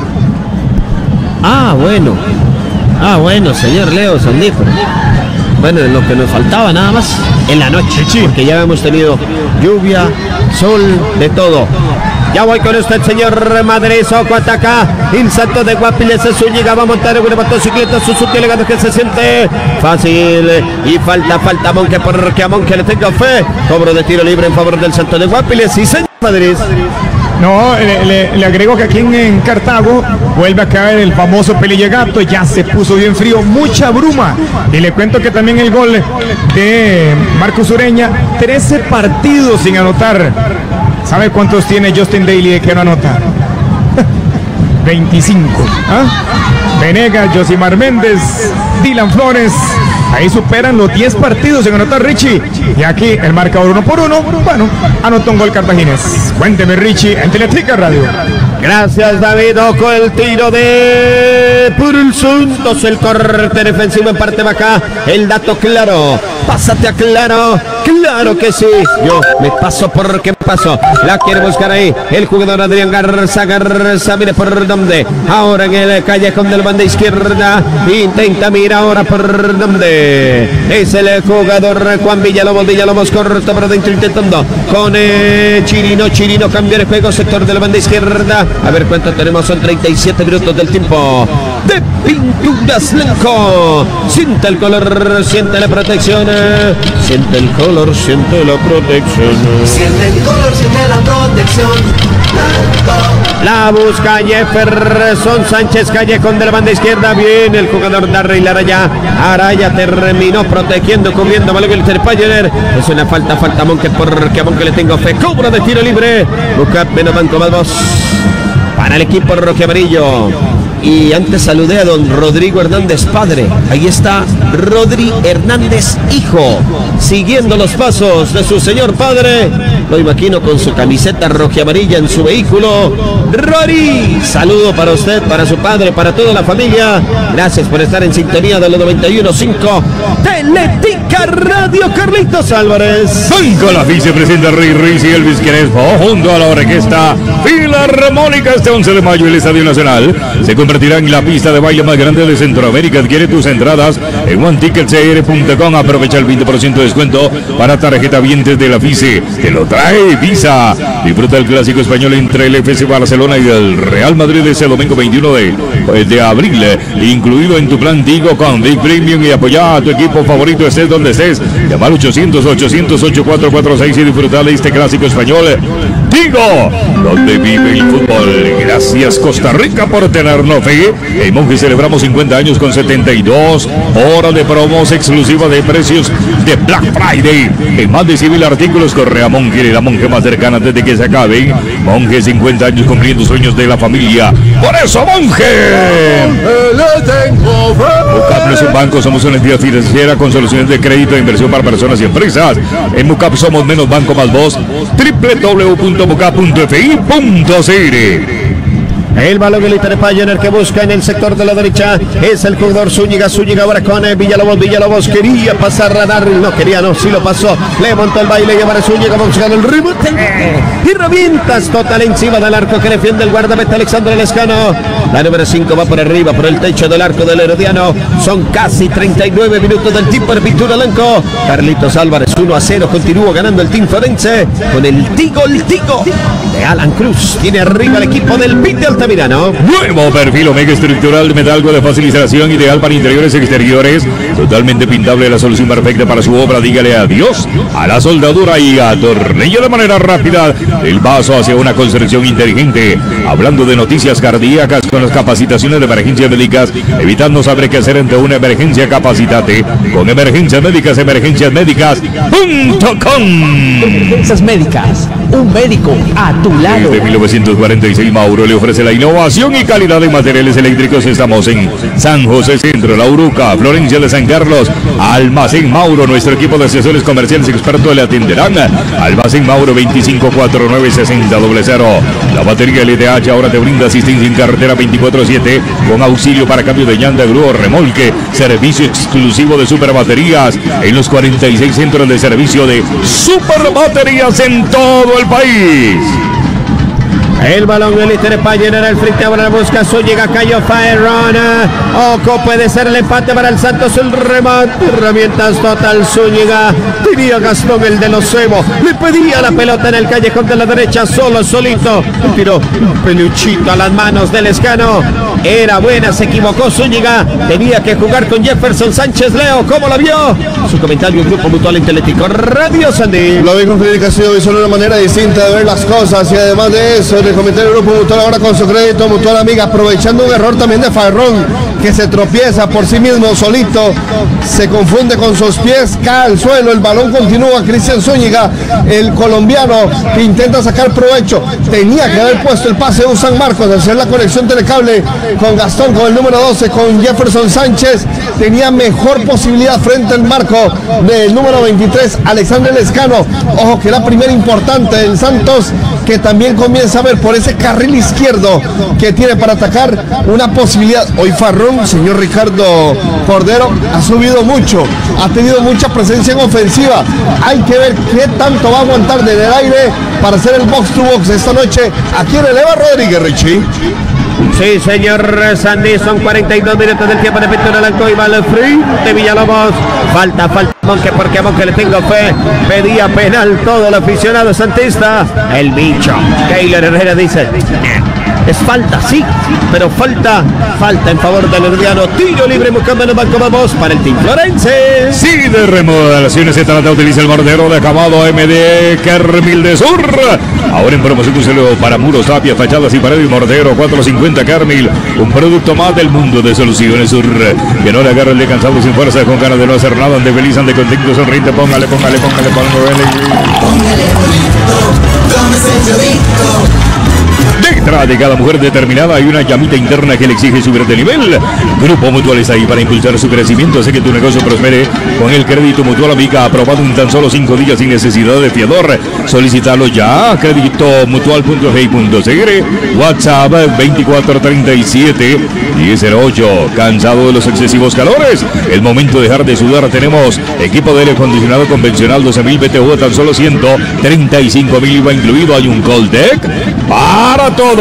Ah, bueno. Ah, bueno, señor Leo Sandí. Bueno, lo que nos faltaba nada más en la noche, porque ya hemos tenido lluvia, sol, de todo. Ya voy con usted, señor Madrid. Soco ataca. El Santos de Guapiles es su llega. Va a montar una motocicleta Suzuki elegante que se siente fácil. Y falta, falta a Monque, porque a Monque le tengo fe. Cobro de tiro libre en favor del Santos de Guapiles. Y señor Madrid. No, le, le, le agrego que aquí en, en Cartago vuelve a caer el famoso pelillegato. Ya se puso bien frío, mucha bruma. Y le cuento que también el gol de Marcos Ureña, trece partidos sin anotar. ¿Sabe cuántos tiene Justin Daly de que no anota? veinticinco. ¿Ah? Venegas, Josimar Méndez, Dylan Flores. Ahí superan los diez partidos en anotar Richie. Y aquí el marcador uno por uno. Bueno, anotó un gol cartaginés. Cuénteme, Richie, en Teletica Radio. Gracias, David. Ojo el tiro de Purulsuntos. El corte defensivo en parte baja. El dato claro. Pásate a claro. Claro que sí. Yo me paso porque paso. La quiere buscar ahí el jugador Adrián Garza. Garza, mire por dónde. Ahora en el callejón del banda izquierda. Intenta mirar ahora por dónde. Es el jugador Juan Villalobos. Villalobos corta para adentro intentando con eh, Chirino. Chirino cambia el juego. Sector de la banda izquierda. A ver cuánto tenemos. Son treinta y siete minutos del tiempo de Pinturas Blanco. Siente el color, siente la protección. Siente el color, siente la protección. Siente el color, siente la protección. La busca Jefferson Sánchez Callejón de la banda izquierda. Bien, el jugador Darryl Araya. Araya terminó protegiendo, cubriendo balón el Pioneer. Es una falta, falta a Monque porque a Monque le tengo fe. Cobra de tiro libre. Bucap menos banco más dos para el equipo rojo amarillo. Y antes saludé a don Rodrigo Hernández padre. Ahí está Rodri Hernández hijo, siguiendo los pasos de su señor padre. Lo imagino con su camiseta rojiamarilla en su vehículo. Rory, saludo para usted, para su padre, para toda la familia. Gracias por estar en sintonía de los noventa y uno punto cinco Teletica Radio. Carlitos Álvarez. Con la vicepresidenta Rey Ruiz y Elvis Crespo junto a la orquesta Filarmónica. Este once de mayo el Estadio Nacional se convertirá en la pista de baile más grande de Centroamérica. Adquiere tus entradas en one ticket c r punto com. Aprovecha el veinte por ciento de descuento para tarjeta vientes de la F I C E. Te lo trae Visa. Disfruta el clásico español entre el F C Barcelona y el Real Madrid ese domingo veintiuno de, de abril, incluido en tu plan Tigo con Big Premium, y apoya a tu equipo favorito estés donde estés. Llama al ochocientos, ochocientos ocho, cuatro cuatro seis y disfrutar de este clásico español. Tigo, donde vive el fútbol. Gracias Costa Rica por tenernos fe. En Monje celebramos cincuenta años con setenta y dos horas de promos exclusivas de precios de Black Friday. En más de cien mil artículos, corre a Monje, la Monje más cercana antes de que se acaben. Monje, cincuenta años cumpliendo sueños de la familia. Por eso, Monje. Mucap no es un banco, somos una entidad financiera con soluciones de crédito e inversión para personas y empresas. En Mucap somos menos banco más voz. doble u doble u doble u punto mucap punto f i punto c r. El balón el Inter Pioneer que busca en el sector de la derecha es el jugador Zúñiga. Zúñiga ahora con Villalobos. Villalobos quería pasar a Darryl, no quería, no, sí lo pasó. Le montó el baile y ahora Zúñiga buscando el rebote. Y revientas total encima del arco que defiende el guardameta Alexandre Lescano. La número cinco va por arriba, por el techo del arco del Herediano. Son casi treinta y nueve minutos del tiempo de pintura blanco. Carlitos Álvarez uno a cero. Continúa ganando el Team Forense con el Tigo, el Tigo de Alan Cruz. Tiene arriba el equipo del Pit de Altamirano. Nuevo perfil Omega estructural de metalgo de facilitación, ideal para interiores y exteriores. Totalmente pintable, la solución perfecta para su obra. Dígale adiós a la soldadura y atornilla de manera rápida el paso hacia una construcción inteligente. Hablando de noticias cardíacas con las capacitaciones de emergencias médicas, evitando saber qué hacer ante una emergencia, capacitate con Emergencias Médicas, emergencias médicas punto com. Emergencias Médicas, un médico a tu lado. Desde mil novecientos cuarenta y seis Mauro le ofrece la innovación y calidad en materiales eléctricos. Estamos en San José Centro, La Uruca, Florencia de San Carlos. Almacén Mauro, nuestro equipo de asesores comerciales expertos le atenderán. Almacén Mauro veinticinco cuarenta y nueve sesenta cero. La batería L T H ahora te brinda asistencia en carretera veinticuatro siete con auxilio para cambio de llanta, grúa, remolque. Servicio exclusivo de super baterías en los cuarenta y seis centros de servicio de super baterías en todo el país. El balón el Inter Pioneer en el frente, ahora busca Zúñiga, cayó Faerron. Oco, puede ser el empate para el Santos, el remate, herramientas total Zúñiga. Tenía Gastón el de los Cebo, le pedía la pelota en el callejón de la derecha, solo, solito. Tiró un peluchito a las manos del Lescano. Era buena, se equivocó Zúñiga. Tenía que jugar con Jefferson Sánchez. Leo, ¿cómo la vio? Su comentario, Grupo Mutual Inteléctrico Radio Sandy. Lo vi con Federica Castillo y solo una manera distinta de ver las cosas. Y además de eso, el comentario del Grupo Mutual ahora con su crédito Mutual Amiga, aprovechando un error también de Farrón, que se tropieza por sí mismo solito, se confunde con sus pies, cae al suelo, el balón continúa. Cristian Zúñiga, el colombiano, que intenta sacar provecho, tenía que haber puesto el pase de San Marcos, hacer la conexión telecable con Gastón, con el número doce, con Jefferson Sánchez, tenía mejor posibilidad frente al marco del número veintitrés, Alexander Lescano. Ojo que la primera importante del Santos, que también comienza a ver por ese carril izquierdo que tiene para atacar una posibilidad. Hoy Farrón, señor Ricardo Cordero, ha subido mucho, ha tenido mucha presencia en ofensiva. Hay que ver qué tanto va a aguantar desde el aire para hacer el box to box esta noche aquí en el Eva Rodríguez, Richie. Sí, señor Sandy, son cuarenta y dos minutos del tiempo de pintura blanco y va al frente de Villalobos. Falta, falta Monque, porque a Monque le tengo fe. Pedía penal todo el aficionado santista. El bicho, Keylor Herrera dice: Es falta, sí, pero falta, falta en favor del Herediano. Tiro libre, buscando en el banco, vamos para el Team Florense. Sí, de remodelaciones se trata, utiliza el mordero de acabado M D Carmil de Sur. Ahora en promoción un celo para muros, tapias, fachadas y paredes, mordero cuatro cincuenta Carmil. Un producto más del mundo de Soluciones Sur. Que no le agarren de cansados sin fuerza, con ganas de no hacer nada, de feliz, de contento, sonriente. Póngale, póngale, póngale, póngale. Póngale bonito, tómese el chorrito. Detrás de cada mujer determinada hay una llamita interna que le exige subir de nivel. Grupo Mutual está ahí para impulsar su crecimiento, hace que tu negocio prospere con el crédito Mutual Amiga, aprobado en tan solo cinco días sin necesidad de fiador. Solicítalo ya, crédito mutual punto g punto c r, WhatsApp veinticuatro treinta y siete diez cero ocho. ¿Cansado de los excesivos calores? El momento de dejar de sudar. Tenemos equipo de aire acondicionado convencional doce mil B T U a tan solo ciento treinta y cinco mil I V A incluido. Hay un Cold Deck para todos.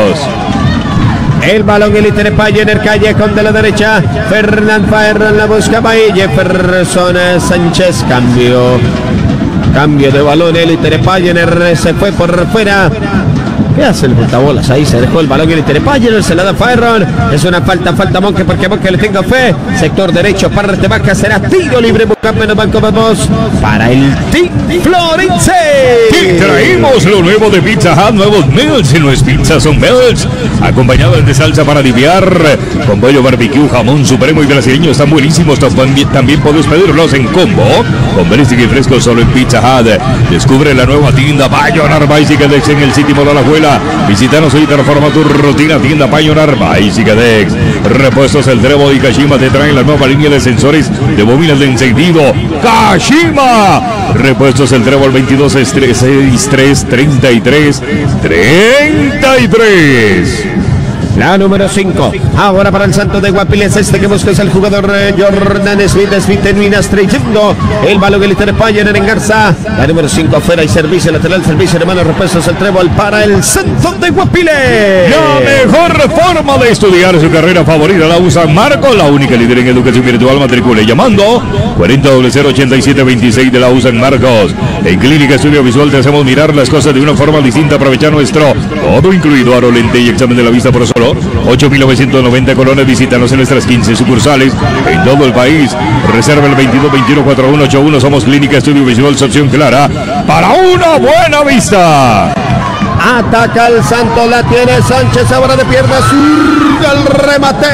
El balón el Iterepalle en el callejón de la derecha. Fernán Faerran la busca ahí. Jefferson Sánchez. Cambio. Cambio de balón. El Iterepalle se fue por fuera. ¿Qué hace el botabolas? Ahí se dejó el balón el Iterepalle, se la da Faerran. Es una falta, falta Monque, porque Monque le tengo fe. Sector derecho, parte baja, será tiro libre. Buscando en el banco, vamos para el Team Florense. Y traímos lo nuevo de Pizza Hut, nuevos meals. Y no es pizza, son meals. Acompañado de salsa para aliviar, con pollo barbecue, jamón supremo y brasileño. Están buenísimos. También, también puedes pedirlos en combo, con brisket y fresco solo en Pizza Hut. Descubre la nueva tienda Pioneer Bicycle Dex en el sitio de la Abuela. Visítanos y transforma tu rutina. Tienda Pioneer Bicycle Dex. Repuestos El Trevo y Kashima te traen la nueva línea de sensores de bobinas de encendido. ¡Kashima! Repuestos El Trevo al veintidós sesenta y tres treinta y tres treinta y tres. La número cinco. Ahora para el Santos de Guapiles. Este que busca es el jugador eh, Jordan Smith. Smith termina estrellando el balón del Iterepalle en Engarza. La número cinco afuera y servicio lateral. Servicio de manos. Repuestos el trébol para el Santos de Guapiles. La mejor forma de estudiar su carrera favorita la usa Marcos, la única líder en educación virtual. Matricule llamando cuarenta cero ochenta y siete veintiséis de la U San Marcos. En Clínica Estudio Visual te hacemos mirar las cosas de una forma distinta. Aprovechar nuestro todo incluido aro lente y examen de la vista por solo ocho mil novecientos noventa colones. Visítanos en nuestras quince sucursales en todo el país. Reserva el veintidós veintiuno cuarenta y uno ochenta y uno. Somos Clínica Estudio Visual, su opción clara para una buena vista. Ataca el Santos, la tiene Sánchez, ahora de pierna zurda, el remate.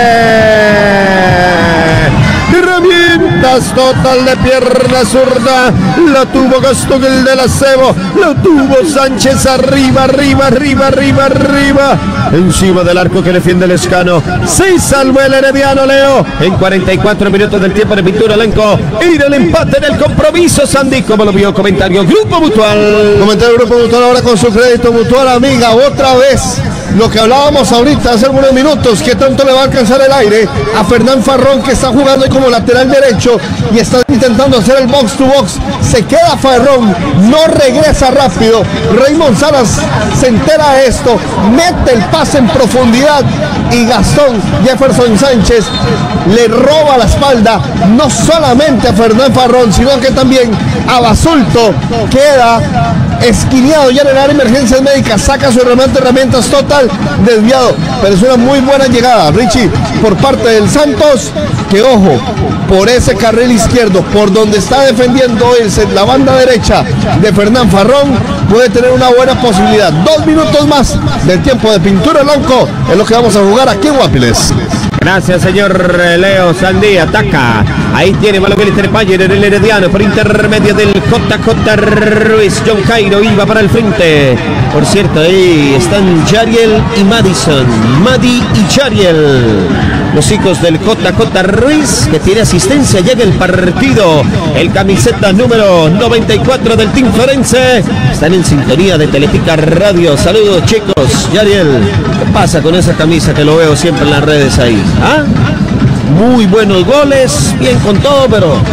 Herramientas total de pierna zurda. La tuvo Gastón, el del acebo. La tuvo Sánchez arriba, arriba, arriba, arriba, arriba. Encima del arco que defiende el Escano. Se salvó el Herediano, Leo. En cuarenta y cuatro minutos del tiempo de pintura elenco. Ir el empate del compromiso, Sandy. ¿Cómo lo vio? Comentario Grupo Mutual. Comentario Grupo Mutual ahora con su crédito Mutual Amiga. Otra vez lo que hablábamos ahorita hace algunos minutos, que tanto le va a alcanzar el aire a Fernán Farrón, que está jugando ahí como lateral derecho y está intentando hacer el box to box. Se queda Farrón, no regresa rápido. Raymond Salas se entera de esto, mete el pase en profundidad y Gastón Jefferson Sánchez le roba la espalda no solamente a Fernán Farrón, sino que también a Basulto. Queda esquineado ya en el área de emergencias médicas, saca su herramienta, herramientas total, desviado, pero es una muy buena llegada, Richie, por parte del Santos, que ojo, por ese carril izquierdo, por donde está defendiendo él, la banda derecha de Fernán Farrón, puede tener una buena posibilidad. Dos minutos más del tiempo de pintura blanco es lo que vamos a jugar aquí en Guapiles. Gracias, señor Leo. Sandí ataca. Ahí tiene balón el Iterepalle en el Herediano por intermedio del J J Ruiz. John Cairo iba para el frente. Por cierto, ahí están Jariel y Madison. Madi y Jariel. Los hijos del J J Ruiz, que tiene asistencia ya en el partido. El camiseta número noventa y cuatro del Team Florense. Están en sintonía de Teletica Radio. Saludos, chicos. Jariel, ¿qué pasa con esa camisa que lo veo siempre en las redes ahí? ¿Ah? Muy buenos goles, bien con todo, pero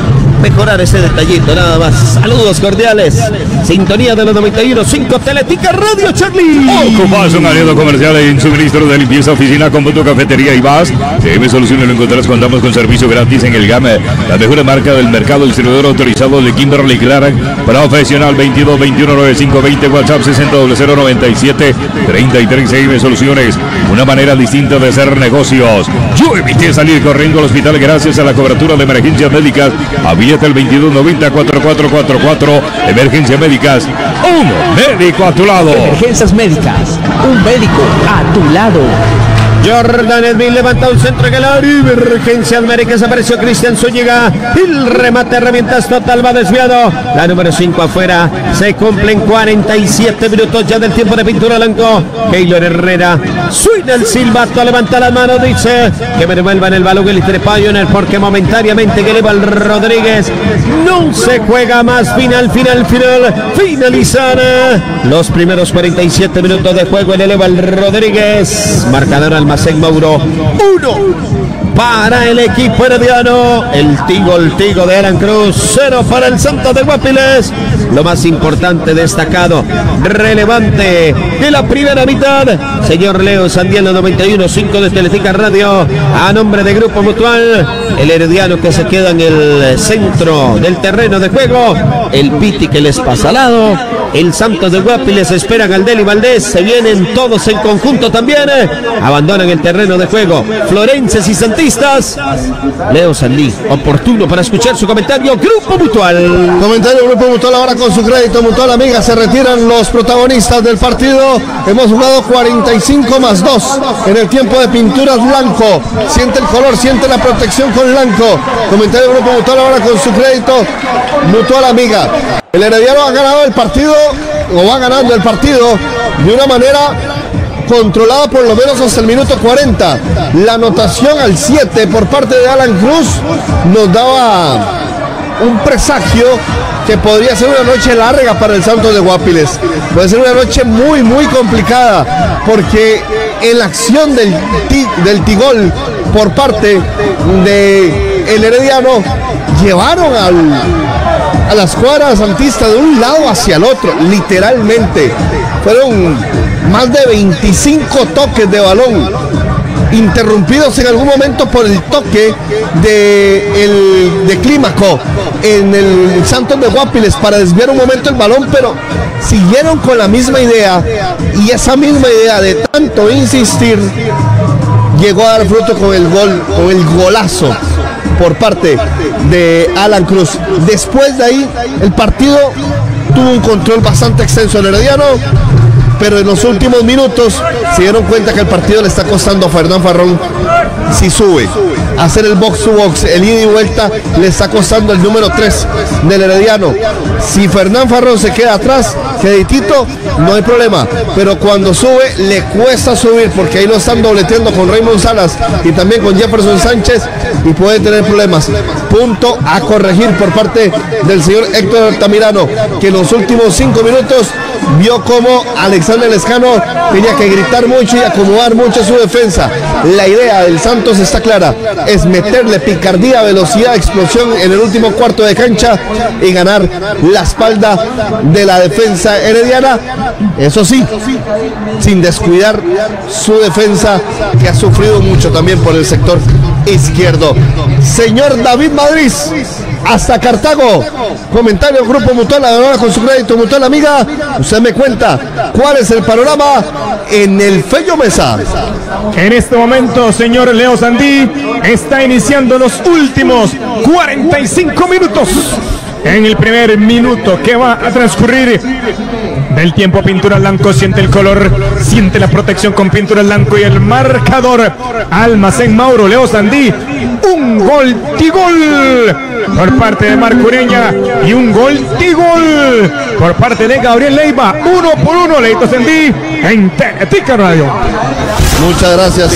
mejorar ese detallito, nada más. Saludos cordiales. Sintonía de los noventa y uno punto cinco Teletica Radio, Charlie. Ocupas un aliado comercial en suministro de limpieza, oficina, cómputo, cafetería y más. C M Soluciones lo encontrarás. Contamos con servicio gratis en el GAME, la mejor marca del mercado, distribuidor autorizado de Kimberly Clark, profesional veintidós veintiuno noventa y cinco veinte, WhatsApp sesenta cero noventa y siete treinta y tres. C M Soluciones, una manera distinta de hacer negocios. Yo evité salir corriendo al hospital gracias a la cobertura de emergencias médicas. Abierta el veintidós noventa cuarenta y cuatro cuarenta y cuatro. Emergencias médicas, un médico a tu lado. Emergencias médicas, un médico a tu lado. Jordan Edwin levanta un centro en el área. Emergencia América, apareció Cristian Zúñiga. El remate, herramientas total, va desviado. La número cinco afuera. Se cumplen cuarenta y siete minutos ya del tiempo de pintura blanco. Keylor Herrera. Suena el silbato, levanta las manos, dice que me devuelvan el balón el Pioner porque momentáneamente que eleva el Rodríguez. No se juega más. Final, final, final. Finalizar los primeros cuarenta y siete minutos de juego. El eleva el Rodríguez. Marcador al Almacén Mauro, uno para el equipo herediano. El Tigo, el Tigo de Alan Cruz, cero para el Santos de Guapiles. Lo más importante, destacado, relevante de la primera mitad, señor Leo Sandiano, noventa y uno punto cinco de Teletica Radio, a nombre de Grupo Mutual. El herediano que se queda en el centro del terreno de juego, el Piti que les pasa al lado, el Santos de Guapiles esperan al Deli Valdés, se vienen todos en conjunto también, abandonan el terreno de juego florenses y santistas. Leo Sandí, oportuno para escuchar su comentario. Grupo Mutual. Comentario Grupo Mutual ahora con su crédito Mutual, amiga. Se retiran los protagonistas del partido. Hemos jugado cuarenta y cinco más dos en el tiempo de pinturas blanco. Siente el color, siente la protección con blanco. Comentario Grupo Mutual ahora con su crédito Mutual, amiga. El Herediano ha ganado el partido, o va ganando el partido de una manera controlada por lo menos hasta el minuto cuarenta. La anotación al siete por parte de Alan Cruz nos daba un presagio que podría ser una noche larga para el Santos de Guapiles. Puede ser una noche muy, muy complicada, porque en la acción del, del Tigol por parte de el Herediano llevaron al, a la escuadra santista de un lado hacia el otro, literalmente. Fueron más de veinticinco toques de balón, interrumpidos en algún momento por el toque de, el, de Clímaco en el Santos de Guapiles para desviar un momento el balón, pero siguieron con la misma idea, y esa misma idea de tanto insistir llegó a dar fruto con el gol, o el golazo por parte de Alan Cruz. Después de ahí el partido tuvo un control bastante extenso al Herediano, pero en los últimos minutos se dieron cuenta que el partido le está costando a Fernán Farrón. Si sube a hacer el box to box, el ida y vuelta, le está costando el número tres del Herediano. Si Fernán Farrón se queda atrás, queditito, no hay problema, pero cuando sube le cuesta subir, porque ahí lo están dobleteando con Raymond Salas y también con Jefferson Sánchez, y puede tener problemas. Punto a corregir por parte del señor Héctor Altamirano, que en los últimos cinco minutos vio como Alexander Lescano tenía que gritar mucho y acomodar mucho su defensa. La idea del Santos está clara, es meterle picardía, velocidad, explosión en el último cuarto de cancha y ganar la espalda de la defensa herediana, eso sí, sin descuidar su defensa, que ha sufrido mucho también por el sector izquierdo. Señor David Madrid, hasta Cartago, comentario Grupo Mutual, ahora con su crédito Mutual, amiga. Usted me cuenta cuál es el panorama en el Fello Mesa. En este momento, señor Leo Sandí, está iniciando los últimos cuarenta y cinco minutos. En el primer minuto que va a transcurrir del tiempo, pintura blanco, siente el color, siente la protección con pintura blanco y el marcador. Almacén Mauro, Leo Sandí, un gol tigol por parte de Marco Ureña y un gol tigol por parte de Gabriel Leiva. Uno por uno, Leito Sandí en Teletica Radio. Muchas gracias.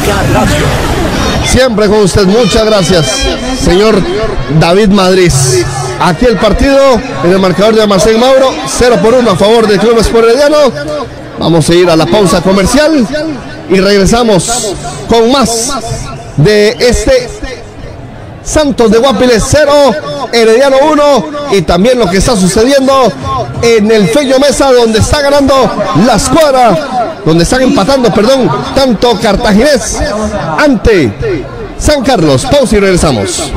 Siempre con usted, muchas gracias, señor David Madrid. Aquí el partido en el marcador de Almacén Mauro, cero por uno a favor del Club Sport Herediano. Vamos a ir a la pausa comercial y regresamos con más de este Santos de Guapiles cero, Herediano uno, y también lo que está sucediendo en el Fello Mesa, donde está ganando la escuadra, donde están empatando, perdón, tanto Cartaginés ante San Carlos. Pausa y regresamos.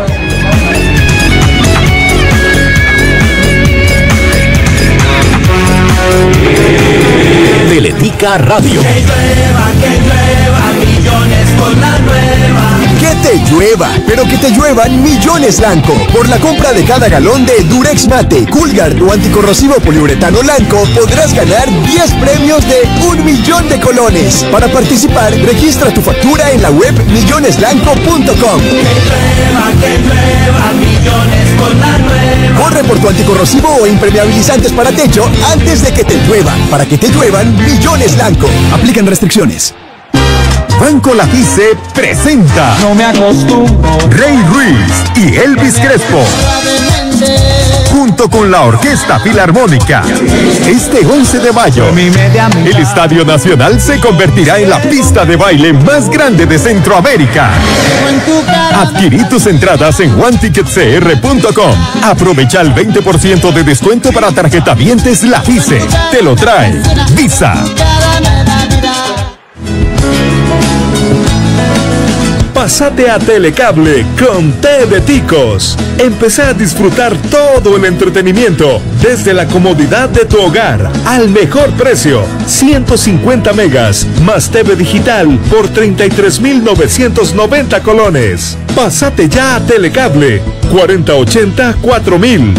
Teletica Radio. Que llueva, que llueva, millones con la nueva. Que te llueva, pero que te lluevan millones Lanco. Por la compra de cada galón de Durex Mate, Coolguard o anticorrosivo poliuretano Lanco, podrás ganar diez premios de un millón de colones. Para participar, registra tu factura en la web millones lanco punto com. Que llueva, que llueva, millones con la nueva. Corre por tu anticorrosivo o impermeabilizantes para techo antes de que te llueva. Para que te lluevan millones Lanco. Aplican restricciones. Banco Lafice presenta No me acostumbro Rey Ruiz y Elvis Crespo junto con la Orquesta Filarmónica. Este once de mayo, el Estadio Nacional se convertirá en la pista de baile más grande de Centroamérica. Adquirí tus entradas en one ticket c r punto com. Aprovecha el veinte por ciento de descuento para tarjetavientes Lafice. Te lo trae Visa. Pásate a Telecable con T de Ticos. Empezá a disfrutar todo el entretenimiento desde la comodidad de tu hogar al mejor precio. ciento cincuenta megas más T V digital por treinta y tres mil novecientos noventa colones. Pásate ya a Telecable cuarenta ochenta cuatro mil.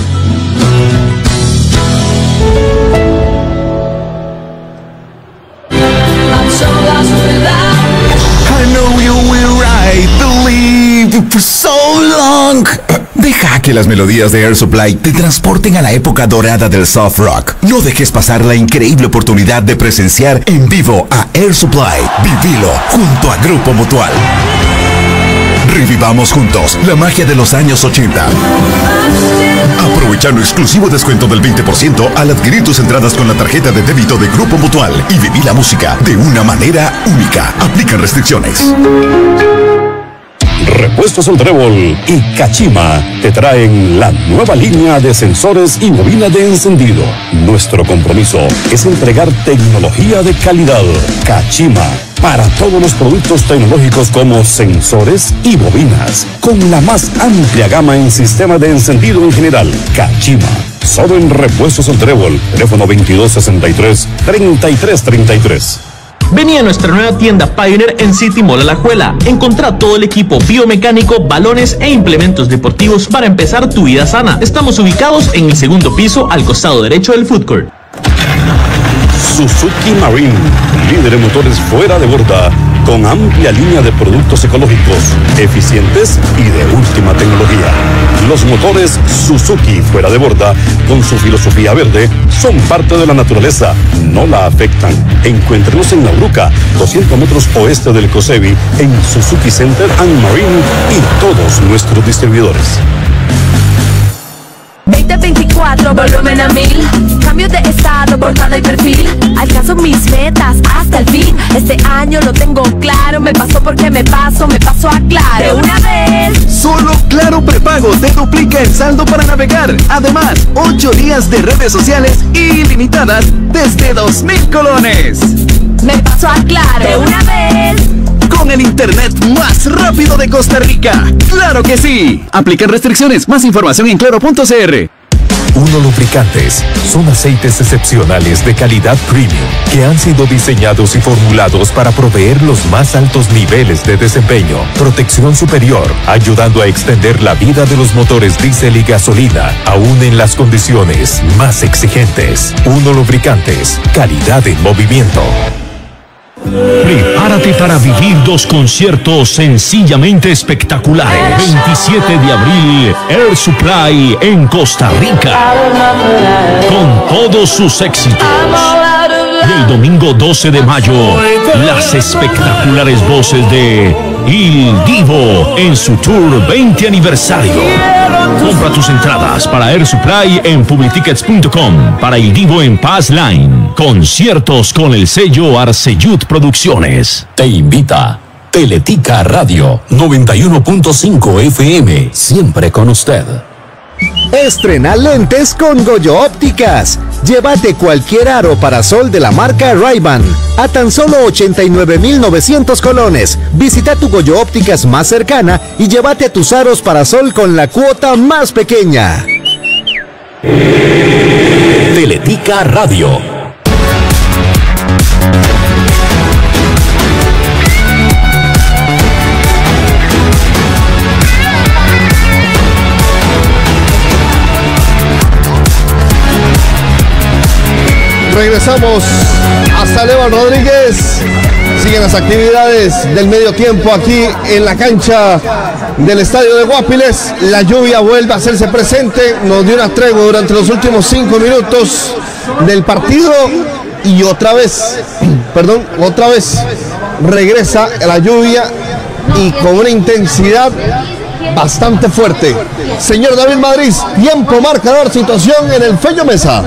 For so long. Deja que las melodías de Air Supply te transporten a la época dorada del soft rock. No dejes pasar la increíble oportunidad de presenciar en vivo a Air Supply. Vivilo junto a Grupo Mutual. Revivamos juntos la magia de los años ochenta. Aprovechando exclusivo descuento del veinte por ciento al adquirir tus entradas con la tarjeta de débito de Grupo Mutual y viví la música de una manera única. Aplican restricciones. Repuestos El Trébol y Kachima te traen la nueva línea de sensores y bobina de encendido. Nuestro compromiso es entregar tecnología de calidad. Kachima, para todos los productos tecnológicos como sensores y bobinas, con la más amplia gama en sistema de encendido en general. Kachima, solo en Repuestos El Trébol, teléfono veintidós sesenta y tres, treinta y tres treinta y tres. Vení a nuestra nueva tienda Pioneer en City Mall Alajuela. Encontrá todo el equipo biomecánico, balones e implementos deportivos para empezar tu vida sana. Estamos ubicados en el segundo piso al costado derecho del food court. Suzuki Marine, líder en motores fuera de borda, con amplia línea de productos ecológicos, eficientes y de última tecnología. Los motores Suzuki fuera de borda, con su filosofía verde, son parte de la naturaleza, no la afectan. Encuéntrenos en La Bruca, doscientos metros oeste del Cosebi, en Suzuki Center and Marine y todos nuestros distribuidores. veinte veinticuatro, volumen a mil. Cambio de estado, portada y perfil. Alcanzo mis metas hasta el fin. Este año lo tengo claro. Me pasó porque me paso, me paso a Claro. De una vez. Solo Claro Prepago te duplica el saldo para navegar. Además, ocho días de redes sociales ilimitadas desde dos mil colones. Me paso a Claro. De una vez. Con el internet más rápido de Costa Rica. ¡Claro que sí! Aplican restricciones. Más información en claro punto c r. Uno Lubricantes son aceites excepcionales de calidad premium que han sido diseñados y formulados para proveer los más altos niveles de desempeño, protección superior, ayudando a extender la vida de los motores diésel y gasolina, aún en las condiciones más exigentes. Uno Lubricantes, calidad en movimiento. Prepárate para vivir dos conciertos sencillamente espectaculares. veintisiete de abril, Air Supply en Costa Rica, con todos sus éxitos. Y el domingo doce de mayo, las espectaculares voces de Il Divo en su tour veinte aniversario. Compra tus entradas para Air Supply en publictickets punto com, para Il Divo en Pass Line. Conciertos con el sello Arceyud Producciones. Te invita Teletica Radio noventa y uno punto cinco F M, siempre con usted. Estrena lentes con Goyo Ópticas. Llévate cualquier aro para sol de la marca Ray-Ban a tan solo ochenta y nueve mil novecientos colones. Visita tu Goyo Ópticas más cercana y llévate tus aros para sol con la cuota más pequeña. Teletica Radio. Regresamos hasta Levan Rodríguez. Siguen las actividades del medio tiempo aquí en la cancha del estadio de Guapiles. La lluvia vuelve a hacerse presente. Nos dio una tregua durante los últimos cinco minutos del partido. Y otra vez, perdón, otra vez regresa la lluvia y con una intensidad bastante fuerte. Señor David Madrid, tiempo, marcador, situación en el Fello Mesa.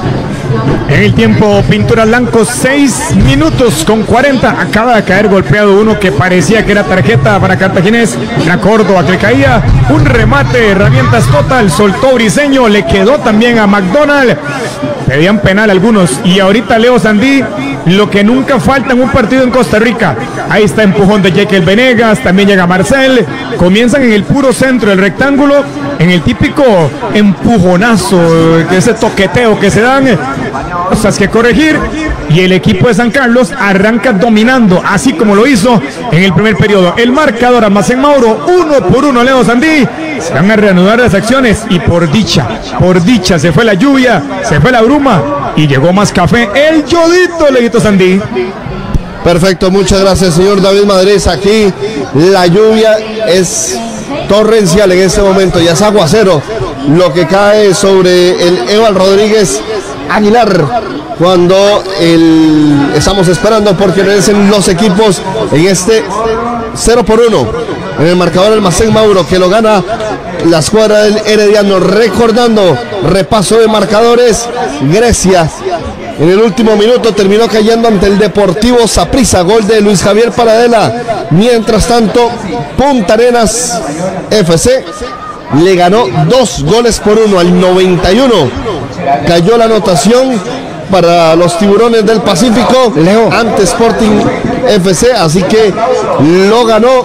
En el tiempo, Pintura Blanco, seis minutos con cuarenta. Acaba de caer golpeado uno que parecía que era tarjeta para Cartaginés. La Córdoba que caía. Un remate, herramientas total. Soltó Briseño, le quedó también a McDonald. Pedían penal algunos. Y ahorita Leo Sandí, lo que nunca falta en un partido en Costa Rica. Ahí está empujón de Jekyll Venegas. También llega Marcel. Comienzan en el puro centro del rectángulo. En el típico empujonazo, ese toqueteo que se dan. Cosas que corregir. Y el equipo de San Carlos arranca dominando, así como lo hizo en el primer periodo. El marcador Almacén Mauro, uno por uno Leo Sandí. Se van a reanudar las acciones y por dicha, por dicha se fue la lluvia, se fue la bruma y llegó más café. El Yodito, Leito Sandí. Perfecto, muchas gracias, señor David Madrid. Aquí la lluvia es torrencial en este momento, ya es aguacero lo que cae sobre el Eval Rodríguez Aguilar cuando el, estamos esperando porque regresen los equipos en este cero por uno en el marcador Almacén Mauro, que lo gana la escuadra del Herediano. Recordando, repaso de marcadores, Grecia en el último minuto terminó cayendo ante el Deportivo Saprissa, gol de Luis Javier Paradela. Mientras tanto, Punta Arenas F C le ganó dos goles por uno al noventa y uno. Cayó la anotación para los Tiburones del Pacífico ante Sporting F C, así que lo ganó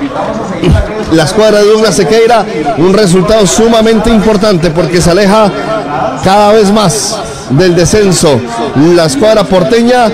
la escuadra de Douglas Sequeira. Un resultado sumamente importante porque se aleja cada vez más del descenso la escuadra porteña,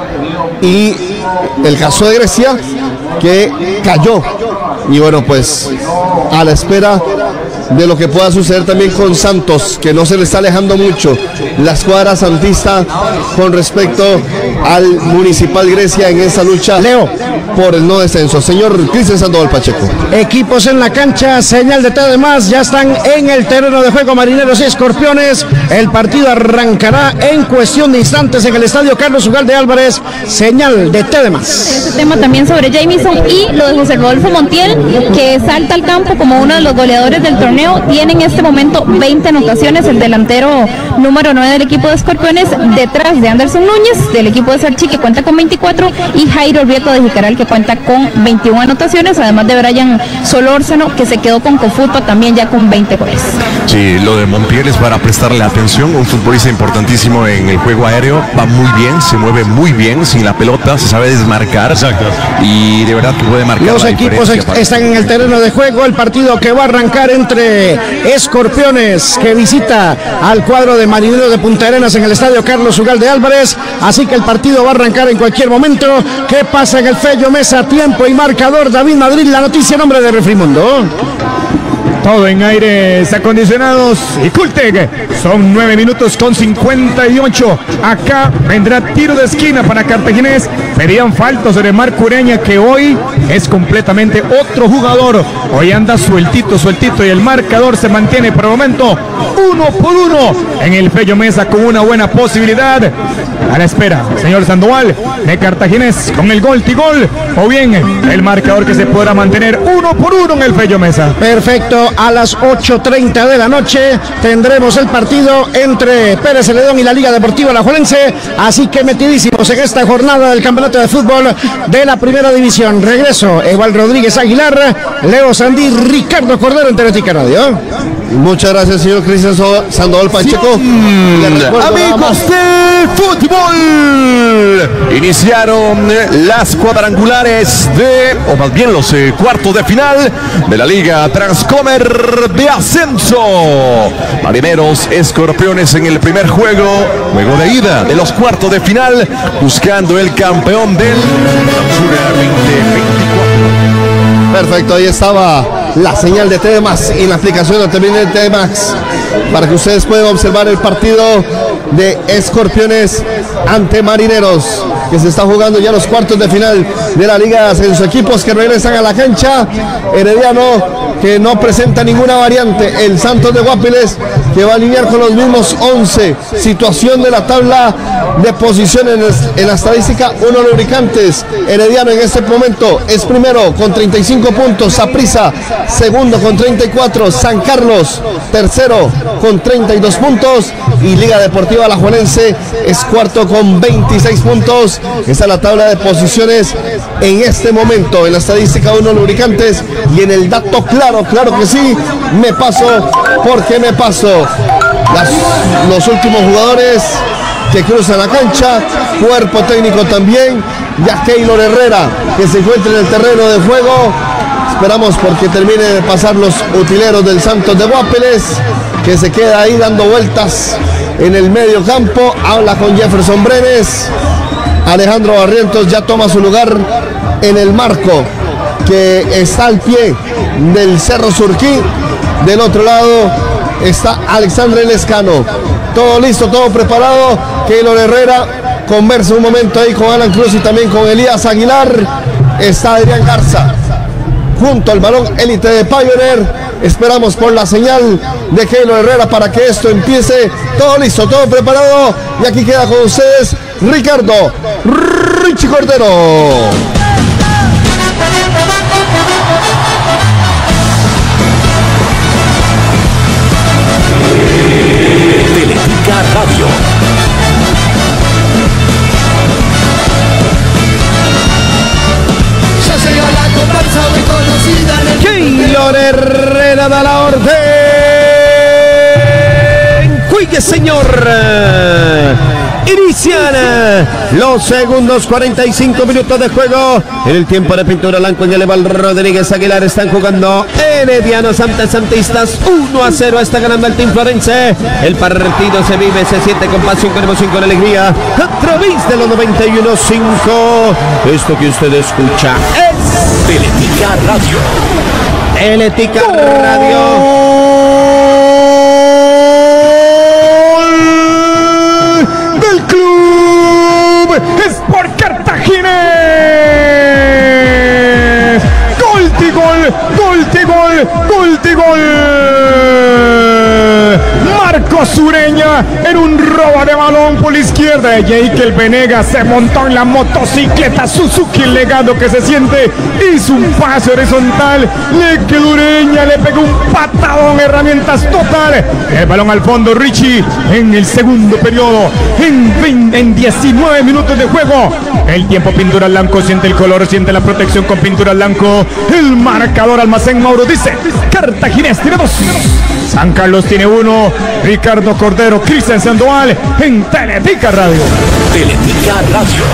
y el caso de Grecia, que cayó. Y bueno, pues a la espera de lo que pueda suceder también con Santos, que no se le está alejando mucho la escuadra santista con respecto al Municipal Grecia en esa lucha, Leo, por el no descenso. Señor Cristian Sandoval Pacheco. Equipos en la cancha, señal de T de más, ya están en el terreno de juego Marineros y Escorpiones. El partido arrancará en cuestión de instantes en el estadio Carlos Ugalde Álvarez, señal de T de más. Este tema también sobre Jamison y lo de José Rodolfo Montiel, que salta al campo como uno de los goleadores del torneo. Tiene en este momento veinte anotaciones, el delantero número nueve del equipo de Escorpiones, detrás de Anderson Núñez del equipo de Sarchi, que cuenta con veinticuatro, y Jairo Rieto de Jicaral, que cuenta con veintiuna anotaciones, además de Brian Solórzano, que se quedó con Cofutpa también ya con veinte goles. Sí, lo de Montiel es para prestarle atención, un futbolista importantísimo en el juego aéreo, va muy bien, se mueve muy bien sin la pelota, se sabe desmarcar. Exacto. Y de verdad que puede marcar. Los la equipos diferencia. están en el terreno de juego, el partido que va a arrancar entre Escorpiones, que visita al cuadro de Marineros de Punta Arenas en el estadio Carlos Ugalde Álvarez, así que el partido va a arrancar en cualquier momento. ¿Qué pasa en el Fello Mesa? Tiempo y marcador. David Madrid, la noticia en nombre de Refrimundo. Todo en aires acondicionados y Cultec. Son nueve minutos con cincuenta y ocho. Acá vendrá tiro de esquina para Cartaginés. Pedían falta sobre Marco Ureña, que hoy es completamente otro jugador. Hoy anda sueltito, sueltito, y el marcador se mantiene por el momento uno por uno en el Fello Mesa, con una buena posibilidad. A la espera, señor Sandoval, de Cartaginés con el gol Tigol, o bien el marcador que se podrá mantener uno por uno en el Fello Mesa. Perfecto. a las ocho treinta de la noche tendremos el partido entre Pérez Celedón y la Liga Deportiva Alajuelense, así que metidísimos en esta jornada del campeonato de fútbol de la primera división. Regreso, Eval Rodríguez Aguilar, Leo Sandí, Ricardo Cordero en Teletica Radio. Muchas gracias, señor Cristian Sandoval Pacheco. Amigos del fútbol, iniciaron las cuadrangulares de, o más bien los eh, cuartos de final de la Liga Transcomer de Ascenso. Marineros Escorpiones en el primer juego, juego de ida de los cuartos de final, buscando el campeón del veinte veinticuatro. Perfecto, ahí estaba la señal de T V más en la aplicación de también de T V más para que ustedes puedan observar el partido de Escorpiones ante Marineros, que se está jugando ya los cuartos de final de la Liga de Ascenso. Equipos que regresan a la cancha. Herediano, que no presenta ninguna variante. El Santos de Guapiles, que va a alinear con los mismos once. Situación de la tabla de posiciones en la estadística: uno Lubricantes. Herediano en este momento es primero con treinta y cinco puntos. Saprissa segundo con treinta y cuatro. San Carlos tercero con treinta y dos puntos. Y Liga Deportiva Alajuelense es cuarto con veintiséis puntos. Esa es la tabla de posiciones en este momento. En la estadística uno Lubricantes. Y en el dato claro, claro que sí, me paso porque me paso. Las, los últimos jugadores que cruzan la cancha, cuerpo técnico también, ya Keylor Herrera, que se encuentra en el terreno de juego. Esperamos porque termine de pasar los utileros del Santos de Guapiles, que se queda ahí dando vueltas en el medio campo. Habla con Jefferson Brenes. Alejandro Barrientos ya toma su lugar en el marco que está al pie del Cerro Surquí. Del otro lado está Alexandre Lescano. Todo listo, todo preparado. Keylor Herrera conversa un momento ahí con Alan Cruz y también con Elías Aguilar. Está Adrián Garza junto al balón élite de Pioneer. Esperamos por la señal de Keylor Herrera para que esto empiece. Todo listo, todo preparado. Y aquí queda con ustedes Ricardo Richie Cordero. Teletica Radio. Ya se dio la comparsa muy conocida en el Keylor Herrera da la orden. Cuide, señor. Inician los segundos, cuarenta y cinco minutos de juego. En el tiempo de pintura blanco en el Eval Rodríguez Aguilar están jugando Heredianos ante Santistas. uno a cero está ganando el Team Florense. El partido se vive, se siente con pasión, con emoción, con alegría, a través de los noventa y uno punto cinco. Esto que usted escucha es Teletica Radio. Teletica Radio. Sport Cartaginés. Gol de gol, gol de gol, gol de gol. Marcos Ureña en un robo de balón por la izquierda de Jekyll Venegas. Se montó en la motocicleta Suzuki Legado que se siente. Hizo un pase horizontal. Le quedó Ureña, le pegó un patadón, herramientas total. El balón al fondo, Richie en el segundo periodo. En, veinte, en diecinueve minutos de juego. El tiempo Pintura Blanco, siente el color, siente la protección con Pintura Blanco. El marcador Almacén Mauro dice: Cartaginés tiene dos, San Carlos tiene uno. Ricardo Cordero, Cristian Sandoval en Teletica Radio. Teletica Radio.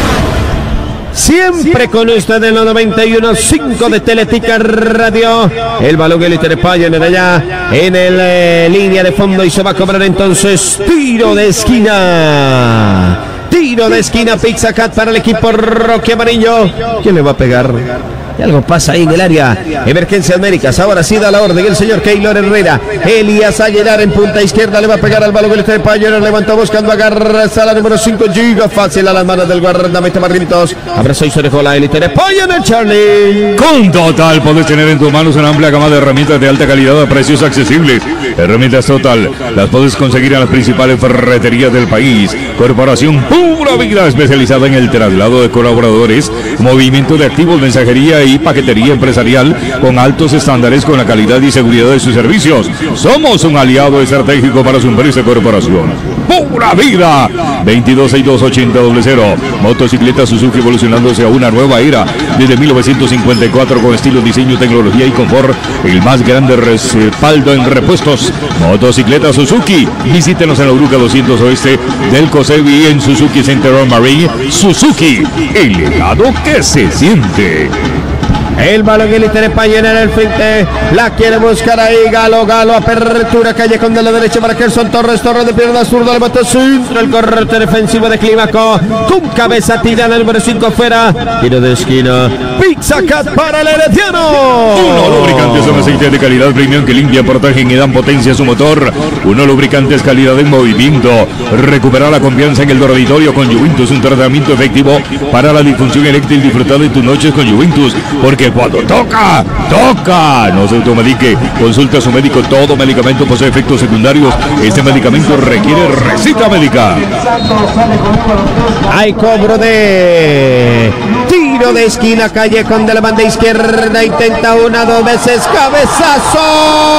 Siempre con usted en los noventa y uno punto cinco de Teletica Radio. El balón élite de Pioneer allá en el eh, línea de fondo y se va a cobrar entonces tiro de esquina. Tiro de esquina, Pizza Cat para el equipo Roque Amarillo. ¿Quién le va a pegar? Y algo pasa ahí en el área. Emergencia Américas. Ahora sí da la orden el señor Keylor Herrera. Elías Aguilar en punta izquierda. Le va a pegar al balón el de Pioneer. Levantó buscando agarra. Sala número cinco. Giga fácil a las manos del guardameta Margaritos. Abrazo y se dejó la élite de Pioneer, Charlie. Con Total puedes tener en tus manos una amplia gama de herramientas de alta calidad a precios accesibles. Herramientas Total las puedes conseguir en las principales ferreterías del país. Corporación Pura Vida, especializada en el traslado de colaboradores, movimiento de activos, mensajería y y paquetería empresarial con altos estándares con la calidad y seguridad de sus servicios. Somos un aliado estratégico para su empresa y corporación. ¡Pura vida! veintidós sesenta y dos ochenta cero. Motocicleta Suzuki evolucionándose a una nueva era desde mil novecientos cincuenta y cuatro con estilo, diseño, tecnología y confort. El más grande respaldo en repuestos. Motocicleta Suzuki. Visítenos en la Uruca doscientos Oeste del Cosebi en Suzuki Center on Marine. Suzuki, el legado que se siente. El balón que le tiene Payena en el frente. La quiere buscar ahí. Galo, Galo. Apertura. Callejón de la derecha para Gerson Torres. Torres de pierna zurda. Le botó centro. El corte defensivo de Clímaco. Con cabeza tirada. El número cinco fuera. Tiro de esquina. Pizza Cat para el Herediano. Uno lubricantes son aceites de calidad premium que limpian, protegen y dan potencia a su motor. Uno lubricantes calidad en movimiento. Recupera la confianza en el dormitorio con Juventus. Un tratamiento efectivo para la disfunción eréctil. Disfrutar de tus noches con Juventus. Porque cuando toca, toca. No se automedique. Consulta a su médico. Todo medicamento posee efectos secundarios. Este medicamento requiere receta médica. Hay cobro de tiro de esquina. Callejón de la banda izquierda. Intenta una, dos veces. Cabezazo.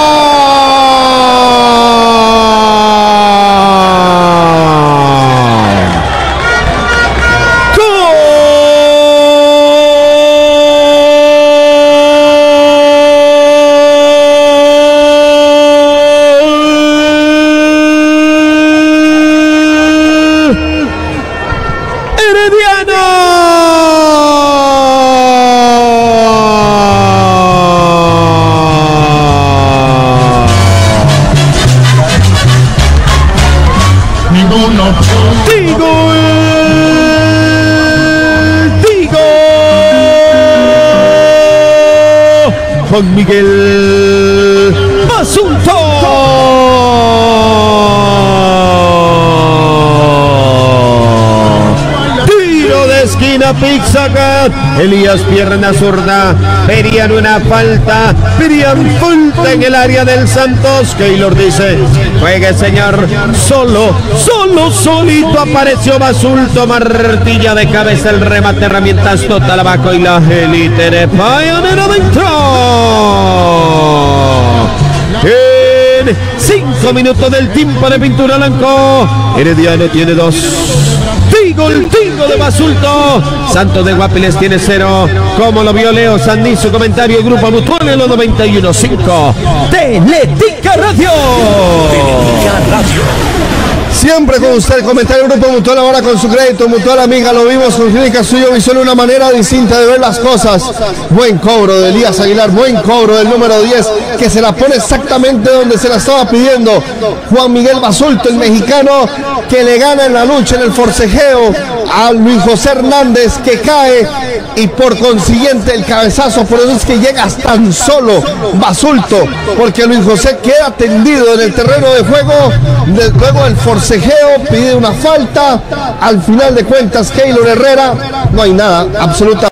Juan Miguel Basulto. Tiro de esquina, Pizzacat. Elías pierna zurda. Pedían una falta. Pedían falta en el área del Santos. Keylor dice: juegue, señor. Solo, solo, solito apareció Basulto. Martilla de cabeza, el remate, herramientas total abajo y la élite de Payonero adentro. En cinco minutos del tiempo de pintura blanco, Herediano tiene dos. Tigo, el Tigo de Basulto. Santos de Guapiles tiene cero. Como lo vio Leo Sandí, su comentario. Grupo Mutual en los noventa y uno punto cinco. Teletica Radio. Teletica Radio. Siempre con usted, comentario Grupo Mutual, ahora con su crédito Mutual Amiga. Lo vimos con Clínica Suyo Visual, una manera distinta de ver las cosas. Buen cobro de Elías Aguilar, buen cobro del número diez, que se la pone exactamente donde se la estaba pidiendo Juan Miguel Basulto, el mexicano, que le gana en la lucha, en el forcejeo a Luis José Hernández, que cae, y por consiguiente el cabezazo. Por eso es que llegas tan solo Basulto, porque Luis José queda tendido en el terreno de juego. De, luego el forcejeo, pide una falta. Al final de cuentas, Keylor Herrera, no hay nada, absolutamente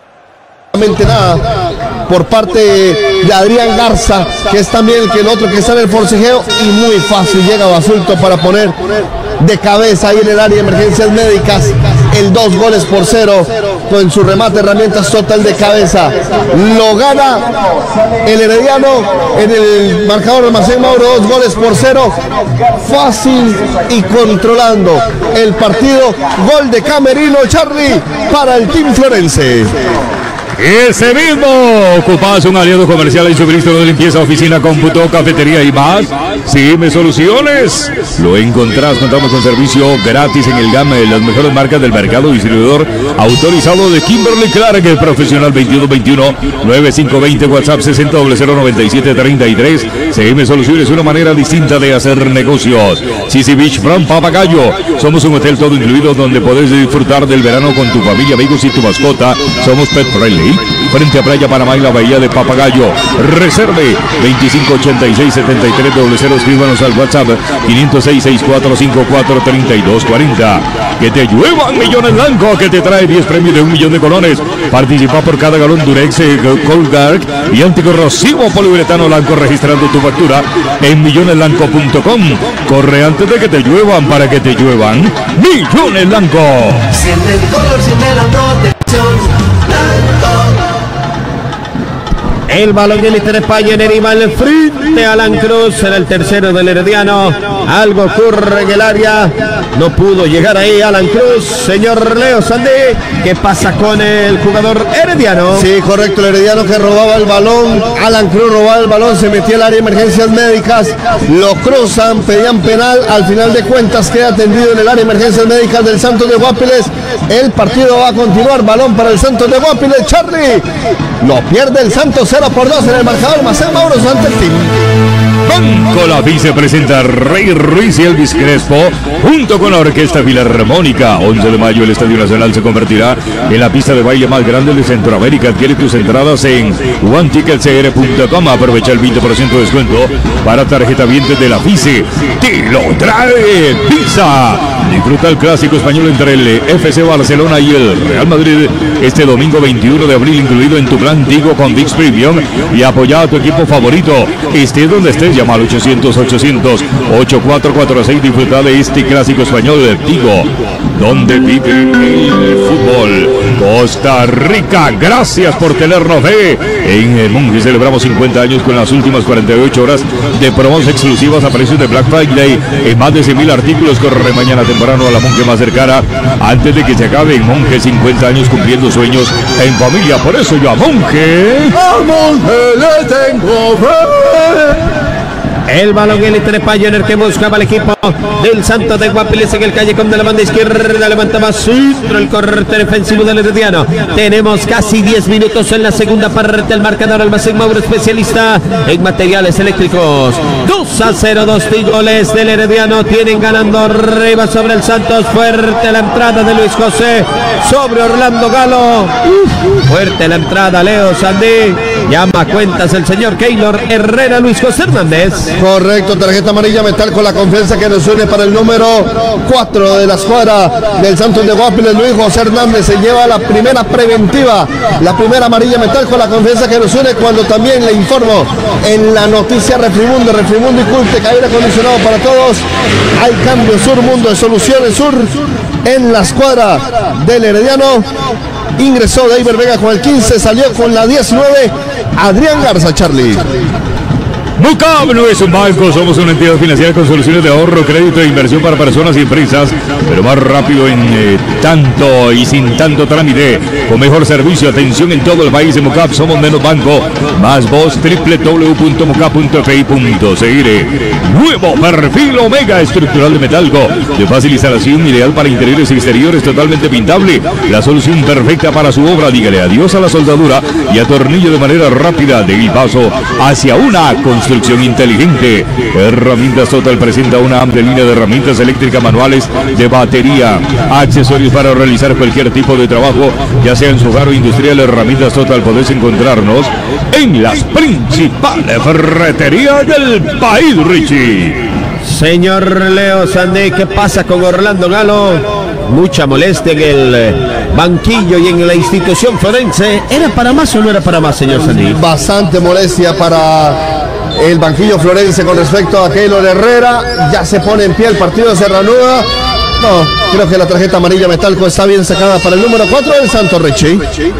nada por parte de Adrián Garza, que es también el, que el otro que está en el forcejeo, y muy fácil llega Basulto para poner de cabeza ahí en el área de emergencias médicas el dos goles por cero con su remate, herramientas total de cabeza. Lo gana el Herediano en el marcador de Almacén Mauro, dos goles por cero, fácil y controlando el partido. Gol de Camerino Charlie para el Team Florense. Ese mismo. Ocupas un aliado comercial y suministro de limpieza, oficina, cómputo, cafetería y más. Cime Soluciones. Lo encontrás, contamos con servicio gratis en el gama de las mejores marcas del mercado. Distribuidor autorizado de Kimberly Clark, el profesional veintiuno veintiuno nueve cinco dos cero, WhatsApp sesenta cero cero noventa y siete treinta y tres. Cime Soluciones, una manera distinta de hacer negocios. Sisi Beach from Papagayo. Somos un hotel todo incluido donde podés disfrutar del verano con tu familia, amigos y tu mascota. Somos Pet Friendly. Frente a Playa Panamá y la Bahía de Papagayo. Reserve veinticinco ochenta y seis setenta y tres cero cero. Escríbanos al WhatsApp quinientos seis, sesenta y cuatro cincuenta y cuatro, treinta y dos cuarenta. Que te lluevan millones blanco, que te trae diez premios de un millón de colones. Participa por cada galón Durex, Colgard y anticorrosivo poliuretano blanco, registrando tu factura en millones blanco punto com. Corre antes de que te lluevan, para que te lluevan millones blanco. Siente el color, siente la protección. Blanco. El balón del Inter España en el mal frente a Alan Cruz en el tercero del Herediano. Algo ocurre en el área. No pudo llegar ahí Alan Cruz. Señor Leo Sandí, ¿qué pasa con el jugador herediano? Sí, correcto, el herediano que robaba el balón. Alan Cruz robaba el balón, se metió al área de emergencias médicas. Lo cruzan, pedían penal. Al final de cuentas queda atendido en el área de emergencias médicas del Santos de Guapiles. El partido va a continuar. Balón para el Santos de Guapiles. Charlie. Lo pierde el Santos cero por dos en el marcador. Macén Mauro ante el team. Banco La Vice presenta Rey Ruiz y Elvis Crespo junto con la Orquesta Filarmónica. once de mayo el Estadio Nacional se convertirá en la pista de baile más grande de Centroamérica. Adquiere tus entradas en one ticket c r punto com. Aprovecha el veinte por ciento de descuento para tarjetavientes de La Vice. Te lo trae Visa. Disfruta el clásico español entre el F C Barcelona y el Real Madrid este domingo veintiuno de abril, incluido en tu plan Tigo con ViX Premium, y apoya a tu equipo favorito. Estés donde estés, llama al ochocientos ochocientos ocho cuatro cuatro seis. Disfruta de este clásico español de Tigo, donde vive el fútbol. Costa Rica, gracias por tenernos fe. En el Monje celebramos cincuenta años con las últimas cuarenta y ocho horas de promos exclusivas a precios de Black Friday en más de cien mil artículos. Corre mañana temprano a la Monje más cercana antes de que se acabe. En Monje, cincuenta años cumpliendo sueños en familia. Por eso yo a Monje, a Monje le tengo fe. El balón en el Inter España en el que buscaba el equipo del Santos de Guapiles en el callejón de la banda izquierda. Levanta más centro el corte defensivo del Herediano. Tenemos casi diez minutos en la segunda parte. El marcador Almacén Mauro, especialista en materiales eléctricos. dos a cero, dos goles del Herediano. Tienen ganando arriba sobre el Santos. Fuerte la entrada de Luis José sobre Orlando Galo. Uf, fuerte la entrada, Leo Sandí. Llama cuentas el señor Keylor Herrera. Luis José Hernández. Correcto, tarjeta amarilla metal con la confianza que nos une para el número cuatro de la escuadra del Santos de Guapiles. Luis José Hernández se lleva la primera preventiva, la primera amarilla metal con la confianza que nos une, cuando también le informo en la noticia Refrimundo, Refrimundo y Cultec, aire acondicionado para todos. Hay cambio Sur, Mundo de Soluciones Sur en la escuadra del Herediano. Ingresó David Vega con el quince, salió con la diecinueve Adrián Garza. Charlie. Mucab no es un banco, somos una entidad financiera con soluciones de ahorro, crédito e inversión para personas y empresas, pero más rápido en eh, tanto y sin tanto trámite, con mejor servicio, atención en todo el país. En Mucab somos menos banco, más voz, doble u doble u doble u punto mucab punto f i punto c r. Nuevo perfil Omega estructural de metalco, de fácil instalación, ideal para interiores y exteriores, totalmente pintable, la solución perfecta para su obra. Dígale adiós a la soldadura y atornillo de manera rápida. De el paso hacia una construcción Construcción inteligente. Herramientas Total presenta una amplia línea de herramientas eléctricas, manuales, de batería, accesorios para realizar cualquier tipo de trabajo, ya sea en su hogar o industrial. Herramientas Total, podés encontrarnos en las principales ferreterías del país, Richie. Señor Leo Sandé, ¿qué pasa con Orlando Galo? Mucha molestia en el banquillo y en la institución forense. ¿Era para más o no era para más, señor Sandé? Bastante molestia para el banquillo florense con respecto a Keylor Herrera. Ya se pone en pie el partido, se reanuda. No, creo que la tarjeta amarilla metalco está bien sacada para el número cuatro del Santos, Richie.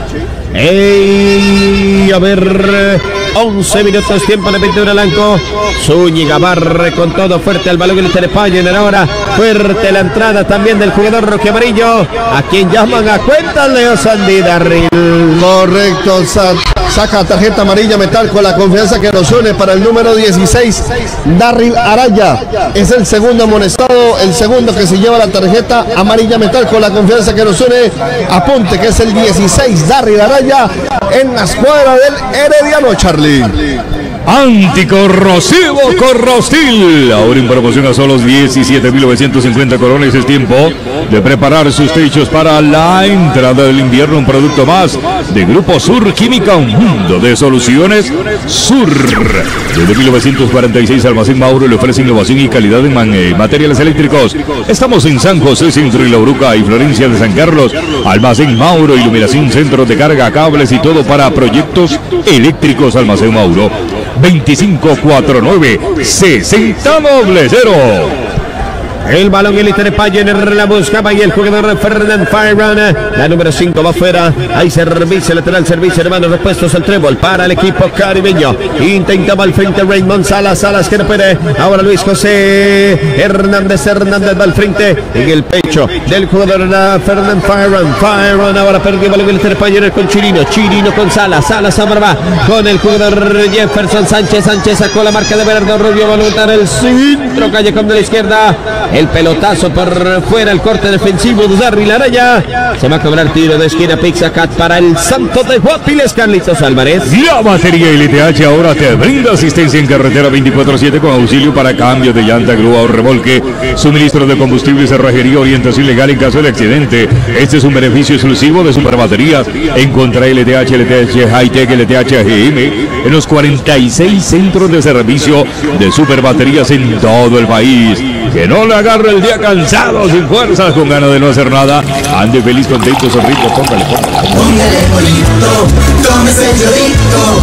Ey, a ver, once minutos, tiempo de pintura blanco. Zúñiga barre con todo fuerte al balón del Inter España en ahora. Fuerte la entrada también del jugador roque amarillo, a quien llaman a cuenta Leo Sandí Darril. Correcto, saca tarjeta amarilla metal con la confianza que nos une para el número dieciséis, Darril Araya. Es el segundo amonestado, el segundo que se lleva la tarjeta amarilla metal con la confianza que nos une. Apunte que es el dieciséis, Darril Araya, en la escuadra del Herediano, Charlie. Anticorrosivo Corrostil, ahora en promoción a solo diecisiete mil novecientos cincuenta colones. Es tiempo de preparar sus techos para la entrada del invierno. Un producto más de Grupo Sur Química, un mundo de soluciones Sur. Desde mil novecientos cuarenta y seis Almacén Mauro le ofrece innovación y calidad en man eh, materiales eléctricos. Estamos en San José, Centro y La Bruca y Florencia de San Carlos. Almacén Mauro, iluminación, centros de carga, cables y todo para proyectos eléctricos. Almacén Mauro, veinticinco cuarenta y nueve sesenta cero. El balón el Pioneer la buscaba y el jugador Fernand Fayron. La número cinco va afuera. Hay servicio lateral, servicio hermanos repuestos al trébol para el equipo caribeño. Intentaba al frente Raymond Salas, Salas que no puede. Ahora Luis José Hernández, Hernández va al frente en el pecho del jugador Fernand Fayron. Fayron ahora perdió el balón el Pioneer con Chirino, Chirino con Salas, Salas ahora va con el jugador Jefferson Sánchez, Sánchez sacó la marca de Bernardo Rubio, voluntad el centro, Callejón de la izquierda. El pelotazo por fuera, el corte defensivo de Darry Laraya. Se va a cobrar tiro de esquina Pixacat para el Santos de Guapiles, Carlitos Álvarez. La batería L T H ahora te brinda asistencia en carretera veinticuatro siete con auxilio para cambio de llanta, grúa o remolque, suministro de combustible, cerrajería, orientación legal en caso de accidente. Este es un beneficio exclusivo de Superbaterías. Encontra L T H, L T H Hightech, L T H G M en los cuarenta y seis centros de servicio de Superbaterías en todo el país. Que no le agarre el día cansado, sin fuerzas, con ganas de no hacer nada. Ande feliz, contento, sonriendo, póngale, póngale. Póngale bolito, tómese el llorito.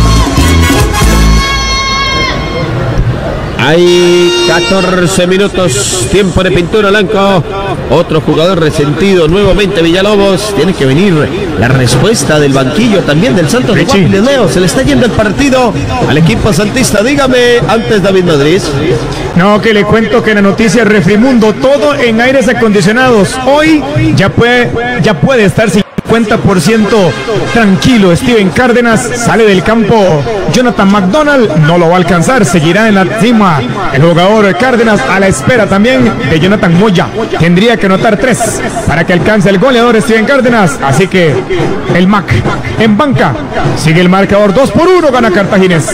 Hay catorce minutos, tiempo de pintura blanco. Otro jugador resentido, nuevamente Villalobos. Tiene que venir la respuesta del banquillo también del Santos de Guapiles, Leo. Se le está yendo el partido al equipo santista. Dígame, antes David Madrid. No, que le cuento que en la noticia Refrimundo, todo en aires acondicionados. Hoy ya puede, ya puede estar cincuenta por ciento tranquilo. Steven Cárdenas sale del campo. Jonathan McDonald no lo va a alcanzar, seguirá en la cima. El jugador Cárdenas a la espera también de Jonathan Moya. Tendría que anotar tres para que alcance el goleador Steven Cárdenas. Así que el Mac en banca. Sigue el marcador dos por uno, gana Cartaginés.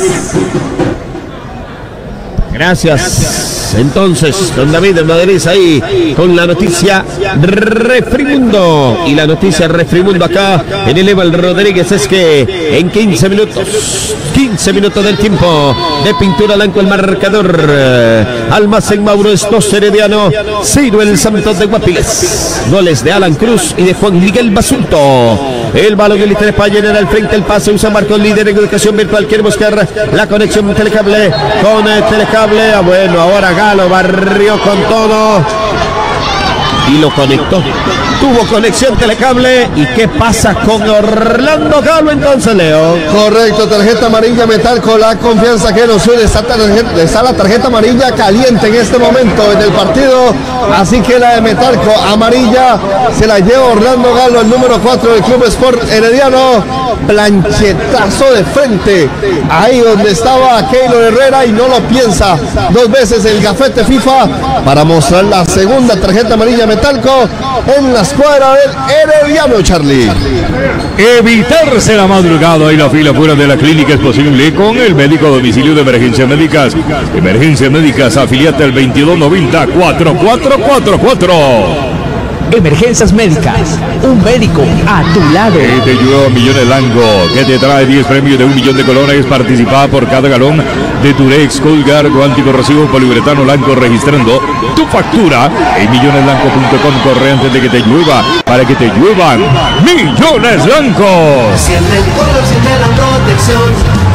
Gracias. Entonces, don David de Madrid ahí con la noticia Refrimundo. Y la noticia Refrimundo acá en el Eval Rodríguez es que en quince minutos, quince minutos del tiempo de pintura blanco el marcador. Almacén Mauro es dos Herediano, cero el Santos de Guapiles. Goles de Alan Cruz y de Juan Miguel Basulto. El balón el Inter España en el frente, el pase usa Marco, líder en educación virtual, quiere buscar la conexión telecable con el telecable. Ah, bueno, ahora Galo barrió con todo y lo conectó. Tuvo conexión telecable. ¿Y qué pasa con Orlando Galo entonces, Leo? Correcto, tarjeta amarilla Metal con la confianza que nos suele. Está, tarjeta, está la tarjeta amarilla caliente en este momento en el partido. Así que la de Metalco amarilla se la lleva Orlando Galo, el número cuatro del Club Sport Herediano. Planchetazo de frente, ahí donde estaba Keylor Herrera, y no lo piensa dos veces el gafete FIFA para mostrar la segunda tarjeta amarilla Metalco en la escuadra del Herediano, Charlie. Evitarse la madrugada y la fila fuera de la clínica es posible con el médico a domicilio de Emergencias Médicas. Emergencias Médicas, afiliate al veintidós noventa, cuarenta y cuatro cuarenta y cuatro. Emergencias Médicas, un médico a tu lado. Que te lleva Millones Lango, que te trae diez premios de un millón de colones. Participa por cada galón de Durex, Colgar, anticorrosivo, poliuretano blanco, registrando tu factura en millones blanco punto com. Corre antes de que te llueva, para que te lluevan Millones Blancos. Siente el color, siente la protección.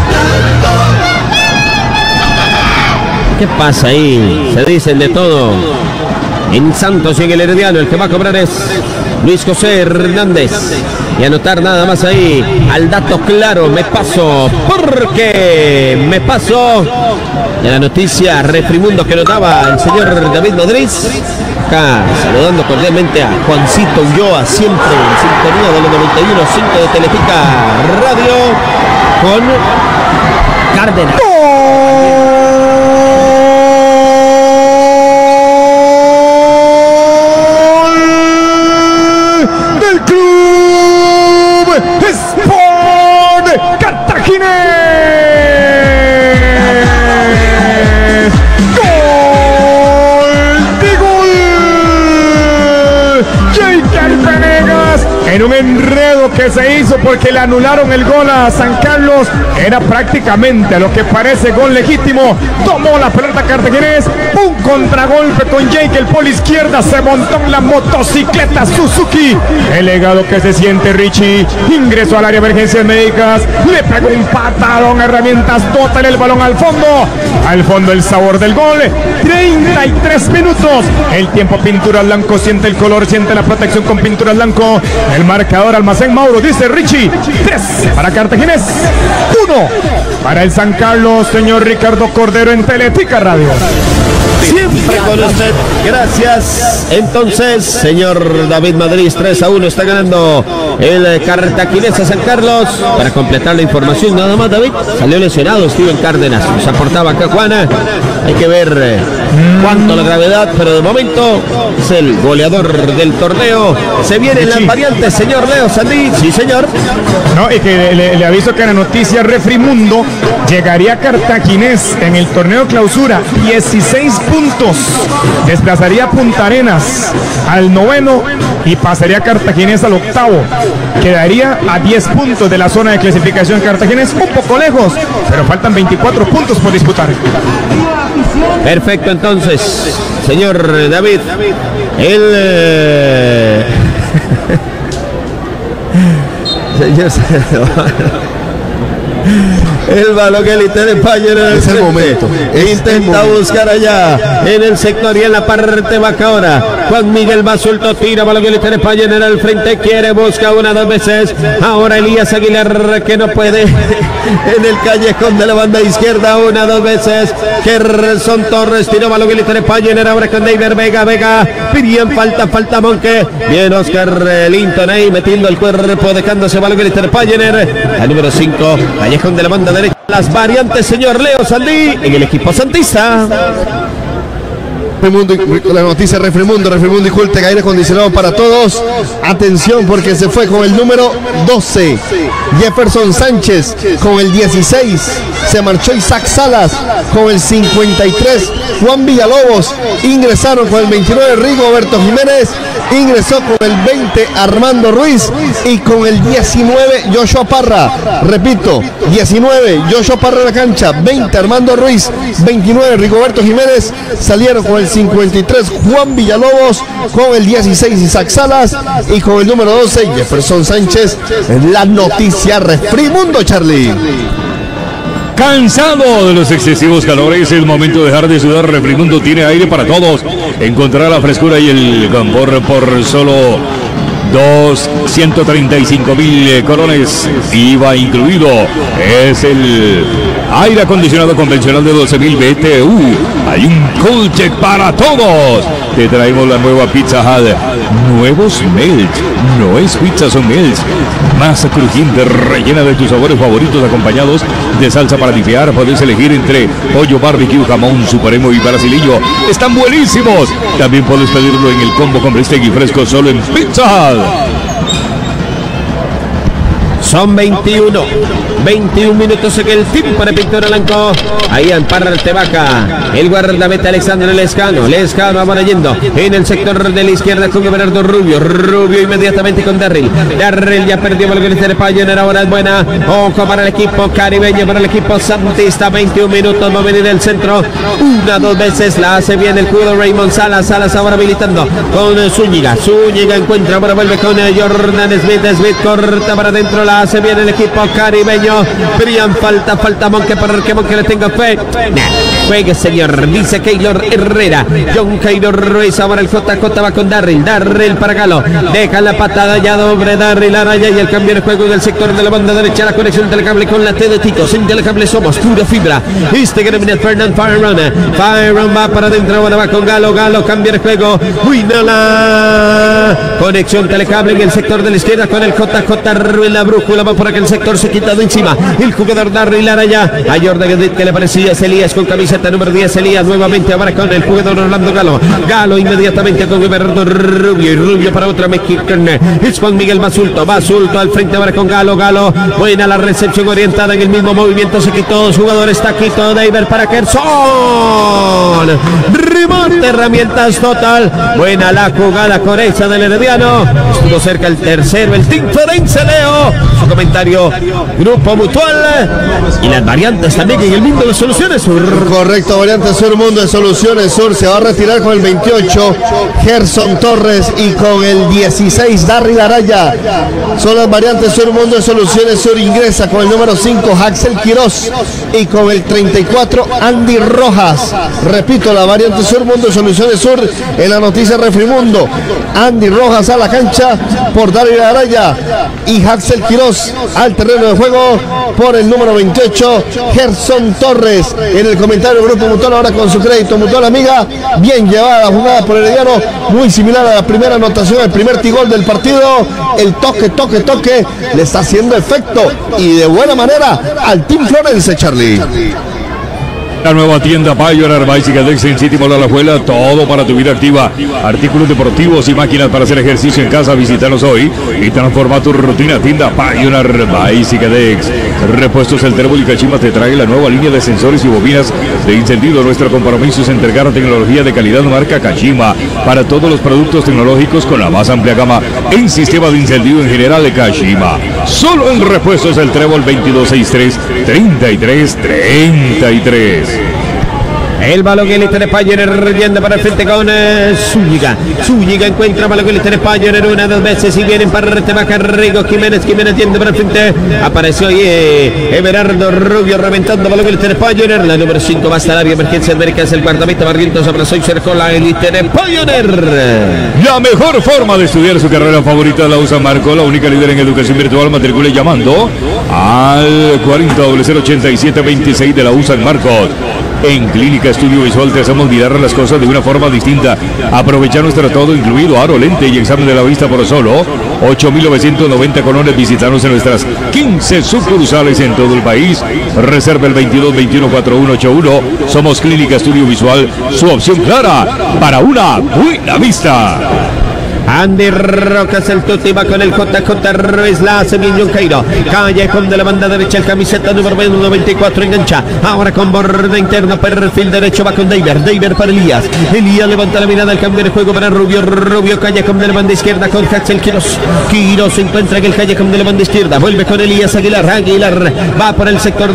¿Qué pasa ahí? Se dicen de todo. En Santos y en el Herediano, el que va a cobrar es Luis José Hernández. Y anotar nada más ahí al dato claro. Me paso, porque me paso de la noticia Refrimundo que notaba el señor David Madrid. Acá saludando cordialmente a Juancito Ulloa, siempre en sintonía de los noventa y uno punto cinco de Telepica Radio con Cárdenas. Sport Cartaginés. Gol de gol. Jake Venegas en un enredo que que se hizo porque le anularon el gol a San Carlos. Era prácticamente lo que parece gol legítimo. Tomó la pelota Cartaginés, un contragolpe con Jake, el polo izquierda, se montó en la motocicleta Suzuki. El legado que se siente Richie, ingresó al área de emergencias médicas, le pegó un patadón, herramientas total, el balón al fondo. Al fondo el sabor del gol. treinta y tres minutos. El tiempo Pinturas Blanco, siente el color, siente la protección con Pinturas Blanco. El marcador Almacén Mauro, dice Richie. tres para Cartaginés, uno para el San Carlos, señor Ricardo Cordero en Teletica Radio. Siempre con usted, gracias. Entonces, señor David Madrid, tres a uno está ganando el Cartaginés a San Carlos. Para completar la información, nada más, David, salió lesionado Steven Cárdenas, nos aportaba acá Juana. Hay que ver eh, cuánto la gravedad, pero de momento es el goleador del torneo. Se vienen las variantes, señor Leo Sandí. Sí, señor. No, y que le, le aviso que en la noticia Refrimundo llegaría Cartaginés en el torneo clausura dieciséis puntos, desplazaría a Punta Arenas al noveno y pasaría Cartaginés al octavo. Quedaría a diez puntos de la zona de clasificación Cartaginés, un poco lejos, pero faltan veinticuatro puntos por disputar. Perfecto, entonces, señor David, el eh... señor el balón que le de Payer en el, es el momento. Es intenta el buscar allá en el sector y en la parte baja ahora. Juan Miguel Basulto tira, balón que le de Payer en el frente, quiere, busca una, dos veces. Ahora Elías Aguilar que no puede en el callejón de la banda izquierda, una, dos veces. Gerson Torres tiró, balón que le de Payer ahora con David Vega. Vega, bien falta, falta Monque. Bien Oscar Linton ahí metiendo el cuerpo, dejándose balón que le de Payer. Al número cinco, callejón de la banda derecha. Las variantes, señor Leo Sandí, en el equipo santista. La noticia Refrimundo, Refrimundo y Cultec, aire acondicionado para todos. Atención porque se fue con el número doce Jefferson Sánchez, con el dieciséis se marchó Isaac Salas, con el cincuenta y tres Juan Villalobos, ingresaron con el veintinueve Rigoberto Jiménez, ingresó con el veinte Armando Ruiz y con el diecinueve Joshua Parra. Repito, diecinueve Joshua Parra en la cancha, veinte Armando Ruiz, veintinueve Rigoberto Jiménez. Salieron con el cincuenta y tres Juan Villalobos, con el dieciséis Isaac Salas y con el número doce Jefferson Sánchez. La noticia Refrimundo, Charlie. Cansado de los excesivos calores, es momento de dejar de sudar. Refrimundo tiene aire para todos. Encontrará la frescura y el confort por solo dos, ciento treinta y cinco mil colones, I V A incluido. Es el aire acondicionado convencional de doce mil B T U. Hay un Cultec para todos. Te traemos la nueva Pizza Hut. Nuevos melts. No es pizza, son melts. Masa crujiente, rellena de tus sabores favoritos, acompañados de salsa para dipear. Puedes elegir entre pollo, barbecue, jamón, supremo y brasileño. Están buenísimos. También puedes pedirlo en el combo con bistec y fresco solo en Pizza Hut. Son veintiuno, veintiún minutos en el tiempo de Pintura Blanco. Ahí ampara el Tebaca, el guardameta Alexander Lescano. Lescano ahora yendo en el sector de la izquierda con Bernardo Rubio. Rubio inmediatamente con Darryl. Darryl ya perdió el gol de Pioneer, ahora es buena. Ojo para el equipo caribeño, para el equipo santista. veintiún minutos, va a venir el centro. Una, dos veces, la hace bien el jugador Raymond Salas. Salas ahora habilitando con Zúñiga. Zúñiga encuentra, ahora vuelve con Jordan Smith. Smith corta para adentro, la hace bien el equipo caribeño. Brian, falta, falta Monque para que Monque le tenga fe. Nah, juegue, señor, dice Keylor Herrera. John Keylor Ruiz, ahora el J J va con Darryl. Darryl para Galo, deja la patada ya doble Darryl, Araya y el cambio de juego en el sector de la banda derecha. La conexión telecable con la T de Ticos. En telecable somos pura fibra. Este Greminet Fernand Fireron. Fireron va para adentro, ahora va con Galo. Galo cambia de juego. Uy, no, la conexión telecable en el sector de la izquierda con el J J Ruiz. La brújula va por aquel sector, se quita de encima. última. El jugador Darry Laraya. A Jordan que le parecía Elías con camiseta número diez. Elías nuevamente ahora con el jugador Orlando Galo. Galo inmediatamente con Everardo Rubio. Y Rubio para otra mexicana. Es Juan Miguel Basulto. Basulto al frente ahora con Galo. Galo. Buena la recepción orientada en el mismo movimiento. Se quitó dos jugadores. Taquito David para Kerson. Remonte, herramientas total. Buena la jugada correcta del Herediano. Estuvo cerca el tercero. El Tinto de Leo. Su comentario. Grupo Mutual. Y las variantes también en el mundo de Soluciones Sur. Correcto, variante Sur, Mundo de Soluciones Sur. Se va a retirar con el veintiocho Gerson Torres y con el dieciséis Darry Laraya. Son las variantes Sur, Mundo de Soluciones Sur. Ingresa con el número cinco Axel Quiroz y con el treinta y cuatro Andy Rojas. Repito, la variante Sur, Mundo de Soluciones Sur en la noticia Refrimundo. Andy Rojas a la cancha por Darry Laraya y Axel Quiroz al terreno de juego por el número veintiocho Gerson Torres. En el comentario del Grupo Mutual ahora con su crédito Mutual Amiga. Bien llevada la jugada por Herediano, muy similar a la primera anotación, el primer tigol del partido. El toque, toque, toque le está haciendo efecto y de buena manera al Team Florence, Charlie. La nueva tienda Pioneer Bicycle Dex en City Mall Alajuela, todo para tu vida activa. Artículos deportivos y máquinas para hacer ejercicio en casa. Visítanos hoy y transforma tu rutina. Tienda Pioneer Bicycle Dex. Repuestos El Trébol y Cachimba te trae la nueva línea de sensores y bobinas de encendido. Nuestro compromiso es entregar tecnología de calidad marca Cachimba para todos los productos tecnológicos con la más amplia gama en sistema de encendido en general de Cachimba. Solo en Repuestos El Trébol veintidós sesenta y tres, treinta y tres, treinta y tres. El Baloguelita de Pioneer yendo para el frente con eh, Zúñiga. Zúñiga encuentra a Baloguelita de Pioneer una, dos veces y vienen para el tema Carrigo. Jiménez, Jiménez yendo para el frente. Apareció ahí eh, Everardo Rubio reventando Baloguelita de Pioneer. La número cinco va hasta el área emergencia América. Es el guardameta Barrientos. Abrazó y cercó la élite de Pioneer. La mejor forma de estudiar su carrera favorita la usa Marco, la única líder en educación virtual. Matricule llamando al cuarenta cero ochenta y siete veintiséis de la U S A en Marcos. En Clínica Estudio Visual te hacemos mirar las cosas de una forma distinta. Aprovecha nuestro todo incluido aro, lente y examen de la vista por solo ocho mil novecientos noventa colones. Visítanos en nuestras quince sucursales en todo el país. Reserva el veintidós veintiuno cuarenta y uno ochenta y uno. Somos Clínica Estudio Visual, su opción clara para una buena vista. Andy Rocas, el Tuti va con el J J Ruiz, la hace bien John Cairo. Callejón de la banda derecha, el camiseta número noventa y cuatro engancha. Ahora con borde interno, perfil derecho va con David. David para Elías. Elías levanta la mirada al cambio de juego para Rubio. Rubio, Callejón de la banda izquierda con Axel Quiroz. Quiroz se encuentra en el Callejón de la banda izquierda. Vuelve con Elías Aguilar. Aguilar va por el sector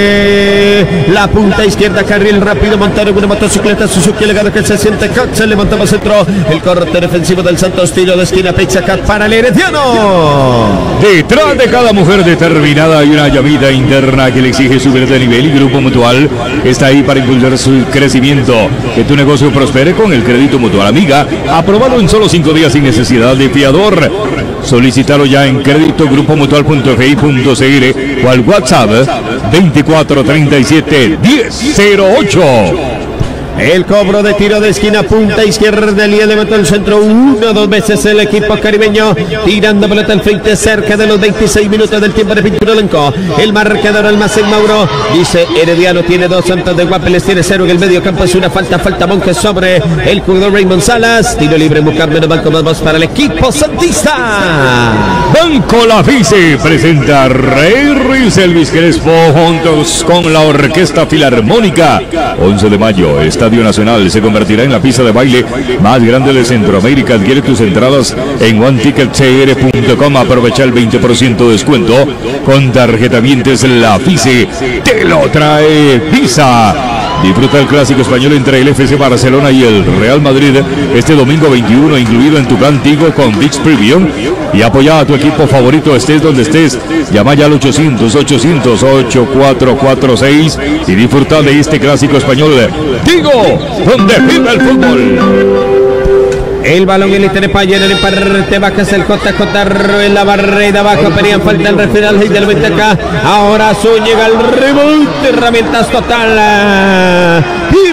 de la punta izquierda. Carril rápido, montaron una motocicleta Suzuki Legado que se siente. Se levanta más centro. El corte defensivo del Santos. Tiro de esquina, Pizza Cat para el Herediano. Detrás de cada mujer determinada hay una llamita interna que le exige subir de nivel, y Grupo Mutual está ahí para impulsar su crecimiento. Que tu negocio prospere con el crédito Mutual Amiga, aprobado en solo cinco días sin necesidad de fiador. Solicítalo ya en crédito grupo mutual punto f i punto c r o al WhatsApp veinticuatro treinta y siete diez cero ocho. El cobro de tiro de esquina, punta izquierda, Elías levantó el centro una, dos veces el equipo caribeño, tirando pelota al frente cerca de los veintiséis minutos del tiempo de pintura blanco. El marcador Almacén Mauro dice Herediano tiene dos, Santos de Guapeles tiene cero. En el medio campo es una falta, falta Monjes sobre el jugador Raymond Salas. Tiro libre, buscar menos banco, más dos para el equipo santista. Banco La Fice presenta a Rey Ruiz Elvis Crespo juntos con la Orquesta Filarmónica. once de mayo, Estadio Nacional se convertirá en la pista de baile más grande de Centroamérica. Adquiere tus entradas en one ticket c r punto com. Aprovecha el veinte por ciento de descuento con tarjeta Vientes. La Fice te lo trae Visa. Disfruta el clásico español entre el F C Barcelona y el Real Madrid este domingo veintiuno, incluido en tu plan Tigo con ViX Premium, y apoya a tu equipo favorito estés donde estés. Llama ya al ochocientos, ochocientos, ochenta y cuatro cuarenta y seis y disfruta de este clásico español. Tigo, donde vive el fútbol. El balón en el Pioneer en parte baja es el J J en la barrera abajo, pedían falta el referal y del veinte acá. Ahora Zúñiga el remonte, herramientas total. Y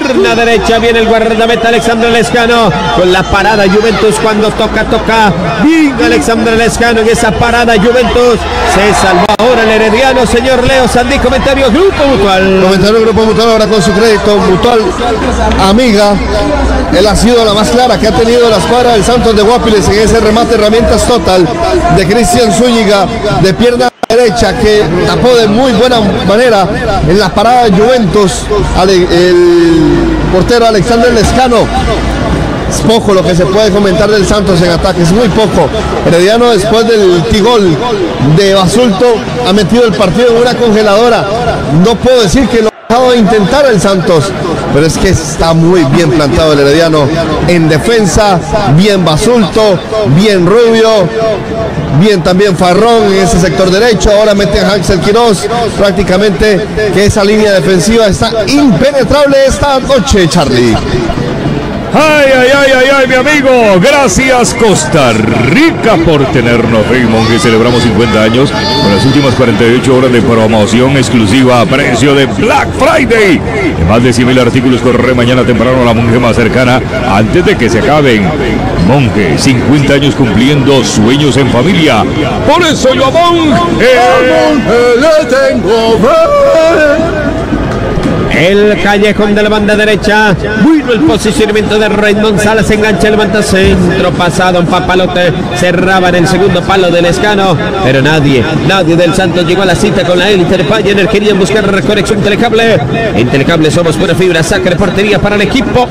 Pierna derecha, viene el guardameta Alexandre Lescano con la parada Juventus cuando toca, toca. Bien Alexandre Lescano en esa parada Juventus. Se salvó ahora el herediano, señor Leo Sandí. Comentario Grupo Mutual. Comentario Grupo Mutual ahora con su crédito Mutual Amiga. Él ha sido la más clara que ha tenido la escuadra del Santos de Guapiles en ese remate herramientas total de Cristian Zúñiga de pierna derecha que tapó de muy buena manera en la parada de Juventus al, el portero Alexander Lescano. Es poco lo que se puede comentar del Santos en ataque, es muy poco. Herediano después del tigol de Basulto ha metido el partido en una congeladora. No puedo decir que lo ha dejado de intentar el Santos, pero es que está muy bien plantado el Herediano en defensa, bien Basulto, bien Rubio, bien también Farrón en ese sector derecho. Ahora meten a Axel Quiroz, prácticamente que esa línea defensiva está impenetrable esta noche, Charlie. Ay, ay, ay, ay, ay, mi amigo. Gracias Costa Rica por tenernos. Raymond, que celebramos cincuenta años con las últimas cuarenta y ocho horas de promoción exclusiva a precio de Black Friday. De más de cien mil artículos, corre mañana temprano a la Monge más cercana antes de que se acaben. Monge, cincuenta años cumpliendo sueños en familia. Por eso yo a Monge le tengo fe. El callejón de la banda derecha. Bueno el posicionamiento de Raymond Salas. Engancha, levanta centro. Pasado en papalote. Cerraba en el segundo palo del Lescano. Pero nadie, nadie del Santos llegó a la cita con la élite de Pioneer. Querían buscar conexión Telecable. En Telecable somos pura fibra. Saca de portería para el equipo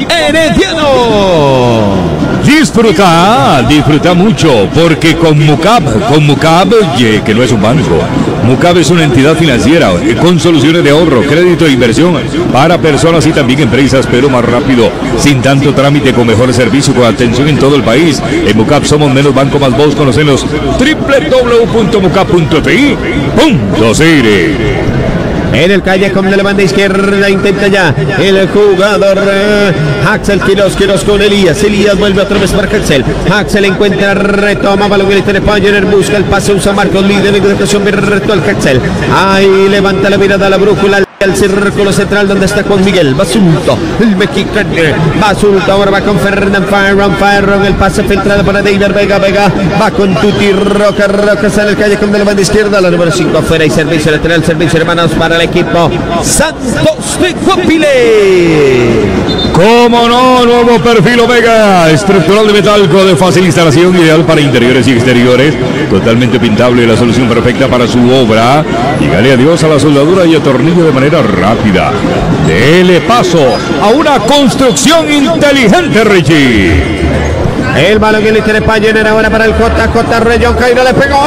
herediano. Disfruta, disfruta mucho, porque con Mucab, con Mucab, que no es un banco, Mucab es una entidad financiera con soluciones de ahorro, crédito e inversión para personas y también empresas, pero más rápido, sin tanto trámite, con mejor servicio, con atención en todo el país. En Mucab somos menos banco más vos, conocenos doble u doble u doble u punto mucab punto f i punto c r. En el callejón de la banda izquierda intenta ya el jugador eh, Axel Quiroz, Quiroz con Elías. Elías vuelve otra vez para Axel. Axel encuentra, retoma balón que le tiene Pioneer, busca el pase, usa Marcos líder en educación, reto al Axel. Ahí levanta la mirada a la brújula. El círculo central donde está Juan Miguel Basulto, el mexicano. Basulto ahora va con Fernán Farron, Farron, el pase filtrado para Deiber Vega, Vega va con Tuti Roca, Roca sale el callejón de la banda izquierda, la número cinco afuera y servicio lateral, servicio hermanos para el equipo Santos de Guapile. Como no, nuevo perfil Omega, estructural de metalco de fácil instalación, ideal para interiores y exteriores, totalmente pintable, la solución perfecta para su obra. Dígale adiós a la soldadura y atornillo de manera rápida. Dele paso a una construcción inteligente, Richie. El balón que le tiene Pioneer ahora para el J J Reyón Cairo, le pegó.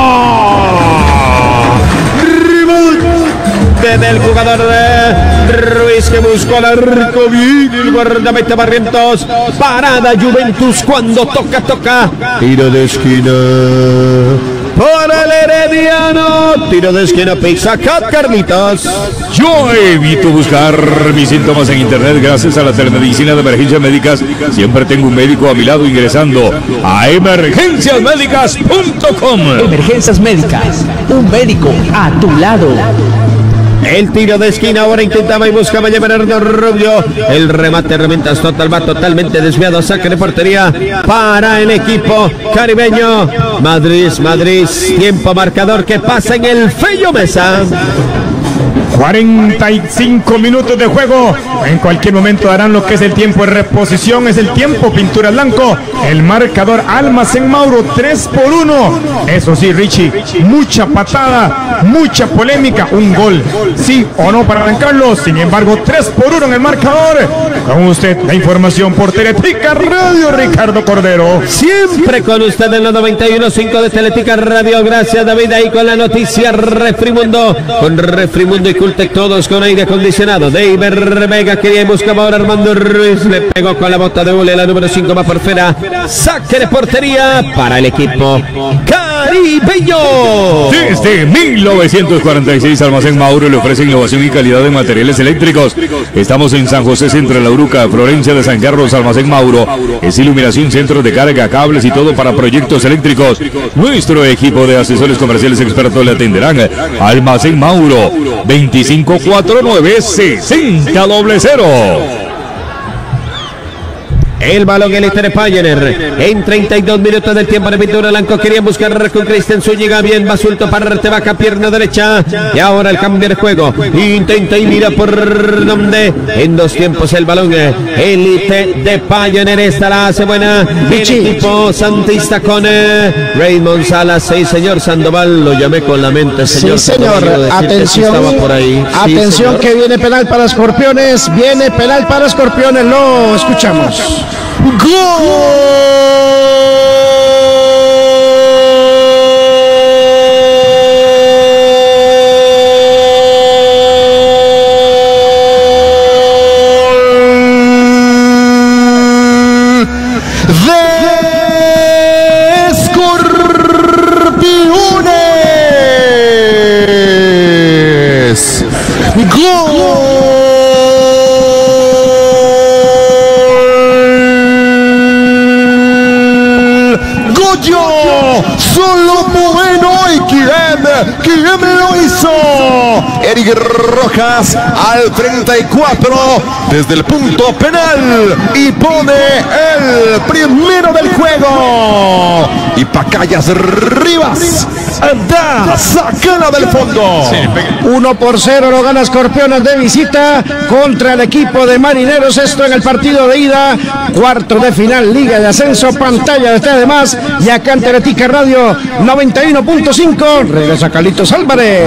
Del jugador de Ruiz que buscó el arco, bien el guardameta Barrientos. Parada Juventus cuando toca, toca. Tiro de esquina para el herediano. Tiro de esquina, Pizza Cat, Carlitos. Yo evito buscar mis síntomas en internet gracias a la telemedicina de emergencias médicas. Siempre tengo un médico a mi lado ingresando a emergencias médicas punto com. Emergencias Médicas, un médico a tu lado. El tiro de esquina ahora intentaba y buscaba llevar a Rubio. El remate herramientas total va totalmente desviado. Saque de portería para el equipo caribeño. Madrid, Madrid. Tiempo marcador que pasa en el Fello Mesa. cuarenta y cinco minutos de juego. En cualquier momento darán lo que es el tiempo de reposición. Es el tiempo Pintura Blanco. El marcador Almacén Mauro tres por uno. Eso sí, Richie, mucha patada, mucha polémica. Un gol, sí o no para arrancarlo. Sin embargo, tres por uno en el marcador. Con usted la información por Teletica Radio, Ricardo Cordero. Siempre con usted en los noventa y uno punto cinco de Teletica Radio. Gracias, David. Ahí con la noticia Refrimundo. Con Refrimundo y Cultec, todos con aire acondicionado. Deiber Vega quería y buscaba ahora Armando Ruiz. Le pegó con la bota de hule. La número cinco va por fuera. Saque de portería para el equipo caribeño. Desde mil novecientos cuarenta y seis, Almacén Mauro le ofrece innovación y calidad de materiales eléctricos. Estamos en San José, Centro de La Uruca, Florencia de San Carlos. Almacén Mauro es iluminación, centros de carga, cables y todo para proyectos eléctricos. Nuestro equipo de asesores comerciales expertos le atenderán. Almacén Mauro, veinticinco cuarenta y nueve sesenta cero. El balón el de Pioneer. En treinta y dos minutos del tiempo de pintura blanco querían buscar con Cristian Zúñiga. Bien, Basulto para Artebaca, pierna derecha. Y ahora el cambio de juego. Intenta y mira por donde. En dos tiempos el balón. Elite de Pioneer. Esta la hace buena. El equipo santista con eh, Raymond Salas. Sí, señor Sandoval. Lo llamé con la mente, señor. Sí, señor. Atención. Estaba por ahí. Atención, sí, señor. que viene penal para Escorpiones. Viene penal para Escorpiones. Lo escuchamos. ¿Quién lo hizo? Eric Rojas al treinta y cuatro desde el punto penal y pone el primero del juego. Y Pacayas Rivas anda, sacala del fondo. uno por cero lo gana Escorpiones de visita contra el equipo de Marineros. Esto en el partido de ida, cuarto de final, Liga de Ascenso, pantalla de este además. Y acá en Teletica Radio noventa y uno punto cinco. Regresa Carlitos Álvarez.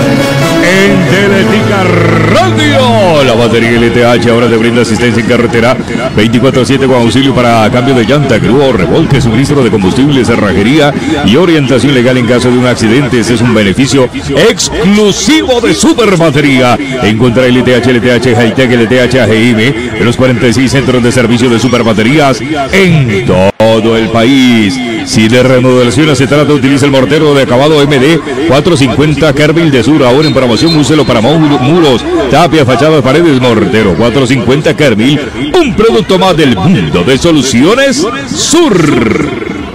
En Teletica Radio, la batería L T H ahora te brinda asistencia en carretera veinticuatro siete con auxilio para cambio de llanta, grúa o remolque, suministro de combustible, cerrajería y orientación legal en caso de un accidente. Ese es un beneficio exclusivo de Super Batería. Encuentra L T H, L T H Hightech, L T H A G I M en los cuarenta y seis centros de servicio de Super Baterías en todo el país. Si de remodelación se trata, utiliza el mortero de acabado M D cuatrocientos cincuenta Kervil de Sur. Ahora en promoción, úselo para muros, tapia, fachadas, paredes. Mortero cuatrocientos cincuenta Kervil, un producto más del mundo de Soluciones Sur.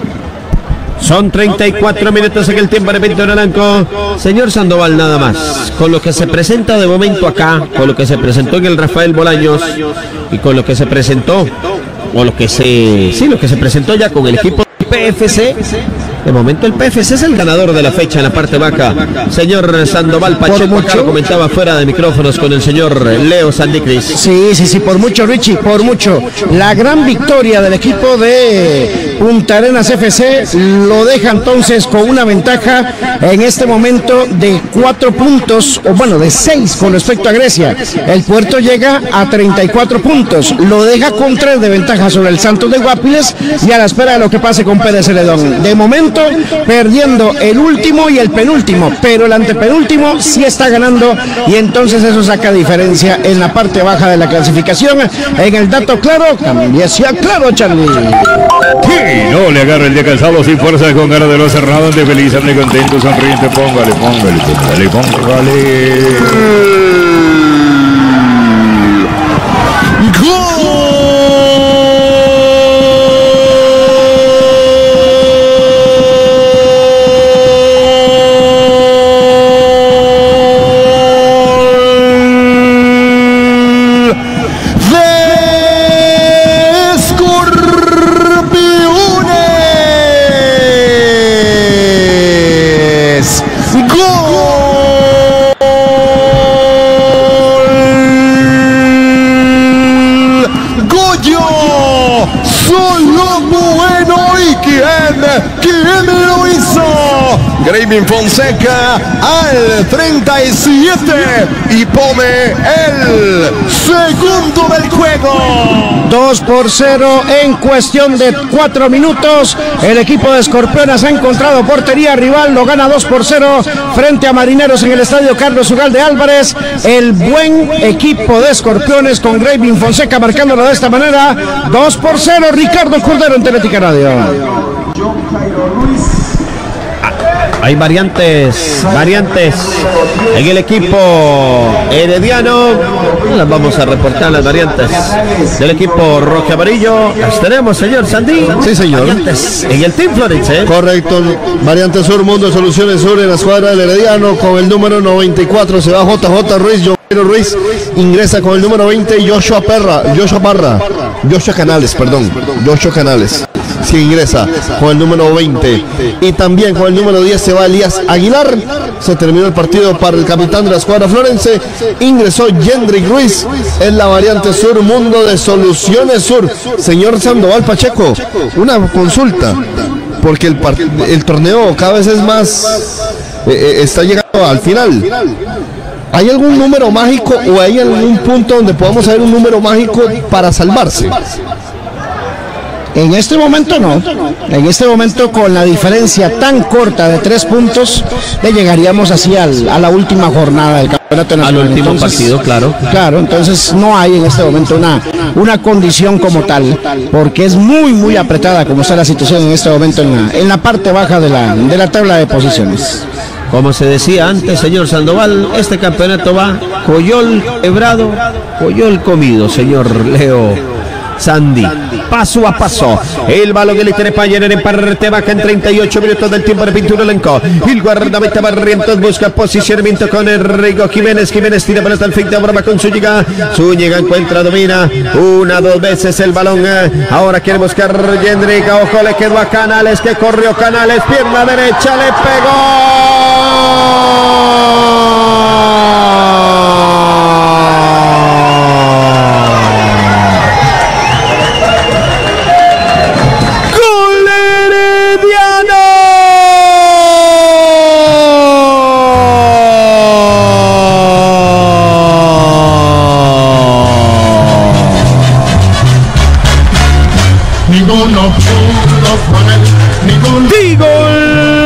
Son treinta y cuatro minutos en el tiempo de pintura blanco. Señor Sandoval, nada más. Con lo que se presenta de momento acá, con lo que se presentó en el Rafael Bolaños y con lo que se presentó, o lo que se, sí, lo que se presentó ya con el equipo P F C. De momento el P F C es el ganador de la fecha en la parte baja. Señor Sandoval Pacheco, acá lo comentaba fuera de micrófonos con el señor Leo Sandicris. Sí, sí, sí, por mucho, Richie, por mucho. La gran victoria del equipo de Punta Arenas F C lo deja entonces con una ventaja en este momento de cuatro puntos, o bueno, de seis con respecto a Grecia. El Puerto llega a treinta y cuatro puntos, lo deja con tres de ventaja sobre el Santos de Guapiles y a la espera de lo que pase con Pérez Celedón. De momento perdiendo el último y el penúltimo, pero el antepenúltimo sí está ganando y entonces eso saca diferencia en la parte baja de la clasificación. En el dato claro, también sea claro, Charlie. Sí, no le agarra el día cansado, sin fuerza, con ganas de lo cerrado, de feliz, de contento, sonriente, póngale, póngale, póngale, póngale. Gravin Fonseca al treinta y siete y pone el segundo del juego. dos por cero en cuestión de cuatro minutos. El equipo de Escorpiones ha encontrado portería rival, lo gana dos por cero frente a Marineros en el estadio Carlos Ugalde Álvarez. El buen equipo de Escorpiones con Gravin Fonseca marcándolo de esta manera. dos por cero, Ricardo Cordero en Teletica Radio. Hay variantes, variantes en el equipo herediano. Las vamos a reportar, las variantes del equipo rojo amarillo. Las tenemos, señor Sandí. Sí, señor. Variantes en el Team Florence, ¿eh? Correcto. Variante Sur, Mundo Soluciones Sur en la escuadra del herediano con el número noventa y cuatro. Se va J J Ruiz, John Jairo Ruiz. Ingresa con el número veinte Joshua Perra, Joshua Parra, Joshua Canales, perdón, Joshua Canales. Sí, ingresa con el número veinte. Y también con el número diez se va Elías Aguilar. Se terminó el partido para el capitán de la escuadra florense. Ingresó Jendrik Ruiz en la variante sur, Mundo de Soluciones Sur. Señor Sandoval Pacheco, una consulta, porque el, el torneo cada vez es más, eh, está llegando al final. ¿Hay algún número mágico o hay algún punto donde podamos ver un número mágico para salvarse? En este momento no. En este momento, con la diferencia tan corta de tres puntos, le llegaríamos así al, a la última jornada del campeonato nacional. Al último entonces, partido, claro. Claro, entonces no hay en este momento una, una condición como tal, porque es muy, muy apretada como está la situación en este momento en la, en la parte baja de la, de la tabla de posiciones. Como se decía antes, señor Sandoval, este campeonato va Coyol quebrado, Coyol comido, señor Leo Sandy, paso a paso. El balón que le tiene Payer en parte baja en treinta y ocho minutos del tiempo de Pintura Blanco. El guardameta Barrientos busca posicionamiento con Enrico Jiménez. Jiménez tira pelota al fin de broma con Zúñiga. Zúñiga encuentra, domina una, dos veces el balón. Ahora quiere buscar Jendrik. Ojo, le quedó a Canales, que corrió Canales, pierna derecha, le pegó. Ninguno pudo con él, ningún ¡Digol!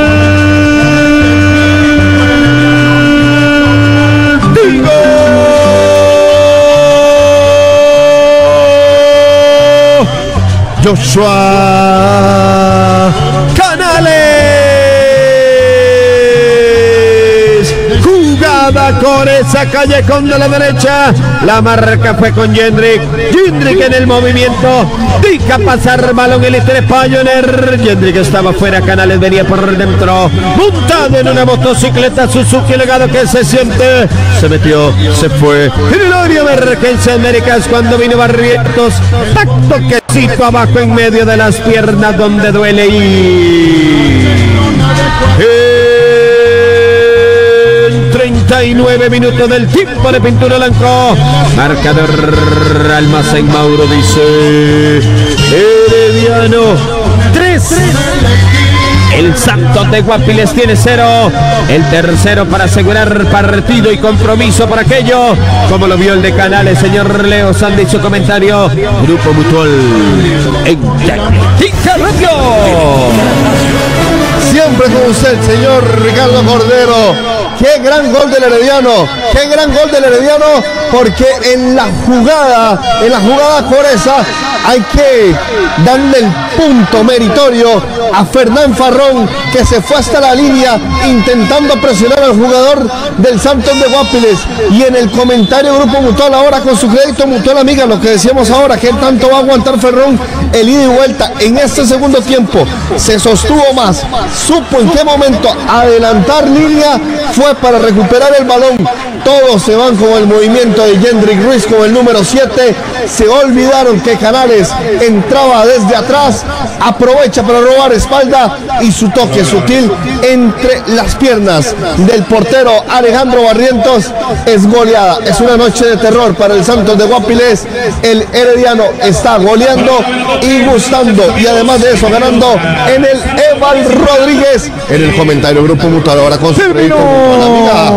¡Digol! Joshua Canales. Jugada con esa calle con de la derecha. La marca fue con Jendrik. Jendrik en el movimiento. Deja pasar balón el Estrella Pioneer. Jendrik estaba fuera. Canales venía por dentro. Montado en una motocicleta Suzuki Legado que se siente. Se metió, se fue. En el área de emergencia Américas cuando vino Barrientos. Tacto quesito abajo en medio de las piernas donde duele y... treinta y nueve minutos del tiempo de Pintura Blanco. Marcador Almacén Mauro dice Herediano tres. El Santos de Guapiles tiene cero. El tercero para asegurar partido y compromiso por aquello. Como lo vio el de Canales, señor Leo Sandy, su comentario. Grupo Mutual en Tica Radio. Siempre con usted, señor Ricardo Cordero. Qué gran gol del Herediano, qué gran gol del Herediano, porque en la jugada, en la jugada Coreza, hay que darle el punto meritorio a Fernán Farrón, que se fue hasta la línea intentando presionar al jugador del Santos de Guapiles. Y en el comentario Grupo Mutual ahora con su crédito Mutual Amiga, lo que decíamos ahora, que tanto va a aguantar Ferrón el ida y vuelta en este segundo tiempo, se sostuvo más, supo en qué momento adelantar línea, fue para recuperar el balón. Todos se van con el movimiento de Jendrik Ruiz con el número siete. Se olvidaron que Canales entraba desde atrás, aprovecha para robar espalda y su toque sutil entre las piernas del portero Alejandro Barrientos es goleada. Es una noche de terror para el Santos de Guapiles. El Herediano está goleando y gustando, y además de eso ganando en el Eval Rodríguez. En el comentario Grupo Mutual ahora con su crédito Mutual Amiga.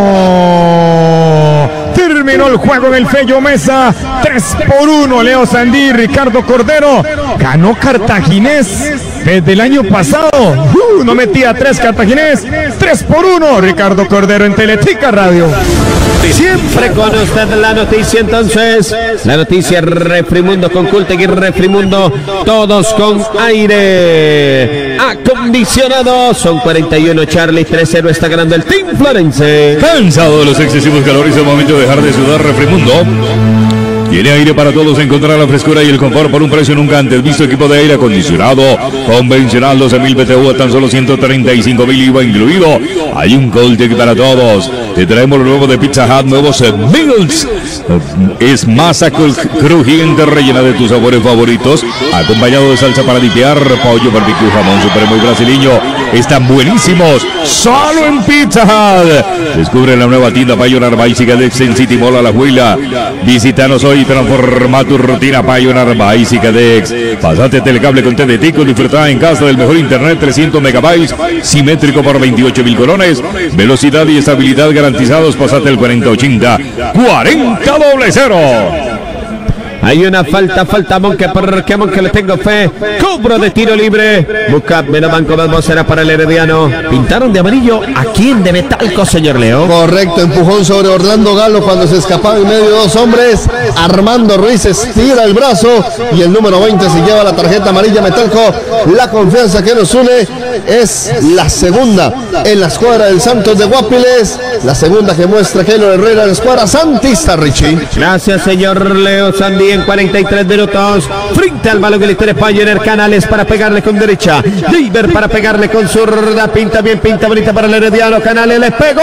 Terminó el juego en el Fello Mesa, tres por uno. Leo Sandí, Ricardo Cordero. Ganó Cartaginés desde el año pasado. Uh, no metía tres Cartaginés. tres por uno. Ricardo Cordero en Teletica Radio. Siempre con usted la noticia, entonces. La noticia Refrimundo con Cultegui Refrimundo. Todos con aire acondicionado. Son cuarenta y uno. Charlie tres cero está ganando el Team Florense. Cansado de los excesivos calores, es momento de dejar de sudar. Refrimundo Tiene aire para todos, encontrar la frescura y el confort por un precio nunca antes visto. Equipo de aire acondicionado convencional doce mil B T U a tan solo ciento treinta y cinco mil I V A incluido. Hay un Coltec para todos. Te traemos lo nuevo de Pizza Hut, nuevos Meals. Es masa crujiente rellena de tus sabores favoritos, acompañado de salsa para dipear, pollo, barbecue, jamón supremo y brasileño. Están buenísimos, solo en Pizza Hut. Descubre la nueva tienda Pioneer Bicycle Dex en City Mall Alajuela. Visítanos hoy y transforma tu rutina Pioneer Bicycle Dex. Pasate Telecable con T D Tico, disfruta en casa del mejor internet, trescientos megabytes, simétrico por veintiocho mil colones, velocidad y estabilidad garantizados. Pasate el cuarenta ochenta cuarenta doble cero. Hay una falta, falta Monque, porque a Monque le tengo fe. Cobro de tiro libre. Busca Menobanco, vamos, será para el Herediano. Pintaron de amarillo a quién de Metalco, señor Leo. Correcto, empujón sobre Orlando Galo cuando se escapaba en medio de dos hombres. Armando Ruiz estira el brazo y el número veinte se lleva la tarjeta amarilla. Metalco, la confianza que nos une es la segunda en la escuadra del Santos de Guapiles. La segunda que muestra Keylor Herrera en la escuadra santista, Richie. Gracias, señor Leo Sandy. En cuarenta y tres minutos, frente al balón que le tiene Pioneer Canales para pegarle con derecha, Diver para pegarle con zurda, pinta bien, pinta bonita para el Herediano. Canales le pegó.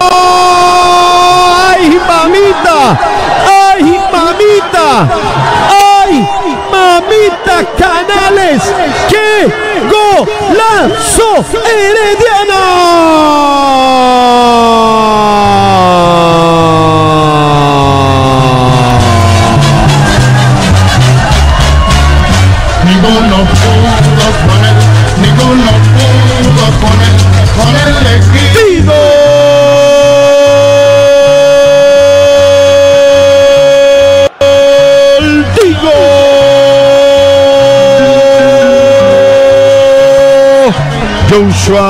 ¡Ay, mamita! ¡Ay, mamita! ¡Ay, mamita! Canales, ¡qué golazo Herediano! Ninguno pudo con él, ninguno pudo con él, con el equipo. ¡Digo! Joshua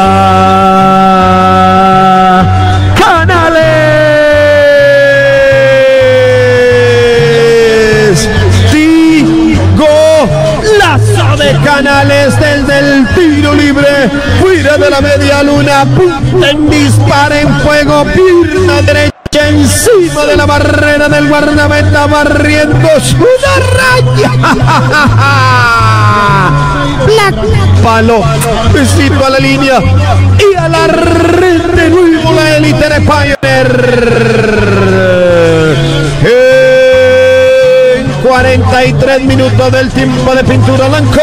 Canales. Digo, lazo de Canales desde el tiro libre, fuera de la media luna, punten, disparen, fuego, pierna derecha encima de la barrera del guardameta, barriendo una raya. Black palo, besito a la línea y a la red de nuevo la élite de Pioneer. En cuarenta y tres minutos del tiempo de pintura blanco.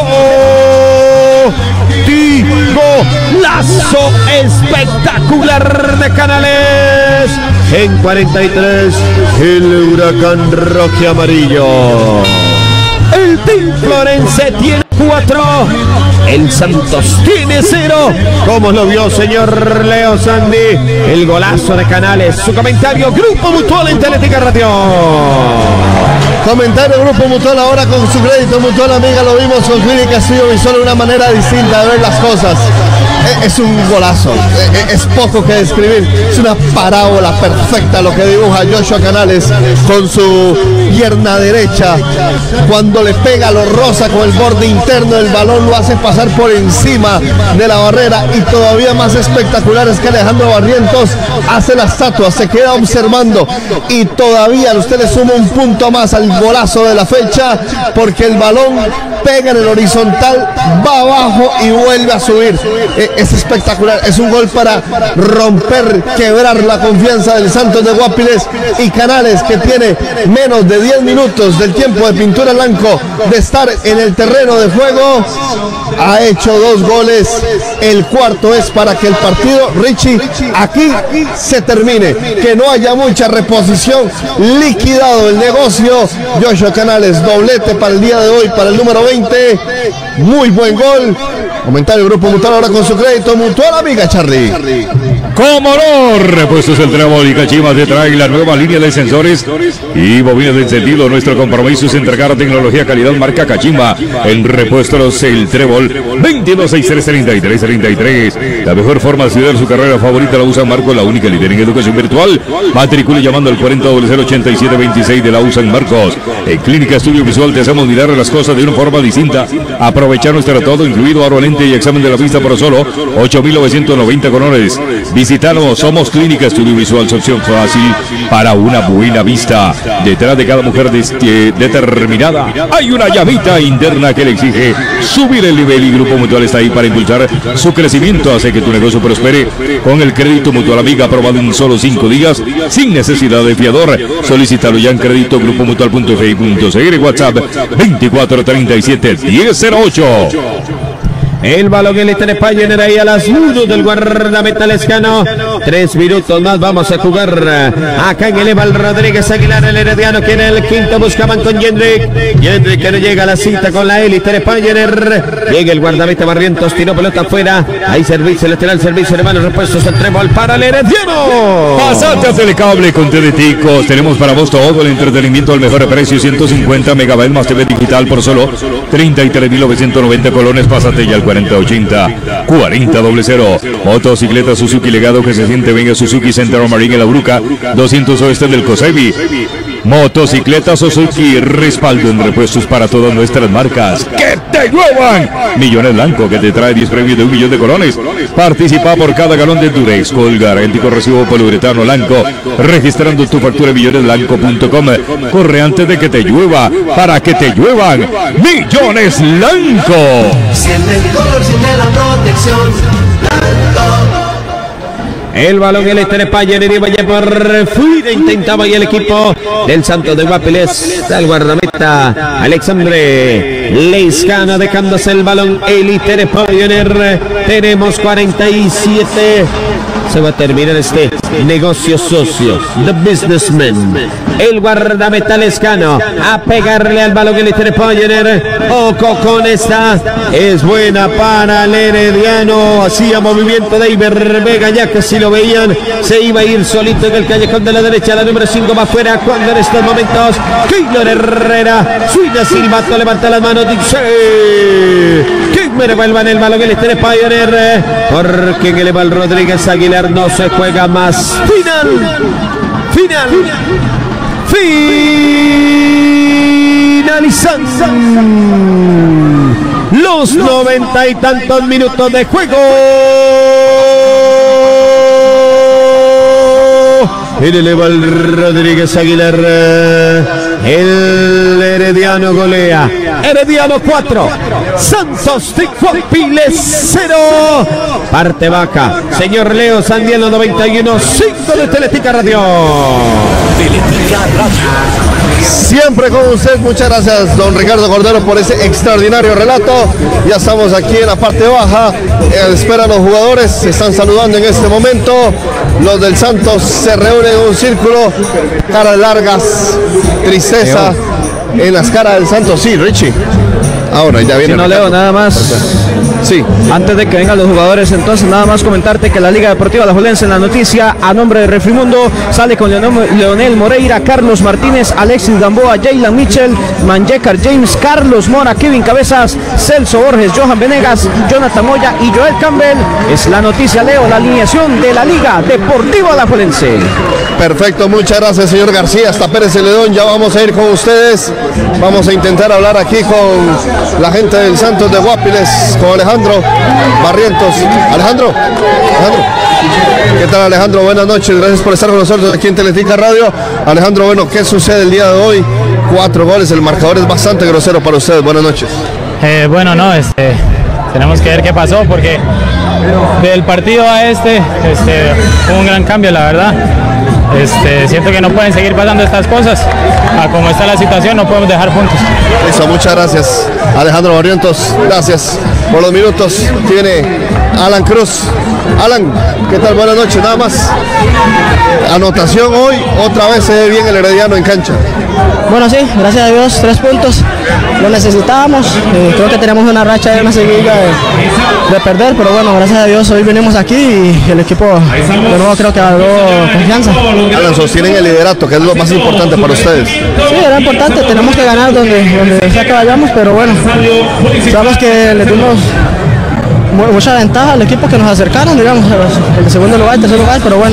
Digo, lazo espectacular de Canales. En cuarenta y tres, el Huracán Roque Amarillo. El Team Florence tiene cuatro, el Santos tiene cero. ¿Cómo lo vio, señor Leo Sandy? El golazo de Canales. Su comentario, Grupo Mutual en Teletica Radio. Comentario Grupo Mutual ahora con su crédito Mutual, amiga. Lo vimos con Clínica Estudio Visual, una manera distinta de ver las cosas. Es un golazo, es poco que describir, es una parábola perfecta lo que dibuja Joshua Canales con su pierna derecha. Cuando le pega, lo roza con el borde interno del balón, lo hace pasar por encima de la barrera. Y todavía más espectacular es que Alejandro Barrientos hace la estatua, se queda observando y todavía usted le suma un punto más al golazo de la fecha, porque el balón pega en el horizontal, va abajo y vuelve a subir. Es espectacular, es un gol para romper, quebrar la confianza del Santos de Guapiles. Y Canales, que tiene menos de diez minutos del tiempo de pintura blanco de estar en el terreno de juego, ha hecho dos goles. El cuarto es para que el partido, Richie, aquí se termine, que no haya mucha reposición, liquidado el negocio. Joshua Canales, doblete para el día de hoy, para el número veinte. Muy buen gol. Comentario Grupo Mutual ahora con su crédito Mutual, amiga Charlie. ¡Cómo no! Repuestos El Trébol y Cachima te trae la nueva línea de sensores y bobinas de encendido. Nuestro compromiso es entregar tecnología calidad marca Cachima. En repuestos El Trébol, veintidós sesenta y tres treinta y tres treinta y tres. La mejor forma de estudiar su carrera favorita la usa Marcos, la única líder en educación virtual. Matricule llamando al cuarenta cero cero ochenta y siete veintiséis de la U San Marcos. En Clínica Estudio Visual te hacemos mirar las cosas de una forma distinta. Aprovechar nuestro todo, incluido aro lente y examen de la vista por solo ocho mil novecientos noventa colones. Visítanos, somos Clínica Estudio Visual, opción fácil para una buena vista. Detrás de cada mujer de, determinada hay una llamita interna que le exige subir el nivel, y Grupo Mutual está ahí para impulsar su crecimiento. Hace que tu negocio prospere con el crédito Mutual Amiga, aprobado en solo cinco días sin necesidad de fiador. Solicítalo ya en crédito grupo mutual punto f i punto c r, WhatsApp veinticuatro treinta y siete diez cero ocho. El balón en el Pioneer ahí a las uno del guardameta lescano. Tres minutos más vamos a jugar. Acá en el Eval Rodríguez Aguilar, el herediano, que en el quinto buscaban con Jendrik. Jendrik que no llega a la cita con la élite de Pioneer. Llega el guardameta Barrientos, tiró pelota afuera. Hay servicio lateral, servicio de manos, repuestos al trébol para el herediano. Pasate a Telecable con T V Ticos. Tenemos para vos todo el entretenimiento al mejor precio. ciento cincuenta megabytes más T V digital por solo treinta y tres mil novecientos noventa colones. Pásate ya al cuarenta ochenta cuarenta cero. Motocicleta Suzuki Legado, que se siente venga Suzuki Center Marine en la Bruca, doscientos oeste del Cosebi. Motocicleta Suzuki, respaldo en repuestos para todas nuestras marcas. ¡Que te lluevan! Millones Blanco, que te trae diez premios de un millón de colones. Participa por cada galón de Durex, Colgar, Éntico Recibo Poliuretano Blanco, registrando tu factura en millones blanco punto com. Corre antes de que te llueva, para que te lluevan Millones Blanco. Siente el color, siente la protección. Blanco. El balón el este de Pioneer y vaya por fuera, intentaba y el equipo del Santos de Guapiles, el guardameta Alexandre Lescano dejándose el balón. Elite de Pioneer, tenemos cuarenta y siete. Se va a terminar este negocio socio. The Businessman. El guardameta Lescano a pegarle al balón el este de Pioneer. Ojo con esta. Es buena para el herediano. Hacía movimiento de Iber Vega, ya que si lo veían se iba a ir solito en el callejón de la derecha. La número cinco va afuera cuando en estos momentos Keylor Herrera suena silbato, levanta las manos, dice que me revuelvan el balón el este de Pioneer, porque en el Eval Rodríguez Aguilar no se juega más. Final, final, finalizando los noventa y tantos minutos de juego. En el Eval Rodríguez Aguilar, el herediano golea. Herediano cuatro, Santos de Guapiles cero. Parte vaca, señor Leo Sandiano noventa y uno, cinco de Teletica Radio. Teletica Radio. Siempre con usted, muchas gracias don Ricardo Cordero por ese extraordinario relato. Ya estamos aquí en la parte baja, eh, esperan los jugadores, se están saludando en este momento. Los del Santos se reúnen en un círculo, caras largas, tristeza en las caras del Santos. Sí, Richie. Ahora ya viene. Si no, Leo, nada más. Sí. Antes de que vengan los jugadores, entonces nada más comentarte que la Liga Deportiva Alajuelense en la noticia, a nombre de Refrimundo, sale con Leonel Moreira, Carlos Martínez, Alexis Gamboa, Jaylan Mitchell, Manjecar James, Carlos Mora, Kevin Cabezas, Celso Borges, Johan Venegas, Jonathan Moya y Joel Campbell. Es la noticia, Leo, la alineación de la Liga Deportiva Alajuelense. Perfecto, muchas gracias, señor García. Hasta Pérez Celedón, ya vamos a ir con ustedes. Vamos a intentar hablar aquí con la gente del Santos de Guapiles, con Alejandro Barrientos. Alejandro, Alejandro. ¿Qué tal, Alejandro? Buenas noches, gracias por estar con nosotros aquí en Teletica Radio. Alejandro, bueno, ¿qué sucede el día de hoy? Cuatro goles, el marcador es bastante grosero para ustedes. Buenas noches. Eh, bueno, no, este, tenemos que ver qué pasó, porque del partido a este, este hubo un gran cambio, la verdad. Este, siento que no pueden seguir pasando estas cosas. A como está la situación, no podemos dejar puntos. Listo, muchas gracias, Alejandro Barrientos. Gracias por los minutos. Tiene Alan Cruz. Alan, ¿qué tal? Buenas noches, nada más. Anotación hoy, otra vez se ve bien el herediano en cancha. Bueno, sí, gracias a Dios, tres puntos. Lo necesitábamos. Eh, creo que tenemos una racha de una seguida de, de perder, pero bueno, gracias a Dios hoy venimos aquí y el equipo de nuevo creo que agarró confianza. Alan, sostienen el liderato, que es lo más importante para ustedes. Sí, era importante, tenemos que ganar donde, donde sea que vayamos, pero bueno, sabemos que le dimos mucha ventaja al equipo que nos acercaron, digamos, el segundo lugar, el tercer lugar, pero bueno,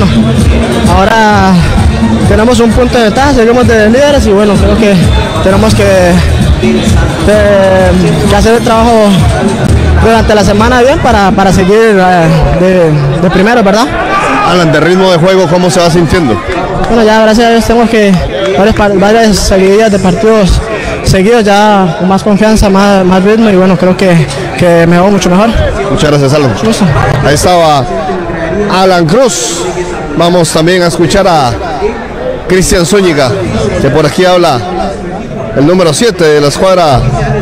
ahora tenemos un punto de ventaja, seguimos de líderes y bueno, creo que tenemos que de, de hacer el trabajo durante la semana bien para, para seguir eh, de, de primero, ¿verdad? Alan, de ritmo de juego, ¿cómo se va sintiendo? Bueno, ya gracias a Dios tenemos que varias, varias seguidillas de partidos seguidos, ya con más confianza, más, más ritmo y bueno, creo que, que me va mucho mejor. Muchas gracias, Alan. Ahí estaba Alan Cruz. Vamos también a escuchar a Cristian Zúñiga, que por aquí habla el número siete de la escuadra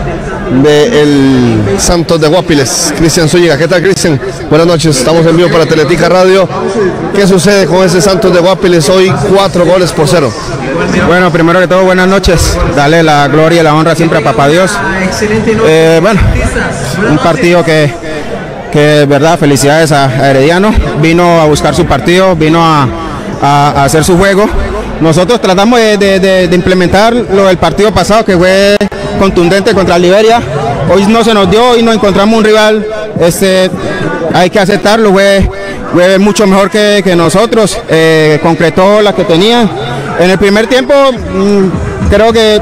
del Santos de Guapiles, Cristian Zúñiga. ¿Qué tal, Cristian? Buenas noches, estamos en vivo para Teletica Radio. ¿Qué sucede con ese Santos de Guapiles hoy? Cuatro goles por cero. Bueno, primero que todo, buenas noches. Dale la gloria y la honra siempre a Papá Dios. Eh, bueno, un partido que, que, verdad, felicidades a, a Herediano. Vino a buscar su partido, vino a, a, a hacer su juego. Nosotros tratamos de, de, de, de implementar lo del partido pasado, que fue contundente contra Liberia. Hoy no se nos dio, hoy no encontramos un rival, este, hay que aceptarlo, fue, fue mucho mejor que, que nosotros, eh, concretó la que tenía. En el primer tiempo, mmm, creo que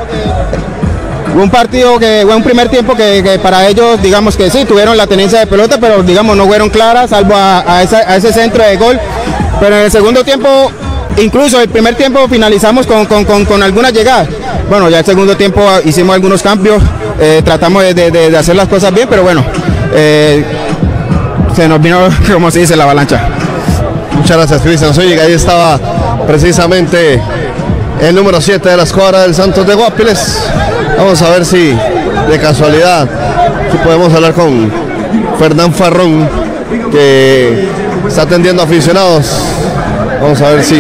un partido que fue un primer tiempo que, que para ellos, digamos que sí, tuvieron la tenencia de pelota, pero digamos no fueron claras, salvo a, a, esa, a ese centro de gol. Pero en el segundo tiempo, incluso el primer tiempo finalizamos con, con, con, con algunas llegadas. Bueno, ya el segundo tiempo hicimos algunos cambios, eh, tratamos de, de, de hacer las cosas bien, pero bueno, eh, se nos vino, como se dice, la avalancha. Muchas gracias, Cristian Zúñiga. Ahí estaba precisamente el número siete de la escuadra del Santos de Guapiles. Vamos a ver si de casualidad si podemos hablar con Fernán Farrón, que está atendiendo a aficionados. Vamos a ver si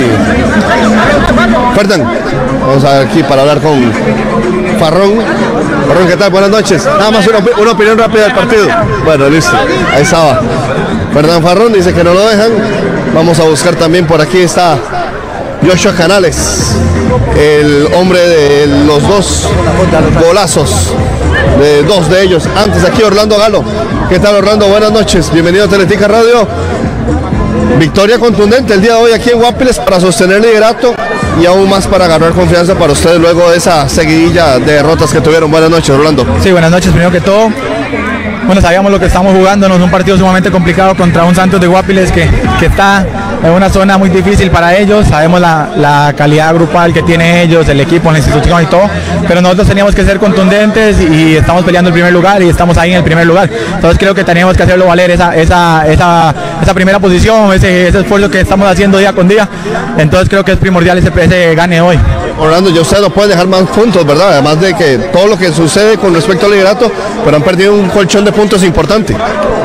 Fernán, vamos a ver aquí para hablar con Farrón. Farrón, ¿qué tal? Buenas noches. Nada más una, una opinión rápida del partido. Bueno, listo, ahí estaba Fernán Farrón, dice que no lo dejan. Vamos a buscar también, por aquí está Joshua Canales, el hombre de los dos golazos, de dos de ellos. Antes aquí Orlando Galo. ¿Qué tal, Orlando? Buenas noches, bienvenido a Teletica Radio. Victoria contundente el día de hoy aquí en Guapiles para sostener el liderato y aún más para agarrar confianza para ustedes luego de esa seguidilla de derrotas que tuvieron. Buenas noches, Orlando. Sí, buenas noches, primero que todo. Bueno, sabíamos lo que estamos jugando, no es un partido sumamente complicado contra un Santos de Guapiles que, que está en una zona muy difícil para ellos. Sabemos la, la calidad grupal que tienen ellos, el equipo, la institución y todo, pero nosotros teníamos que ser contundentes y estamos peleando el primer lugar y estamos ahí en el primer lugar. Entonces creo que teníamos que hacerlo valer esa, esa, esa, esa primera posición, ese, ese esfuerzo que estamos haciendo día con día. Entonces creo que es primordial ese, ese gane hoy. Orlando, ya ustedes no pueden dejar más puntos, ¿verdad? Además de que todo lo que sucede con respecto al liderato, pero han perdido un colchón de puntos importante.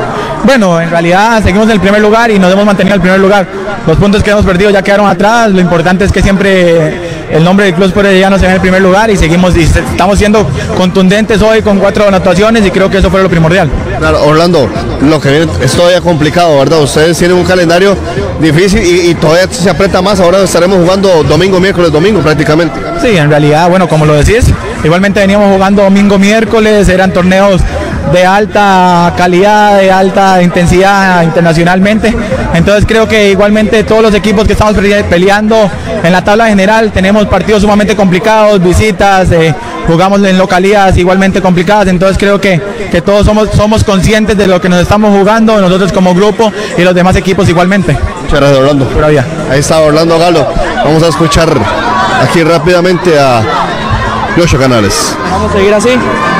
Bueno, en realidad seguimos en el primer lugar y nos hemos mantenido en el primer lugar. Los puntos que hemos perdido ya quedaron atrás. Lo importante es que siempre el nombre del Club Herediano se ve en el primer lugar y seguimos y estamos siendo contundentes hoy con cuatro anotaciones y creo que eso fue lo primordial. Claro, Orlando, lo que viene es todavía complicado, ¿verdad? Ustedes tienen un calendario difícil y, y todavía se aprieta más. Ahora estaremos jugando domingo, miércoles, domingo prácticamente. Sí, en realidad, bueno, como lo decís, igualmente veníamos jugando domingo, miércoles, eran torneos de alta calidad, de alta intensidad internacionalmente. Entonces creo que igualmente todos los equipos que estamos peleando en la tabla general tenemos partidos sumamente complicados, visitas, eh, jugamos en localidades igualmente complicadas. Entonces creo que, que todos somos, somos conscientes de lo que nos estamos jugando, nosotros como grupo y los demás equipos igualmente. Muchas gracias, Orlando. Todavía. Ahí está Orlando Galo. Vamos a escuchar aquí rápidamente a Joshua Canales. Vamos a seguir así.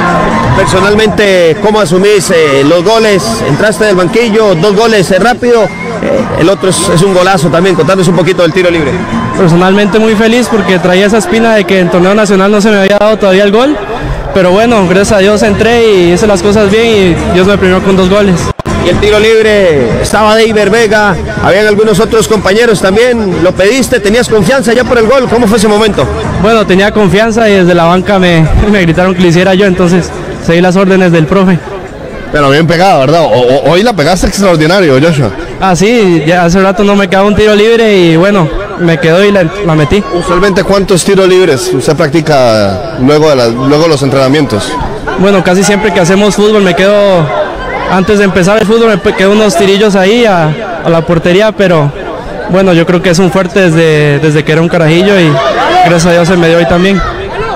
Personalmente, ¿cómo asumís eh, los goles? Entraste del banquillo, dos goles eh, rápido, eh, el otro es, es un golazo también. Contanos un poquito del tiro libre. Personalmente muy feliz porque traía esa espina de que en torneo nacional no se me había dado todavía el gol, pero bueno, gracias a Dios entré y hice las cosas bien y Dios me premió con dos goles. Y el tiro libre, estaba Deiber Vega, habían algunos otros compañeros también, lo pediste, tenías confianza ya por el gol, ¿cómo fue ese momento? Bueno, tenía confianza y desde la banca me, me gritaron que lo hiciera yo, entonces seguí las órdenes del profe. Pero bien pegada, ¿verdad? O, o, hoy la pegaste extraordinario, Joshua. Ah, sí, ya hace rato no me quedaba un tiro libre y bueno, me quedó y la, la metí. Usualmente, ¿cuántos tiros libres usted practica luego de, la, luego de los entrenamientos? Bueno, casi siempre que hacemos fútbol me quedo, antes de empezar el fútbol me quedo unos tirillos ahí a, a la portería, pero bueno, yo creo que es un fuerte desde, desde que era un carajillo y gracias a Dios se me dio hoy también.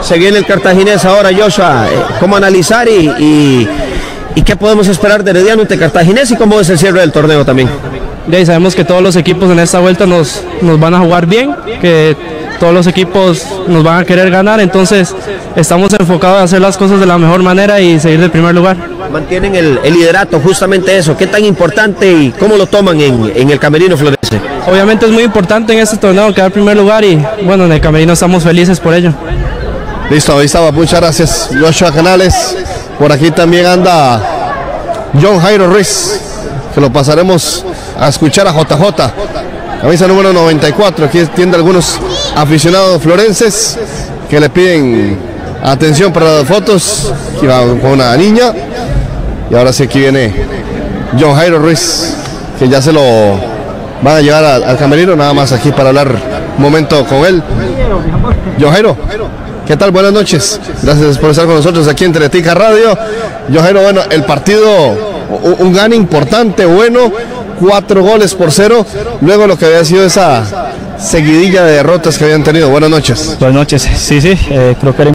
Se viene el Cartaginés ahora, Joshua. Eh, ¿Cómo analizar y, y, y qué podemos esperar de Herediano ante Cartaginés y cómo es el cierre del torneo también? De ahí sabemos que todos los equipos en esta vuelta nos, nos van a jugar bien, que todos los equipos nos van a querer ganar, entonces estamos enfocados a hacer las cosas de la mejor manera y seguir de primer lugar. Mantienen el, el liderato, justamente eso. ¿Qué tan importante y cómo lo toman en, en el Camerino Florense? Obviamente es muy importante en este torneo quedar primer lugar y bueno, en el Camerino estamos felices por ello. Listo, ahí estaba, muchas gracias Joshua Canales. Por aquí también anda John Jairo Ruiz, que lo pasaremos a escuchar a J J. Camisa número noventa y cuatro, aquí tiene algunos aficionados florenses que le piden atención para las fotos. Aquí va con una niña. Y ahora sí, aquí viene John Jairo Ruiz, que ya se lo van a llevar al, al camerino, nada más aquí para hablar un momento con él. John Jairo, ¿qué tal? Buenas noches. Gracias por estar con nosotros aquí en Teletica Radio. John Jairo, bueno, el partido, un, un gane importante, bueno. Cuatro goles por cero, luego lo que había sido esa seguidilla de derrotas que habían tenido. Buenas noches. Buenas noches, sí, sí, eh, creo que era